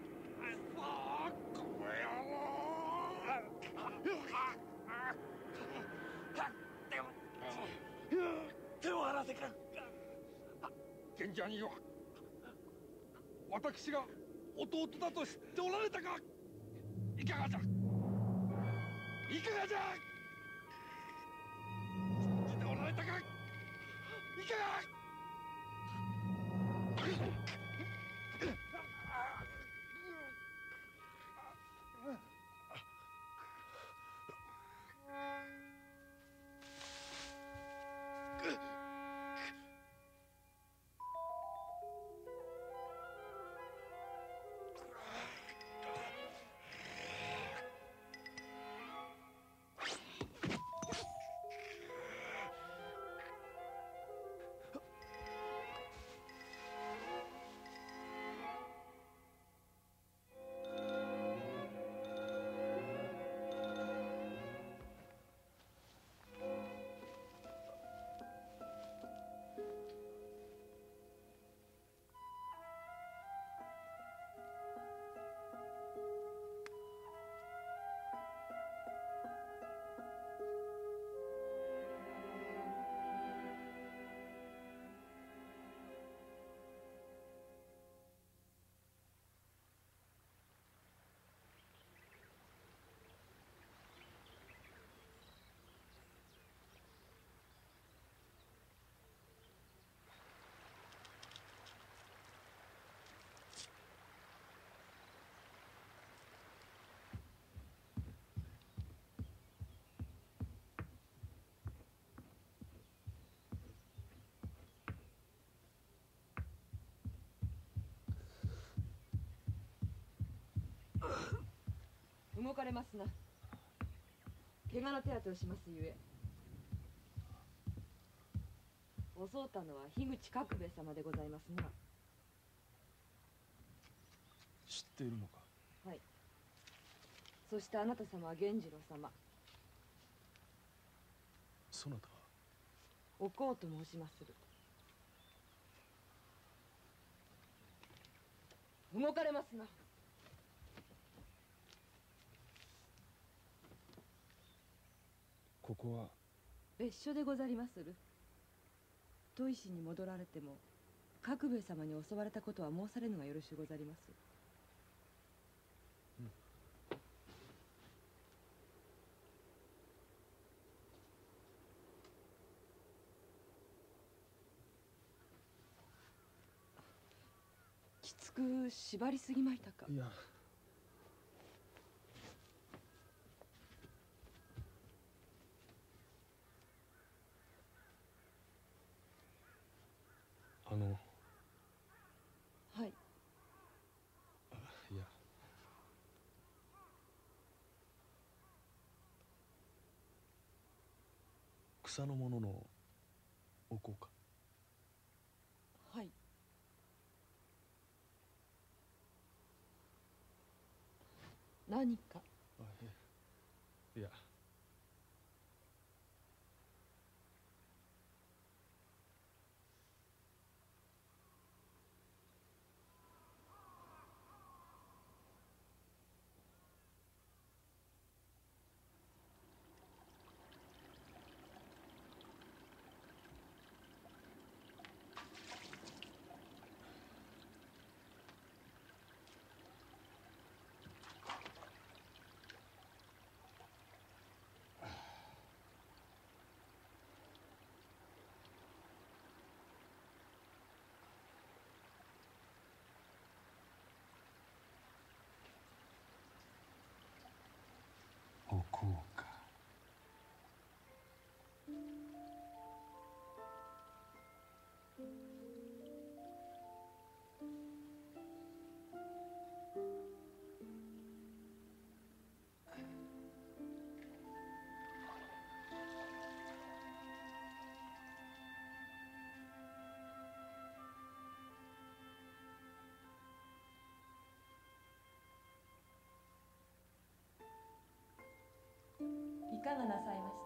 手を離せくれ。 賢者には私が弟だと知っておられたか。いかがじゃ、いかがじゃ。知っておられたか。いかが。 動かれますな。怪我の手当てをしますゆえ。襲うたのは樋口角兵衛様でございますな。 知っているのか。 はい。そしてあなた様は源次郎様。 そなたはおこうと申しまする。動かれますな。 ここは別所でござりまする。砥石に戻られても角兵衛様に襲われたことは申されぬがよろしゅうござります。きつく縛りすぎまいたか。 いや、あの、 はい。 いや、草のもののおこうか。 はい。何か。 あ、いや、おこうか。 いかがなさいました。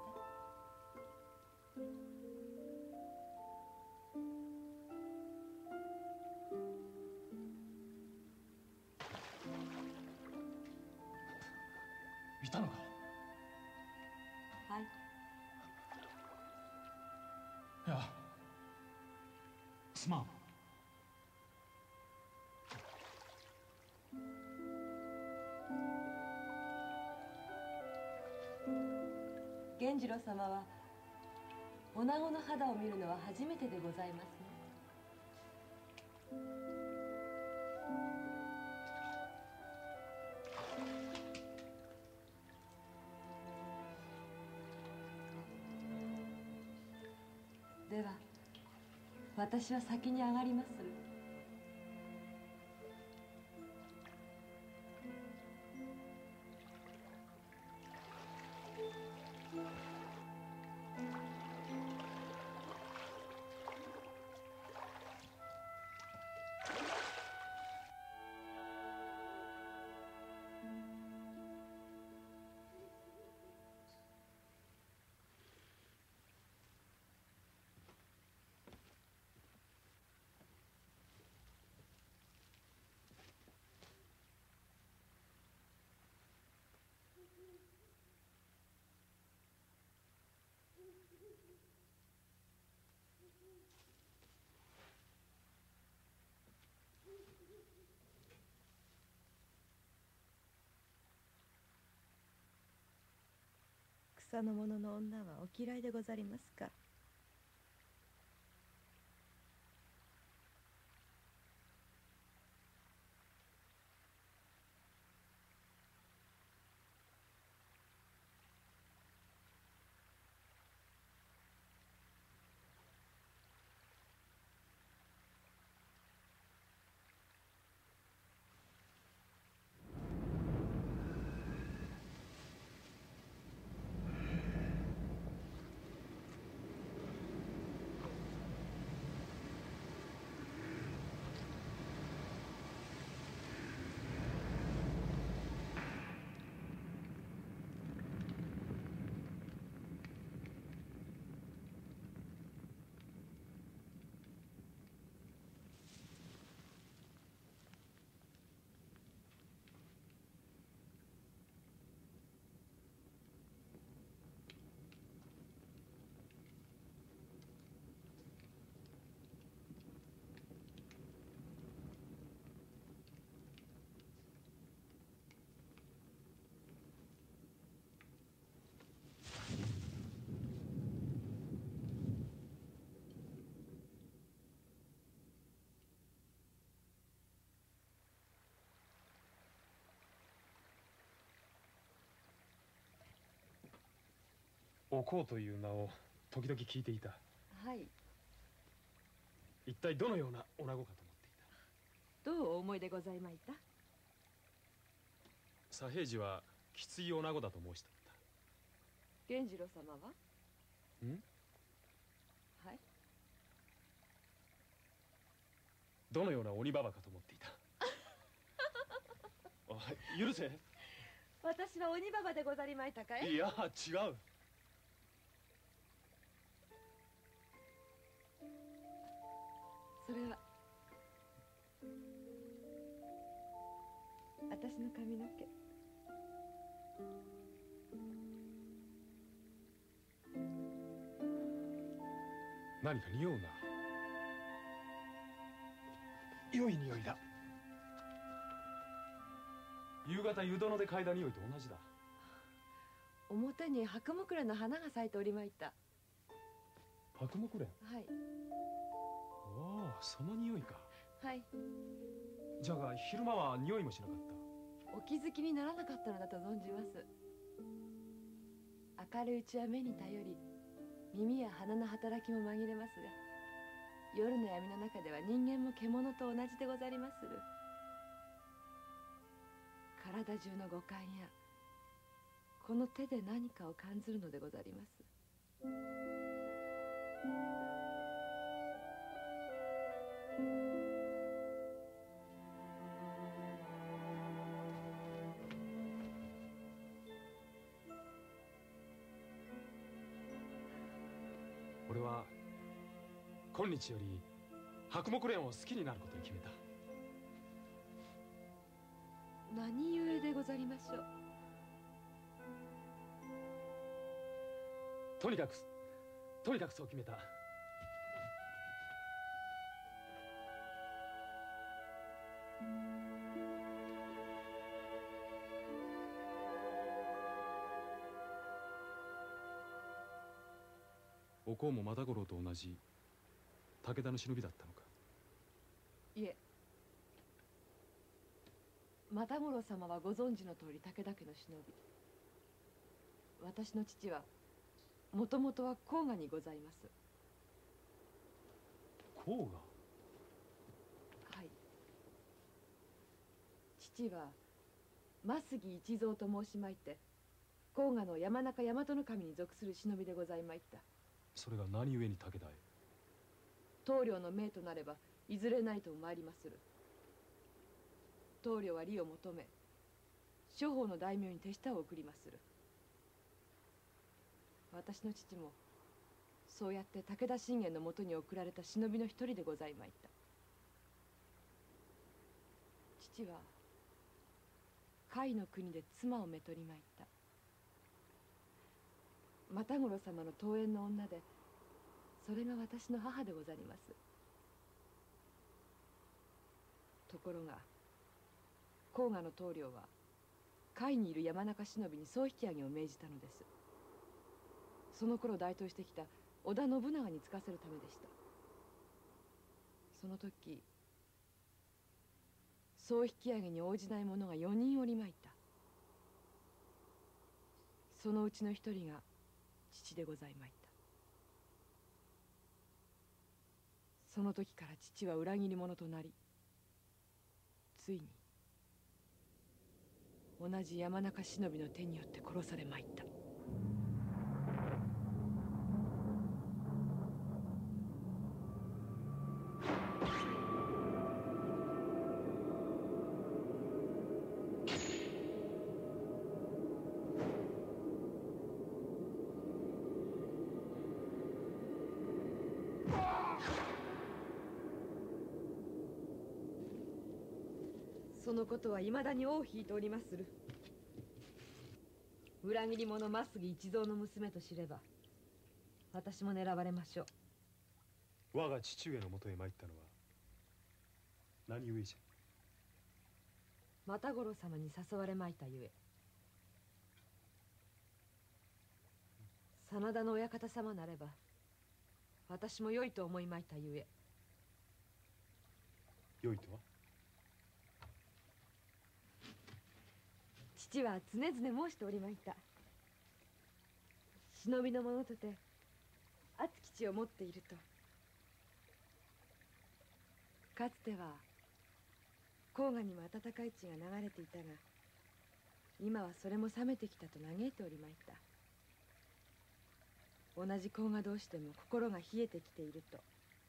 いたのか。 はい。 いや、すまん。 源次郎様は女子の肌を見るのは初めてでございますね。では私は先に上がりまする。 草の者の女はお嫌いでござりますか。 おこうという名を時々聞いていた。 はい。 一体どのような女子かと思っていた。どうお思いでございまいた。 左平次はきつい女子だと申しておった。 源次郎様はんはい。 どのような鬼ババかと思っていた。おい、許せ。 私は鬼ババでござりまいたかい。 いや違う。 それは私の髪の毛。 何か匂うな。良い匂いだ。夕方湯殿で嗅いだ匂いと同じだ。 表に白木蓮の花が咲いておりまいた。 白木蓮。 はい。 おお、その匂いか。 はい。 じゃが昼間は匂いもしなかった。 お気づきにならなかったのだと存じます。明るいうちは目に頼り、耳や鼻の働きも紛れますが、夜の闇の中では人間も獣と同じでござりまする。体中の五感やこの手で何かを感ずるのでござります。 俺は今日より白木蓮を好きになることに決めた。 何故でござりましょう。 とにかくとにかくそう決めた。おこうも又五郎と同じ武田の忍びだったのか。 いえ、又五郎様はご存知の通り武田家の忍び。私の父はもともとは甲賀にございます。 甲賀？ はい。父は増木一蔵と申しまいて、甲賀の山中大和守に属する忍びでございまいった。 それが何故に武田へ？ 棟梁の命となればいずれないと参りまする。棟梁は利を求め、諸方の大名に手下を送りまする。私の父もそうやって武田信玄のもとに送られた忍びの一人でございまいった。父は甲斐の国で妻をめとりまいった。又五郎様の遠縁の女で、それが私の母でござります。ところが甲賀の棟梁は甲斐にいる山中忍びに総引き上げを命じたのです。その頃台頭してきた織田信長につかせるためでした。その時総引き上げに応じない者がよにんおりまいた。そのうちの一人が父でございまいった。その時から父は裏切り者となり、ついに同じ山中忍びの手によって殺されまいった。そのことはいまだに尾を引いておりまする。裏切り者増木一蔵の娘と知れば私も狙われましょう。我が父上のもとへ参ったのは何故じゃ？ 又五郎様に誘われまいたゆえ。真田の親方様なれば私も良いと思いまいたゆえ。 良いとは？ 父は常々申しておりまいた。忍びの者とて熱き血を持っていると。かつては甲賀にも温かい血が流れていたが、今はそれも冷めてきたと嘆いておりまいた。同じ甲賀同士でも心が冷えてきていると。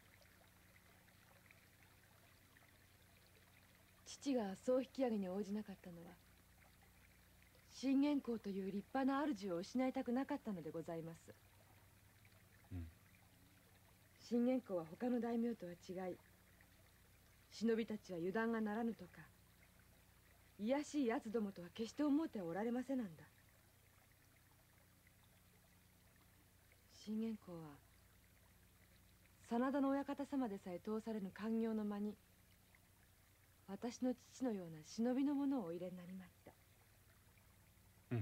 父が総引き上げに応じなかったのは、信玄公という立派な主を失いたくなかったのでございます。 うん、 信玄公は他の大名とは違い、忍びたちは油断がならぬとか、卑しい奴どもとは決して思うてはおられませなんだ。信玄公は真田の親方様でさえ通されぬ官業の間に、私の父のような忍びの者をお入れになりました。 うん。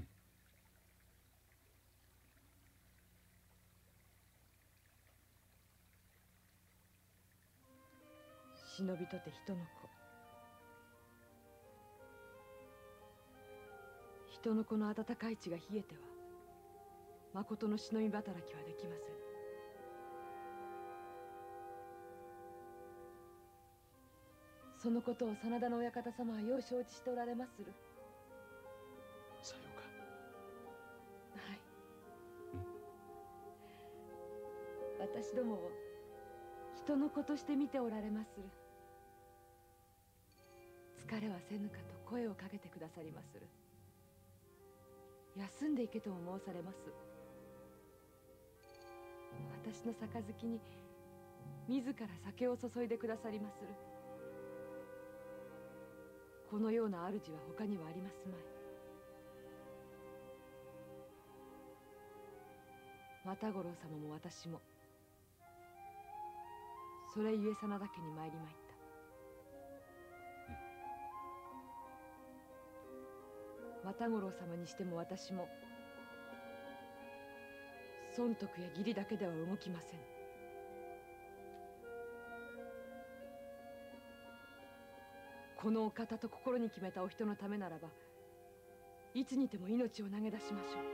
忍びとて人の子。人の子の温かい血が冷えてはまことの忍び働きはできません。そのことを真田の親方様はよう承知しておられまする。 さようか。 はい。私どもを人の子として見ておられまする。疲れはせぬかと声をかけてくださりまする。休んでいけとも申されます。私の杯に自ら酒を注いでくださりまする。このような主は他にはありますまい。 又五郎様も私もそれゆえ真田家に参りまいった。又五郎様にしても私も損得や義理だけでは動きません。このお方と心に決めたお人のためならばいつにても命を投げ出しましょう。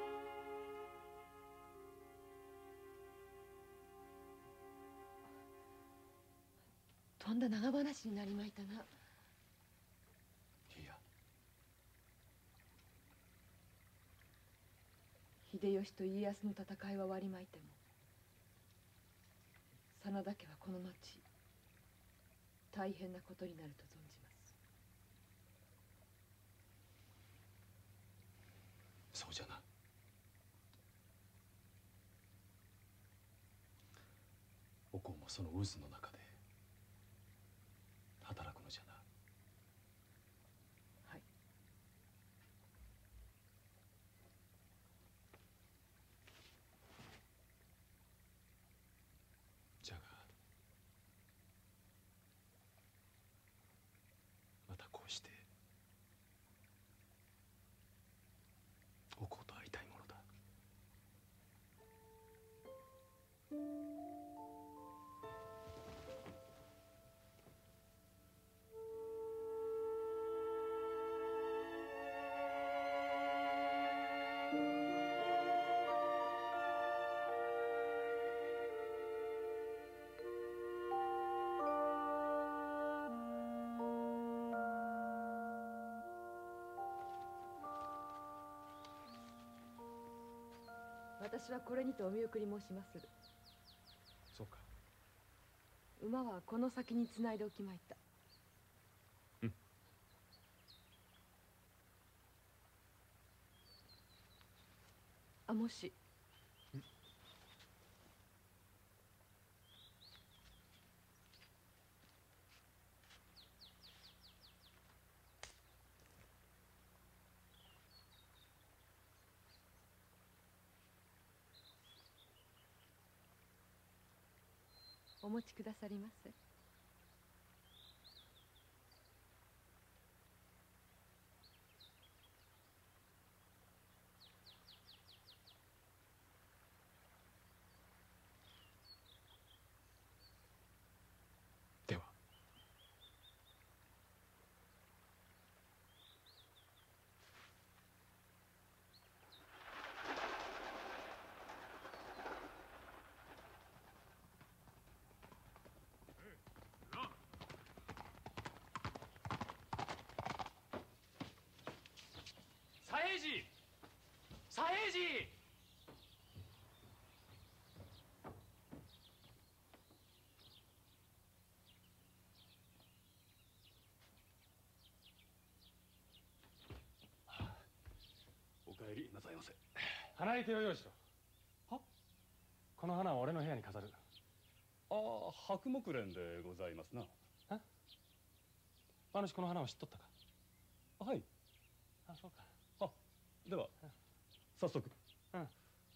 とんだ長話になりまいたな。 いや、 秀吉と家康の戦いは終わりまいても真田家はこの後大変なことになると存じます。 そうじゃな。おこうもその渦の中で働くのじゃな。 はい。 じゃがまたこうしておこうと会いたいものだ。 私はこれにてお見送り申しまする。 そうか。 馬はこの先につないでおきまいた。 うん。 あ、もし。お持ちくださりませ。 では。左平次、左平次。お帰りなさいませ。花池を用意しろ。は？この花は俺の部屋に飾る。 ああ、白木蓮でございますな。 あ？馬主この花を知っとったか？ はい。 あ、そうか。 あ、では、早速。 うん。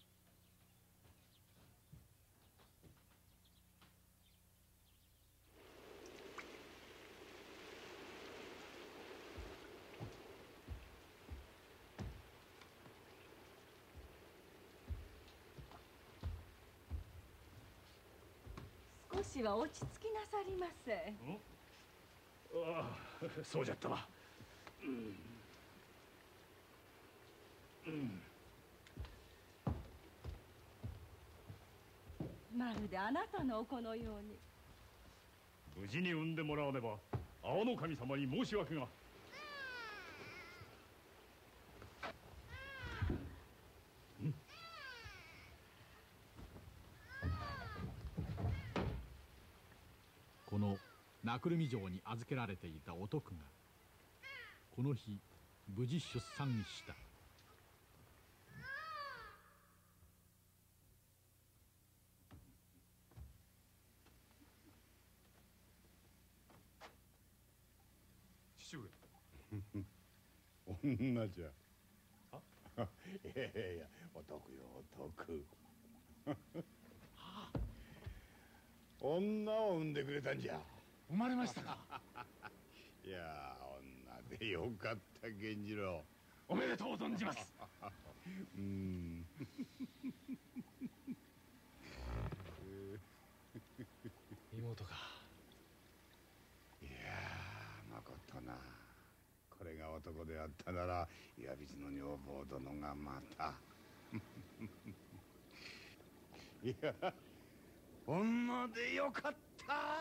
少しは落ち着きなさりませ。 ああ、そうじゃったな。うんうん、 まるであなたのお子のように。 無事に産んでもらわねば青の神様に申し訳が。 この名久留城に預けられていたお徳がこの日無事出産した。 父上。 女じゃ。 あ？ いやいやいや、お得よお得。 女を産んでくれたんじゃ。 生まれましたか。 いや女でよかった源次郎。 おめでとう存じます。 うん。 妹か。 いやまことな。これが男であったなら岩櫃の女房殿がまた。いや女でよかった。